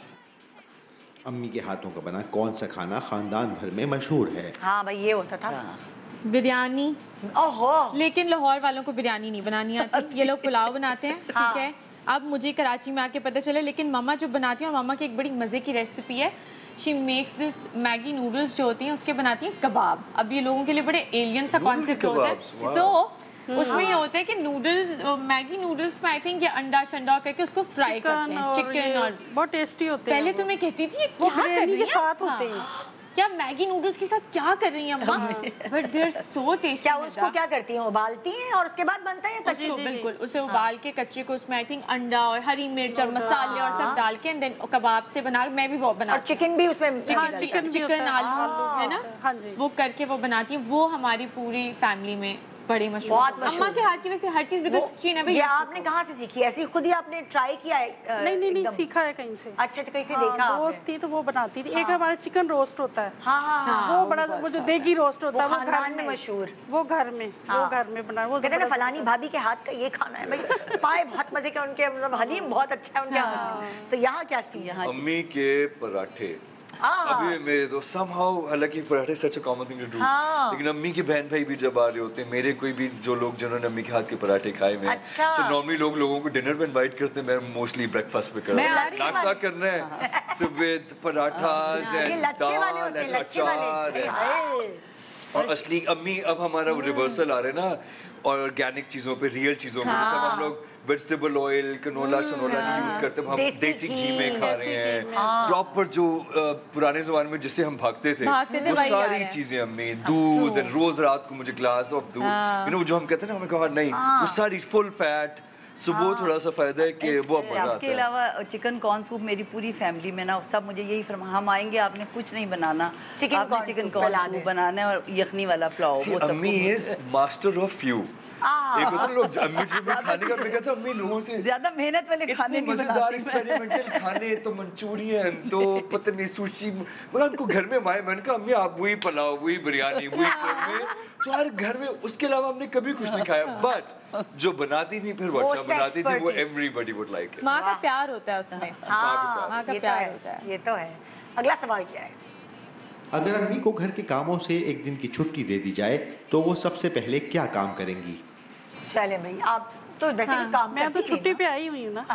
अम्मी के हाथों का बना कौन सा खाना खानदान भर में मशहूर है? हाँ भाई, ये होता था। बिरयानी। ओहो, लेकिन लाहौर वालों को बिरयानी नहीं बनानी आती, ये लोग पुलाव बनाते हैं, हाँ। ठीक है। अब मुझे कराची में आके पता चला, लेकिन मम्मा जो बनाती है, और मम्मा की एक बड़ी मज़े की रेसिपी है, she makes this Maggi noodles जो होती हैं उसके बनाती हैं कबाब। अब ये लोगों के लिए बड़े एलियन सा कॉन्सेप्ट होता है। kebabs, wow. सो उसमें ये होता है कि नूडल्स, मैगी नूडल्स में आई थिंक ये अंडा शंडा करके उसको फ्राई करते हैं, चिकन, और बहुत टेस्टी होते हैं। पहले तो मैं कहती थी ये वो क्या कर बिरयानी रही के हैं? साथ होते हैं। हाँ। क्या मैगी नूडल्स के साथ क्या कर रही हैं अम्मा? But they are so tasty. क्या उसको क्या करती हैं, उबालती हैं और उसके बाद बनता है या कच्ची? उसको बिल्कुल उसे उबाल के कच्चे को उसमें आई थिंक अंडा और हरी मिर्च और मसाले और सब डाल के एंड देन कबाब से बना, मैं भी वो बना और चिकन भी उसमें चिकन डालती हैं? चिकन भी होता चिकन है। आलू है ना, हाँ जी। वो करके वो बनाती है। वो हमारी पूरी फैमिली में बड़ी मशहूर। बहुत मशहूर। अम्मा के हाथ की वैसे हर चीज बिल्कुल वो- शी नेवर ये आपने कहाँ से सीखी? ऐसी खुद ही आपने ट्राई किया है? अ, नहीं नहीं नहीं एकदम? सीखा है कहीं से। अच्छा अच्छा, कहीं से हाँ, देखा दोस्त आपने? थी तो वो बनाती थी। एक हमारा चिकन रोस्ट होता है, हाँ हाँ हाँ, वो बड़ा, वो जो देगी रोस्ट होता है वो वो घर खानदान में में मशहूर। वो घर में वो हाँ। घर में बना, वो कहते हैं ना जबरदस्त फलानी होता है। भाभी के हाथ का ये खाना है भाई, पाए बहुत मजे के उनके, मतलब हलीम बहुत अच्छा है उनके हाथ में। सो यहाँ क्या सी? यहाँ अम्मी के पराठे हाँ। अभी मेरे तो somehow, हालांकि पराठे such a common thing to do, हाँ। लेकिन अम्मी के बहन भाई भी जब आ रहे होते हैं, मेरे कोई भी जो लोग जिन्होंने अम्मी के हाथ के पराठे खाए हुए हैं, अच्छा। so normally लोग लोगों को डिनर पे इनवाइट करते हैं, मैं मोस्टली ब्रेकफास्ट पे करता मैं हूँ, आ रही हूँ। नाश्ता करना है so with पराठास ये and लच्छे वाले दाल होते हैं, and लच्छे अचार वाले। and- हाय। और असली अम्मी अब हमारा रिवर्सल आ रहा है ना, और ऑर्गेनिक चीजों पे, रियल चीजों पे, जैसे अब हम लोग वेजिटेबल ऑयल, कनोला शनोला नहीं यूज करते, हम देसी देसी घी घी, में खा रहे हैं, प्रॉपर जो अ, पुराने जमाने में जिससे हम भागते थे, भागते थे वो वही आ रहा सारी है। चीजें अम्मी, दूध, रोज रात को मुझे ग्लास ऑफ दूध, यू नो जो हम कहते हैं ना, हमें कहा नहीं, वो सारी फुल फैट, सो वो थोड़ा सा फायदा है कि वो अब मजा आता इसके है। अलावा चिकन कॉर्न सूप मेरी पूरी फैमिली में ना सब मुझे यही फरमा, हम आएंगे आपने कुछ नहीं बनाना, चिकन आपने कॉर्न चिकन सूप कॉर्न बनाना सूप बनाना है और यखनी वाला पुलाव, See, वो सब अम्मी इज मास्टर ऑफ फ्यू। एक होता है लोग अम्मी से भी खाने का, मैं कहता हूँ अम्मी लोगों से ज्यादा मेहनत वाले खाने इतने नहीं मजेदार बनाती मैं। एक्सपेरिमेंटल खाने, तो मंचूरियन, तो पता नहीं सुशी, मतलब उनको घर में माए, मैंने कहा अम्मी आप वही पुलाव, वही बिरयानी, वही करने, तो हर घर में, उसके अलावा हमने कभी कुछ नहीं खाया, बट जो बनाती थी फिर वो वो अच्छा उसका बनाती थी, वो expert थी। Everybody would like it. माँ का प्यार होता है उसमें। हाँ, माँ का ये तो प्यार है, होता है। ये तो है। अगला सवाल क्या है? अगर अम्मी को घर के कामों से एक दिन की छुट्टी दे दी जाए तो वो सबसे पहले क्या काम करेंगी? चले भाई, आप तो वैसे भी काम मैं तो करती थी छुट्टी ना। पे आई हुई हूँ ना।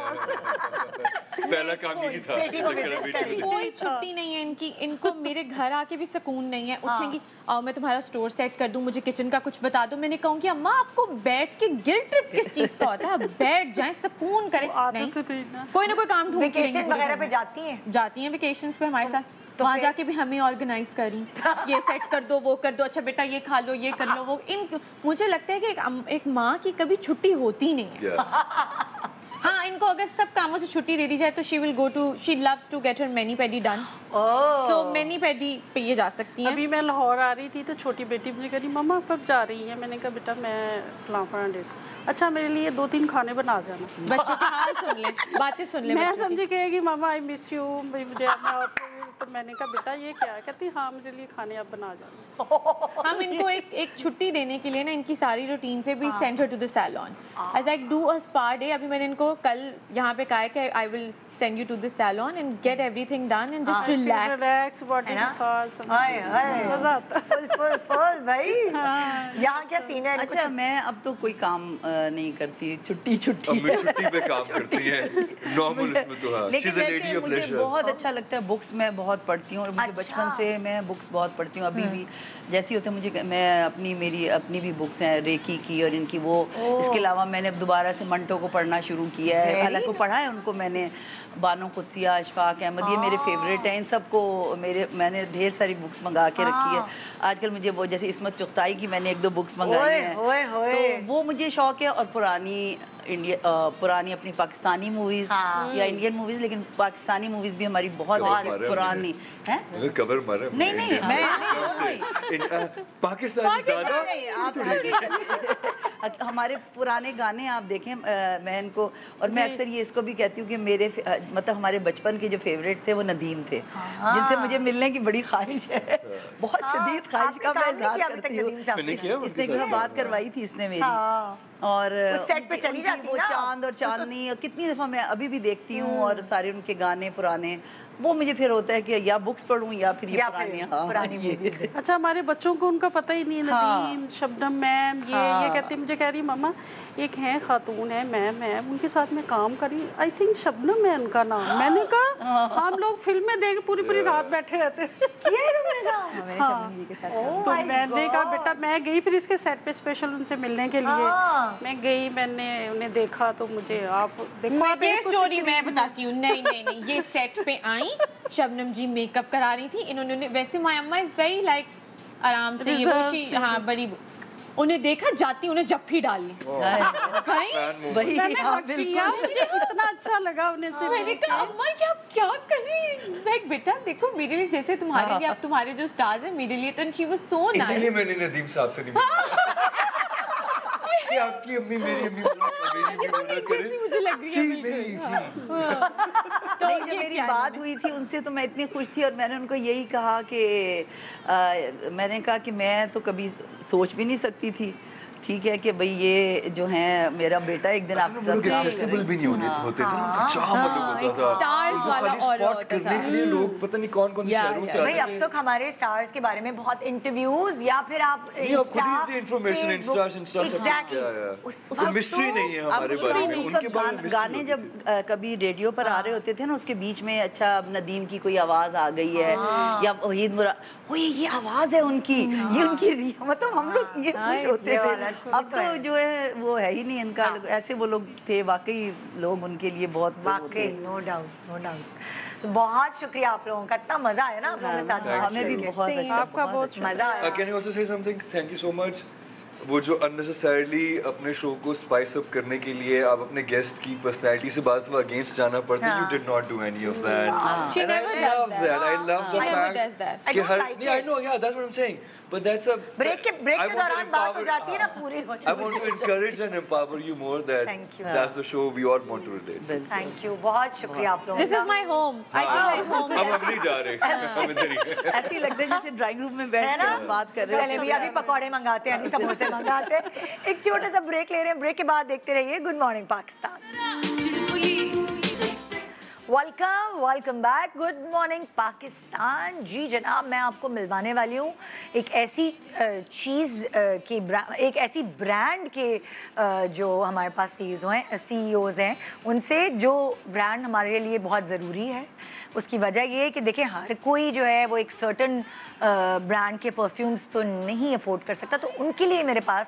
पहला काम यही था, बेटी को लेकिन visit अभी करेंगे। तो- कोई छुट्टी नहीं है इनकी, इनको मेरे घर आके भी सुकून नहीं है। उठेंगी, आओ मैं तुम्हारा स्टोर सेट कर दूं, मुझे किचन का कुछ बता दो। मैंने कहूँगी अम्मा आपको बैठ के गिल्ट ट्रिप किस चीज का होता है, आप बैठ जाएं, सुकून करें। नहीं, आदत थी ना। कोई ना कोई काम ढूंढ के वेकेशन रहेंगी। वगैरह पे जाती हैं? जाती हैं वेकेशंस पे हमारे साथ। तो वहाँ जाके भी हमें ऑर्गेनाइज करी, ये सेट कर दो, वो कर दो, अच्छा बेटा ये खा लो, ये कर लो, वो इन मुझे लगता है कि एक, एक माँ की कभी छुट्टी होती नहीं है। yeah. हाँ, इनको अगर सब कामों से छुट्टी दे दी जाए तो she will go to, she loves to get her mani pedi done, so mani pedi पे ये जा सकती हैं। अभी मैं लाहौर आ रही थी तो छोटी बेटी मुझे कह रही मम्मा कब जा रही है, मैंने कहा बेटा मैं फलां फलां डेट, अच्छा मेरे लिए दो तीन खाने बना जाना। बच्चों के हाल सुन ले, बातें सुन ले। मैं समझी कहेगी मामा आई मिस यू, मुझे तो मैंने कहा बेटा ये क्या है, कहती हाँ मेरे लिए खाने आप बना जाना। हम इनको एक एक छुट्टी देने के लिए ना इनकी सारी रूटीन से भी send her to the salon as like do a spa day. अभी मैंने इनको कल यहाँ पे कहा है कि I will send you to the salon and get everything done and just relax. Relax, body massage. हाय हाय मजा आता है। फुल फुल फुल भाई। यहाँ क्या सीन है? अच्छा मैं अब तो कोई काम नहीं करती, छुट्टी छुट्टी। अब मैं छुट्टी पे काम करती है, नॉर्मल इसमें तो हाँ। लेकिन वैसे मुझे बहुत अच्छा लगता है, बुक्स मैं बहुत पढ़ती हूँ और मुझे बचपन से मैं बुक्स बहुत पढ़ती हूँ, अभी भी जैसी होते मुझे, मैं अपनी मेरी अपनी भी बुक्स हैं रेकी की और इनकी वो, इसके अलावा मैंने दोबारा से मंटो को पढ़ना शुरू किया है, हालांकि को पढ़ा है उनको मैंने, बानो कुत्सिया, अशफाक अहमद, ये मेरे फेवरेट हैं, इन सबको मेरे मैंने ढेर सारी बुक्स मंगा के रखी है। आजकल मुझे वो जैसे इस्मत चुगताई की मैंने एक दो बुक्स मंगाई हैं, होए, होए। तो वो मुझे शौक है। और पुरानी इंडिया पुरानी अपनी पाकिस्तानी मूवीज हाँ। या इंडियन मूवीज, लेकिन पाकिस्तानी मूवीज भी हमारी बहुत पुरानी हैं। कवर मारे नहीं नहीं मैं पाकिस्तानी ज़्यादा हमारे पुराने गाने आप देखें, मैं इनको, और मैं अक्सर ये इसको भी कहती हूँ कि मेरे मतलब हमारे बचपन के जो फेवरेट थे वो नदीम थे, जिनसे मुझे मिलने की बड़ी ख्वाहिश है, बहुत शदीद ख्वाहिश का मैं इज़हार करती हूँ। इसने एक बात करवाई थी इसने मेरी, और सेट पे चली जाती वो चांद और चांदनी, और कितनी दफ़ा मैं अभी भी देखती हूँ, और सारे उनके गाने पुराने, वो मुझे फिर होता है कि या बुक्स पढ़ूं या फिर ये पुरानी हाँ, पुरानी मूवीज। अच्छा हमारे बच्चों को उनका पता ही नहीं, नदीम, शबनम मैम, ये हाँ। ये कहते मुझे कह रही मम्मा एक हैं खातून है मैम है, उनके साथ मैं काम करी, आई थिंक शबनम है उनका नाम। मैंने कहा हम लोग फिल्में देख पूरी पूरी रात बैठे रहते थे। तो मैंने कहा बेटा मैं गई फिर इसके सेट पे स्पेशल उनसे मिलने के लिए, मैं गई, मैंने उन्हें देखा तो मुझे आप देखो ये स्टोरी मैं बताती हूँ। नहीं नहीं नहीं ये सेट पे आई, शबनम जी मेकअप करा रही थी, इन्होंने वैसे माय अम्मा इज वेरी लाइक आराम से ये वो हाँ बड़ी, उन्हें देखा जाती उन्हें जप्फी डाली वही मुझे इतना अच्छा लगा उन्हें से। मैंने कहा अम्मा क्या क्या कर रही लाइक बेटा देखो मेरे लिए जैसे तुम्हारे लिए, अब तुम्हारे जो स्टार्स हैं मेरे लिए, तो शी वाज सो नाइस। इसलिए मैंने नदीम साहब से नहीं बोला कि आपकी अम्मी मेरी अम्मी मेरी अम्मी करे, मुझे लग रही है तो जब मेरी बात हुई थी उनसे तो मैं इतनी खुश थी, और मैंने उनको यही कहा कि आ, मैंने कहा कि मैं तो कभी सोच भी नहीं सकती थी, ठीक है कि भाई ये जो है मेरा बेटा एक दिन आपके साथ एक्सेसिबल भी नहीं होने होते थे, उनका चाह मतलब होता था, स्टार्स वाला और स्पॉट करने के लिए लोग पता नहीं कौन कौन से शहरों से आते थे। भाई अब तक हमारे स्टार्स के बारे में बहुत इंटरव्यूज या फिर आप खुद ही इंफॉर्मेशन इंस्टा इंस्टा सब मिस्ट्री नहीं है हमारे बारे में, उनके बारे में गाने जब कभी रेडियो पर आ रहे होते थे ना, उसके बीच में अच्छा नदीम की कोई आवाज आ गई है या वहीद मुरा, वो ये आवाज है उनकी, ये उनकी, मतलब हम लोग ये खुश होते थे। अब तो जो है वो है ही नहीं इनका, ऐसे वो लोग थे वाकई, लोग उनके लिए बहुत वाकई, नो डाउट नो डाउट। तो बहुत शुक्रिया आप लोगों का, इतना मजा आया ना आप लोगों के साथ, हमें भी बहुत अच्छा, आपका बहुत मजा आया। Can you also say something, thank you so much. वो जो अननेसेसरली अपने शो को स्पाइस अप करने के लिए आप अपने गेस्ट की पर्सनैलिटी से बात अगेंस्ट जाना पड़ता है, you did not do any of that. She never does that. I love She the never fact does that. I don't like it. I know, yeah, that's what I'm saying. But that's a break के break के दौरान बात हो जाती है ना, पूरी हो जाती है। I want to encourage and empower you more that Thank you. that's the show we all want to relate. Thank you, बहुत शुक्रिया आप लोगों का। This is my home. I feel like home. हम अब नहीं जा रहे, हम इधर ही। ऐसे ही लगता है जैसे ड्राइंग रूम में बैठ कर बात कर रहे हैं। चले भैया अभी पकौड़े मंगाते हैं, समोसे मंगाते हैं, एक छोटा सा ब्रेक ले रहे हैं, ब्रेक के बाद देखते रहिए good morning Pakistan. Welcome welcome back, good morning Pakistan. जी जनाब, मैं आपको मिलवाने वाली हूँ एक ऐसी चीज़ की, एक ऐसी ब्रांड के जो हमारे पास सीईओ हैं सीईओज़ हैं उनसे, जो ब्रांड हमारे लिए बहुत ज़रूरी है। उसकी वजह ये है कि देखिए हर कोई जो है वो एक सर्टन ब्रांड के परफ्यूम्स तो नहीं अफोर्ड कर सकता, तो उनके लिए मेरे पास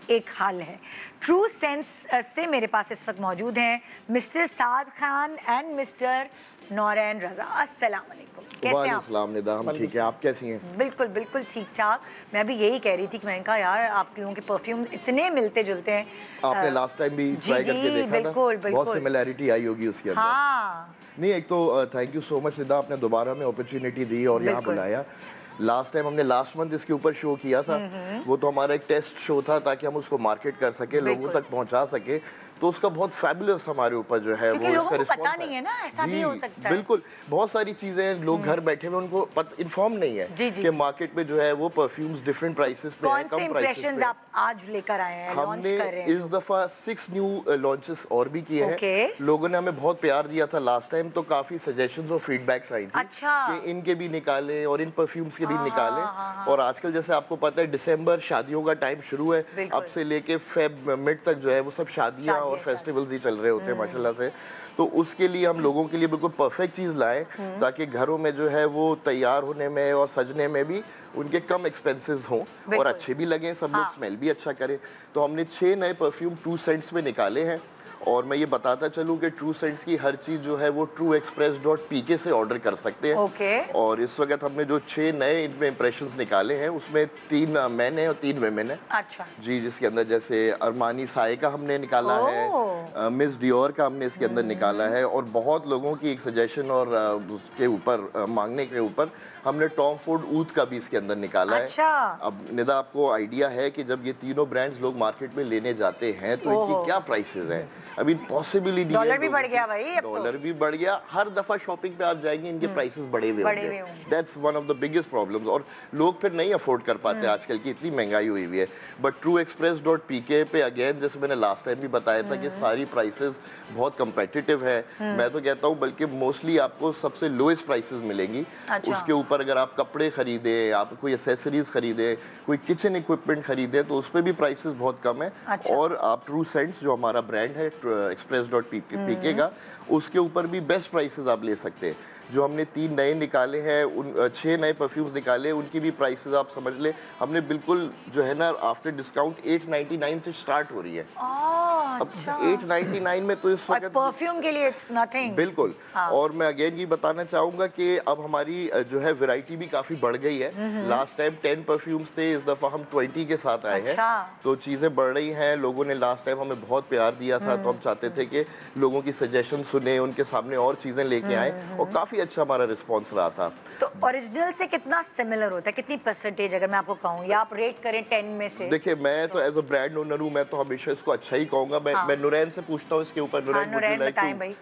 एक हाल है। ट्रू सेंस से मेरे पास इस वक्त मौजूद हैं mister Saad Khan and mister Nauraen Raza. अस्सलाम वालेकुम, कैसे हैं आप? वालेकुम निदा, हम ठीक है, आप कैसी हैं? बिल्कुल बिल्कुल ठीक ठाक। मैं भी यही कह रही थी कि मैंने कहा यार आप लोगों के परफ्यूम इतने मिलते जुलते हैं। आपने लास्ट टाइम भी ट्राई करके देखा बिल्कुल, था, बिल्कुल। बहुत सिमिलैरिटी आई होगी उसके अंदर। हाँ। नहीं, एक तो thank you so much Nida, आपने दोबारा में अपॉर्चुनिटी दी और यहाँ बुलाया। लास्ट टाइम हमने लास्ट मंथ इसके ऊपर शो किया था, वो तो हमारा एक टेस्ट शो था ताकि हम उसको मार्केट कर सके, लोगों तक पहुंचा सके। तो उसका बहुत फैबुलस हमारे ऊपर जो है वो इसका रिस्पॉन्स पता नहीं है ना, ऐसा भी हो सकता है। बिल्कुल, बहुत सारी चीजें लोग घर बैठे हुए उनको इन्फॉर्म नहीं है जी, जी, कि मार्केट में जो है वो परफ्यूम्स डिफरेंट प्राइसेस पे हैं, कम प्राइसेस पे। आप आज लेकर आए हैं, लॉन्च कर रहे हैं? हमने इस दफा सिक्स न्यू लॉन्चेस और भी किए हैं। लोगों ने हमें बहुत प्यार दिया था लास्ट टाइम, तो काफी सजेशंस और फीडबैक्स आई थी कि इनके भी निकाले और इन परफ्यूम्स के भी निकाले। और आजकल जैसे आपको पता है दिसंबर शादियों का टाइम शुरू है, अब से लेके फेब मिड तक जो है वो सब शादियां और फेस्टिवल्स ही चल रहे होते हैं माशाल्लाह से। तो उसके लिए हम लोगों के लिए बिल्कुल परफेक्ट चीज़ लाएं ताकि घरों में जो है वो तैयार होने में और सजने में भी उनके कम एक्सपेंसेस हों और अच्छे भी लगें, सब लोग स्मेल भी अच्छा करें। तो हमने छः नए परफ्यूम ट्रू सेंट्स में निकाले हैं। और मैं ये बताता चलूँ कि ट्रू सेंट्स की हर चीज़ जो है वो ट्रू एक्सप्रेस डॉट पी के से ऑर्डर कर सकते हैं। okay. और इस वक्त हमने जो छः नए इनमें इंप्रेशंस निकाले हैं उसमें तीन मैन है और तीन वेमेन है। अच्छा जी, जिसके अंदर जैसे अरमानी साए का हमने निकाला oh. है, मिस डियोर का हमने इसके अंदर hmm. निकाला है। और बहुत लोगों की एक सजेशन और उसके ऊपर मांगने के ऊपर हमने टॉम फोर्ड ऊद का भी इसके अंदर निकाला अच्छा। है। अब निदा आपको आइडिया है कि जब ये तीनों ब्रांड्स लोग मार्केट में लेने जाते हैं तो इनकी क्या प्राइसेस हैं? अभी पॉसिबल ही नहीं है। डॉलर भी बढ़ गया भाई, अब डॉलर भी बढ़ गया। हर दफा शॉपिंग पे आप जाएंगे इनके प्राइसेस बढ़े हुए होंगे। That's one of the biggest problems. और लोग फिर नहीं अफोर्ड कर पाते आजकल की, इतनी महंगाई हुई हुई है। But true express dot P K पे अगेन जैसे मैंने लास्ट टाइम भी बताया था कि सारी प्राइसेस बहुत कम्पिटिटिव है। मैं तो कहता हूँ बल्कि मोस्टली आपको सबसे लोएस्ट प्राइसेस मिलेंगी। अच्छा। उसके ऊपर अगर आप कपड़े खरीदे, आप कोई एसेसरीज खरीदे, कोई किचन इक्विपमेंट खरीदे तो उस पर भी प्राइसेस बहुत कम है। अच्छा। और आप ट्रू सेंट्स जो हमारा ब्रांड है एक्सप्रेस डॉट पी के का, उसके ऊपर भी बेस्ट प्राइसेस आप ले सकते हैं। जो हमने तीन नए निकाले हैं, उन छः नए परफ्यूम्स निकाले, उनकी भी प्राइसेस आप समझ ले हमने बिल्कुल जो है ना after discount at ninety nine से स्टार्ट हो रही है। अच्छा। एट नाइन्टी नाइन में तो इस वक्त परफ्यूम के लिए इट्स नथिंग। बिल्कुल। हाँ। और मैं अगेन ये बताना चाहूँगा कि अब हमारी जो है वैरायटी भी काफ़ी बढ़ गई है। लास्ट टाइम टेन परफ्यूम्स थे, इस दफ़ा हम ट्वेंटी के साथ आए अच्छा। हैं। तो चीज़ें बढ़ रही हैं। लोगों ने लास्ट टाइम हमें बहुत प्यार दिया था, तो हम चाहते थे कि लोगों की सजेशन सुने, उनके सामने और चीज़ें लेके आए, और काफ़ी अच्छा हमारा रिस्पॉन्स रहा था। तो ओरिजिनल से कितना सिमिलर होता है, कितनी परसेंटेज अगर मैं आपको कहूँ या आप रेट करें टेन में से? देखिए, मैं तो एज अ ब्रांड ओनर हूँ, मैं तो हमेशा इसको अच्छा ही कहूँगा। मैं हाँ। मैं नुरैन से पूछता हूँ इसके ऊपर। हाँ, नुरैन बताएं भाई।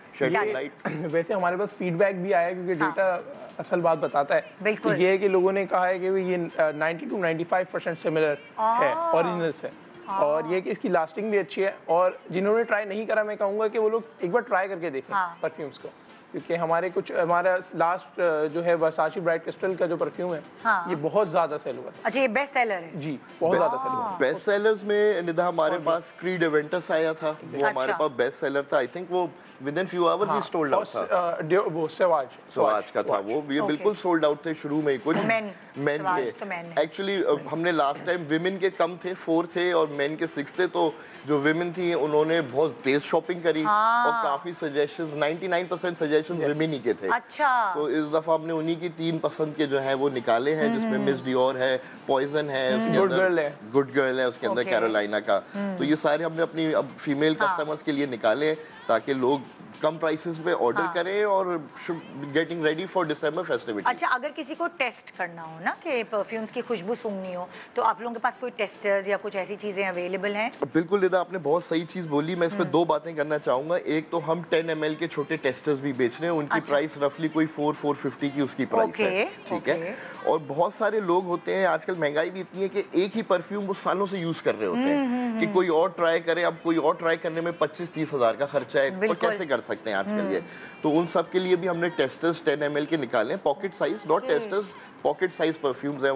वैसे हमारे पास फीडबैक भी आया क्योंकि हाँ। डेटा असल बात बताता है। बिल्कुल। तो ये है कि लोगों ने कहा है कि ये ninety two ninety five percent similar है ओरिजिनल से। और ये कि इसकी लास्टिंग भी अच्छी है। और जिन्होंने ट्राई नहीं करा, मैं कहूँगा कि वो लोग एक बार ट्राई करके देखें हाँ। परफ्यूम्स को, क्योंकि हमारे कुछ हमारा लास्ट जो है वर्साची ब्राइट क्रिस्टल का जो परफ्यूम है हाँ। ये बहुत ज्यादा सेल हुआ था। अच्छा, ये बेस्ट सेलर है? जी, बहुत ज्यादा सेल हुआ। बेस्ट सेलर्स में निदा हमारे पास क्रीड एवेंटस आया था, वो अच्छा। हमारे पास बेस्ट सेलर था। आई थिंक वो विद इन फ्यू आवर्स ही सोल्ड आउट था। वो सवाज सवाज का था वो, ये बिल्कुल सोल्ड आउट थे शुरू में ही। कुछ मेन के एक्चुअली हमने लास्ट टाइम विमेन के कम थे, फोर थे, और मेन के सिक्स थे। तो जो विमेन थी उन्होंने बहुत तेज शॉपिंग करी हाँ। और काफी suggestions, ninety nine percent suggestions women ही के थे। अच्छा। तो इस दफा हमने उन्हीं की तीन पसंद के जो है वो निकाले हैं, जिसमें मिस डियोर है, पॉइजन है, गुड गर्ल है, गुड गर्ल है उसके अंदर, कैरोलिना का। तो ये सारे हमने अपनी अब फीमेल कस्टमर्स के लिए निकाले ताकि लोग कम प्राइसेस पे ऑर्डर हाँ। करें और getting ready for December festivity. अच्छा, अगर किसी को टेस्ट करना हो ना कि परफ्यूम्स की खुशबू सूंघनी हो, तो आप लोगों के पास कोई टेस्टर्स या कुछ ऐसी चीजें अवेलेबल हैं? बिल्कुल निदा, आपने बहुत सही चीज बोली। मैं इस पर दो बातें करना चाहूंगा। एक तो हम टेन एम एल के छोटे टेस्टर्स भी बेच रहे हैं, उनकी अच्छा। प्राइस रफली कोई फोर फोर फिफ्टी की उसकी प्राइस okay, है, ठीक है। और बहुत सारे लोग होते हैं, आजकल महंगाई भी इतनी है कि एक ही परफ्यूम वो सालों से यूज कर रहे होते हैं कि कोई और ट्राई करे। अब कोई और ट्राई करने में पच्चीस तीस हजार का खर्चा है, और कैसे कर सकते हैं आजकल ये। तो उन सब के लिए भी हमने टेस्टर्स टेन एम एल के निकाले हैं, pocket size, not testers, pocket size perfumes हैं वो।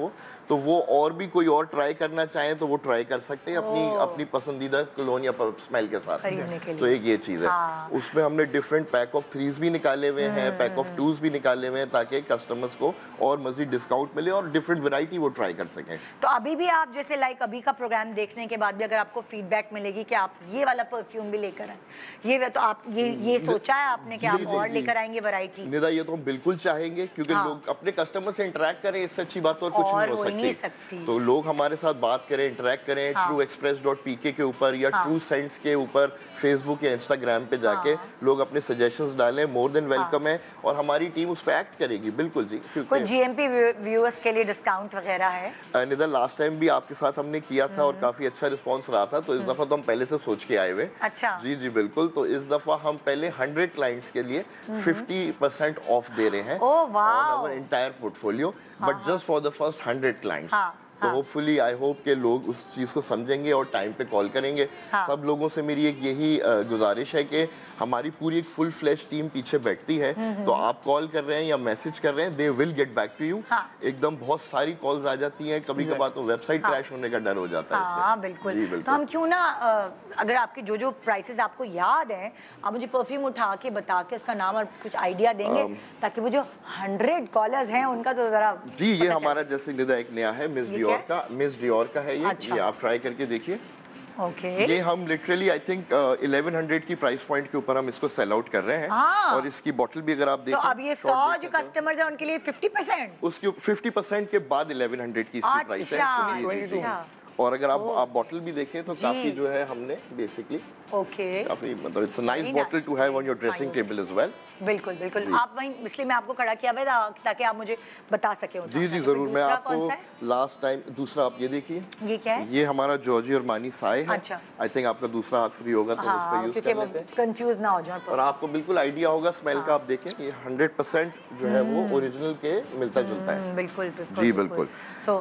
तो वो और भी कोई और ट्राई करना चाहें तो वो ट्राई कर सकते हैं अपनी अपनी पसंदीदा कलोन या स्मेल के साथ। के तो एक ये चीज़ है। हाँ। उसमें हमने डिफरेंट पैक ऑफ थ्रीज भी निकाले हुए हैं, पैक ऑफ टूज भी निकाले हुए हैं, ताकि कस्टमर्स को और मजीद डिस्काउंट मिले और डिफरेंट वैरायटी वो ट्राई कर सकें। तो अभी भी आप जैसे लाइक अभी का प्रोग्राम देखने के बाद भी अगर आपको फीडबैक मिलेगी कि आप ये वाला परफ्यूम भी लेकर आए, ये तो आप ये ये सोचा है आपने कि आप और लेकर आएंगे वैरायटी? निदा, ये तो हम बिल्कुल चाहेंगे, क्योंकि हाँ। लोग अपने कस्टमर से इंटरेक्ट करें, इससे अच्छी बात और कुछ और नहीं हो सकती। नहीं सकती। तो लोग हमारे साथ बात करें, इंटरेक्ट करें, हाँ। ट्रू एक्सप्रेस डॉट पी के के ऊपर या हाँ। ट्रू सेंट्स के ऊपर फेसबुक या इंस्टाग्राम पे जाके हाँ। लोग अपने सजेशंस डालें, मोर देन वेलकम है, और हमारी टीम उस पर एक्ट करेगी। बिल्कुल जी। कोई जीएमपी व्यूअर्स के लिए डिस्काउंट वगैरह है? निदा, लास्ट टाइम भी आपके साथ हमने किया था और काफी अच्छा रिस्पॉन्स रहा था, तो इस दफा तो हम पहले से सोच के आए हुए। अच्छा। जी जी बिल्कुल। तो इस दफा हम पहले हंड्रेड क्लाइंट्स के लिए फिफ्टी परसेंट ऑफ दे रहे हैं on our entire portfolio, but just for the first hundred clients. तो होपफुली आई होप के लोग उस चीज़ को समझेंगे और टाइम पे कॉल करेंगे। हाँ। सब लोगों से मेरी एक यही गुजारिश है कि हमारी पूरी एक फुल फ्लैश टीम पीछे बैठती है, तो आप कॉल कर रहे हैं या मैसेज कर रहे हैं, they will get back to you. एकदम बहुत सारी कॉल्स आ जाती हैं, कभी कभार तो वेबसाइट क्रैश हाँ। होने का डर हो जाता है। हाँ, बिल्कुल। बिल्कुल। तो हम क्यों ना अगर आपके जो जो प्राइसेस आपको याद हैं, आप मुझे परफ्यूम उठा के बता के उसका नाम और कुछ आइडिया देंगे, ताकि वो जो हंड्रेड कॉलर्स हैं उनका तो जरा। जी, ये हमारा जैसे निदा एक नया है मिस डियोर का, मिस डियोर का है ये। अच्छा। ये आप ट्राई करके देखिए। ओके। ये हम literally I think eleven hundred की प्राइस पॉइंट के ऊपर हम इसको सेल आउट कर रहे हैं। हाँ। और इसकी बोतल भी अगर आप देखें, तो अब ये सौ जो कस्टमर्स हैं उनके लिए फिफ्टी परसेंट, उसके फिफ्टी परसेंट के बाद इलेवन हंड्रेड की इसकी प्राइस है। और अगर आप आप बोतल भी देखें तो काफी जो है हमने बेसिकली ओके काफी मतलब इट्स अ नाइस बोतल to have on your dressing table as well. बिल्कुल बिल्कुल। आप वहीं, इसलिए मैं आपको खड़ा किया हुआ ताकि आप मुझे बता सके। जी जी जरूर। मैं आपको लास्ट टाइम दूसरा, आप ये देखिए, ये क्या है? ये हमारा जॉर्जियो अरमानी साए है। अच्छा। आई थिंक आपका दूसरा हाथ फ्री होगा तो उसको यूज कर लेते हैं, कंफ्यूज ना हो जाए। और आपको बिल्कुल आइडिया होगा स्मेल का। आप देखें ये हंड्रेड परसेंट जो है वो ओरिजिनल के मिलता जुलता है। बिल्कुल बिल्कुल। जी बिल्कुल। सो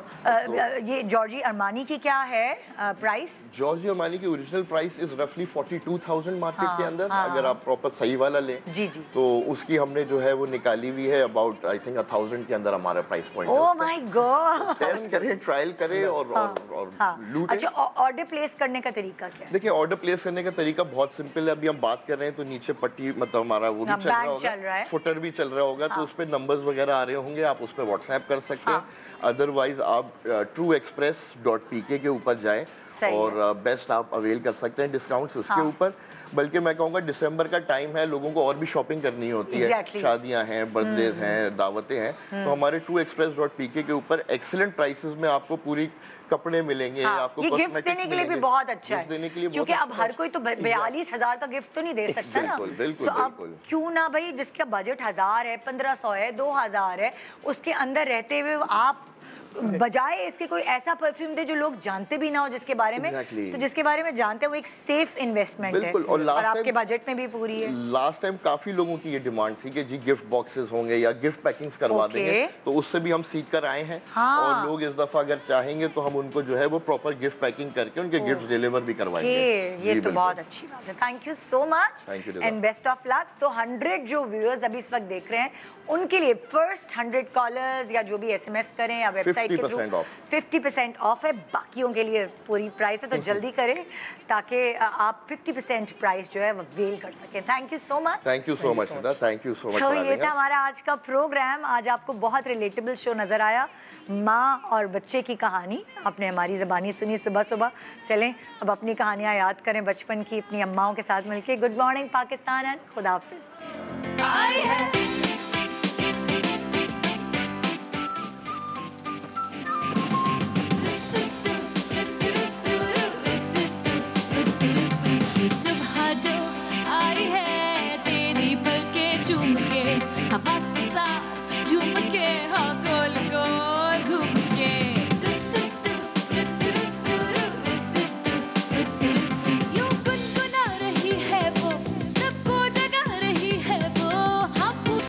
ये जॉर्जियो अरमानी की क्या है प्राइस? जॉर्जियो अरमानी की ओरिजिनल प्राइस इज रफली फोर्टी टू थाउजेंड मार्केट के अंदर। अगर आप प्रॉपर सही वाला लें जी जी, तो उसकी हमने जो है वो निकाली हुई है अबाउट आई थिंक थाउजेंड के अंदर हमारा प्राइस पॉइंट है। Oh my god. टेस्ट करें, ट्रायल करें और हाँ, और, और हाँ। लूटें। अच्छा, ऑर्डर प्लेस करने का तरीका क्या है? देखिए, ऑर्डर प्लेस करने का तरीका बहुत सिंपल है। अभी हम बात कर रहे हैं तो नीचे पट्टी मतलब हमारा वो भी चल रहा होगा, फुटर भी चल रहा होगा, तो उस पर नंबर्स वगैरह आ रहे होंगे, आप उस पर व्हाट्सएप कर सकते हैं। अदरवाइज आप ट्रू एक्सप्रेस डॉट पी के के ऊपर जाएं और बेस्ट आप अवेल कर सकते हैं डिस्काउंट्स उसके ऊपर। बल्कि मैं कहूँगा दिसंबर का टाइम है, लोगों को और भी शॉपिंग करनी होती है, exactly. शादियां हैं, बर्थडेज हैं, दावतें हैं, तो हमारे ट्रू एक्सप्रेस डॉट पी के के ऊपर एक्सीलेंट प्राइसेस में आपको पूरी कपड़े मिलेंगे। हाँ, आपको ये गिफ्ट देने के लिए भी बहुत अच्छा है, देने के लिए क्योंकि अब हर कोई तो बयालीस हजार का गिफ्ट तो नहीं दे सकता ना। बिल्कुल, तो अब क्यों ना भाई, जिसका बजट हजार है, पंद्रह सौ है, दो हजार है, उसके अंदर रहते हुए आप बजाय इसके कोई ऐसा परफ्यूम दे जो लोग जानते भी ना हो जिसके बारे में। exactly. तो जिसके बारे में जानते हैं वो एक सेफ इन्वेस्टमेंट है और, और आपके बजट में भी पूरी है। लास्ट टाइम काफी लोगों की ये डिमांड थी कि जी गिफ्ट बॉक्सेस होंगे या गिफ्ट पैकिंग्स करवा okay. देंगे, तो उससे भी हम सीख कर आए हैं। हाँ। और लोग इस दफा अगर चाहेंगे तो हम उनको जो है वो प्रॉपर गिफ्ट पैकिंग करके उनके गिफ्ट डिलीवर भी करवाएंगे। ये तो बहुत अच्छी बात है। Thank you so much and best of luck. तो हंड्रेड जो व्यूअर्स अभी इस वक्त देख रहे हैं उनके लिए फर्स्ट हंड्रेड कॉलर्स या जो भी एसएमएस करें या वेबसाइट के थ्रू फिफ्टी परसेंट ऑफ है, बाकियों के लिए पूरी प्राइस है, तो जल्दी करें ताकि आप फिफ्टी परसेंट प्राइस जो है वो वेल कर सकें। Thank you so much. Thank you so much Nida, thank you so much. तो ये था हमारा आज का प्रोग्राम। आज आपको बहुत रिलेटेबल शो नजर आया, माँ और बच्चे की कहानी आपने हमारी ज़बानी सुनी सुबह सुबह। चलें अब अपनी कहानियाँ याद करें बचपन की अपनी अम्माओं के साथ मिलके। गुड मॉर्निंग पाकिस्तान एंड खुदा हाफिज़। सुबह जो आई है तेरी पलके चूम के, हवा के साथ झूम के हाँ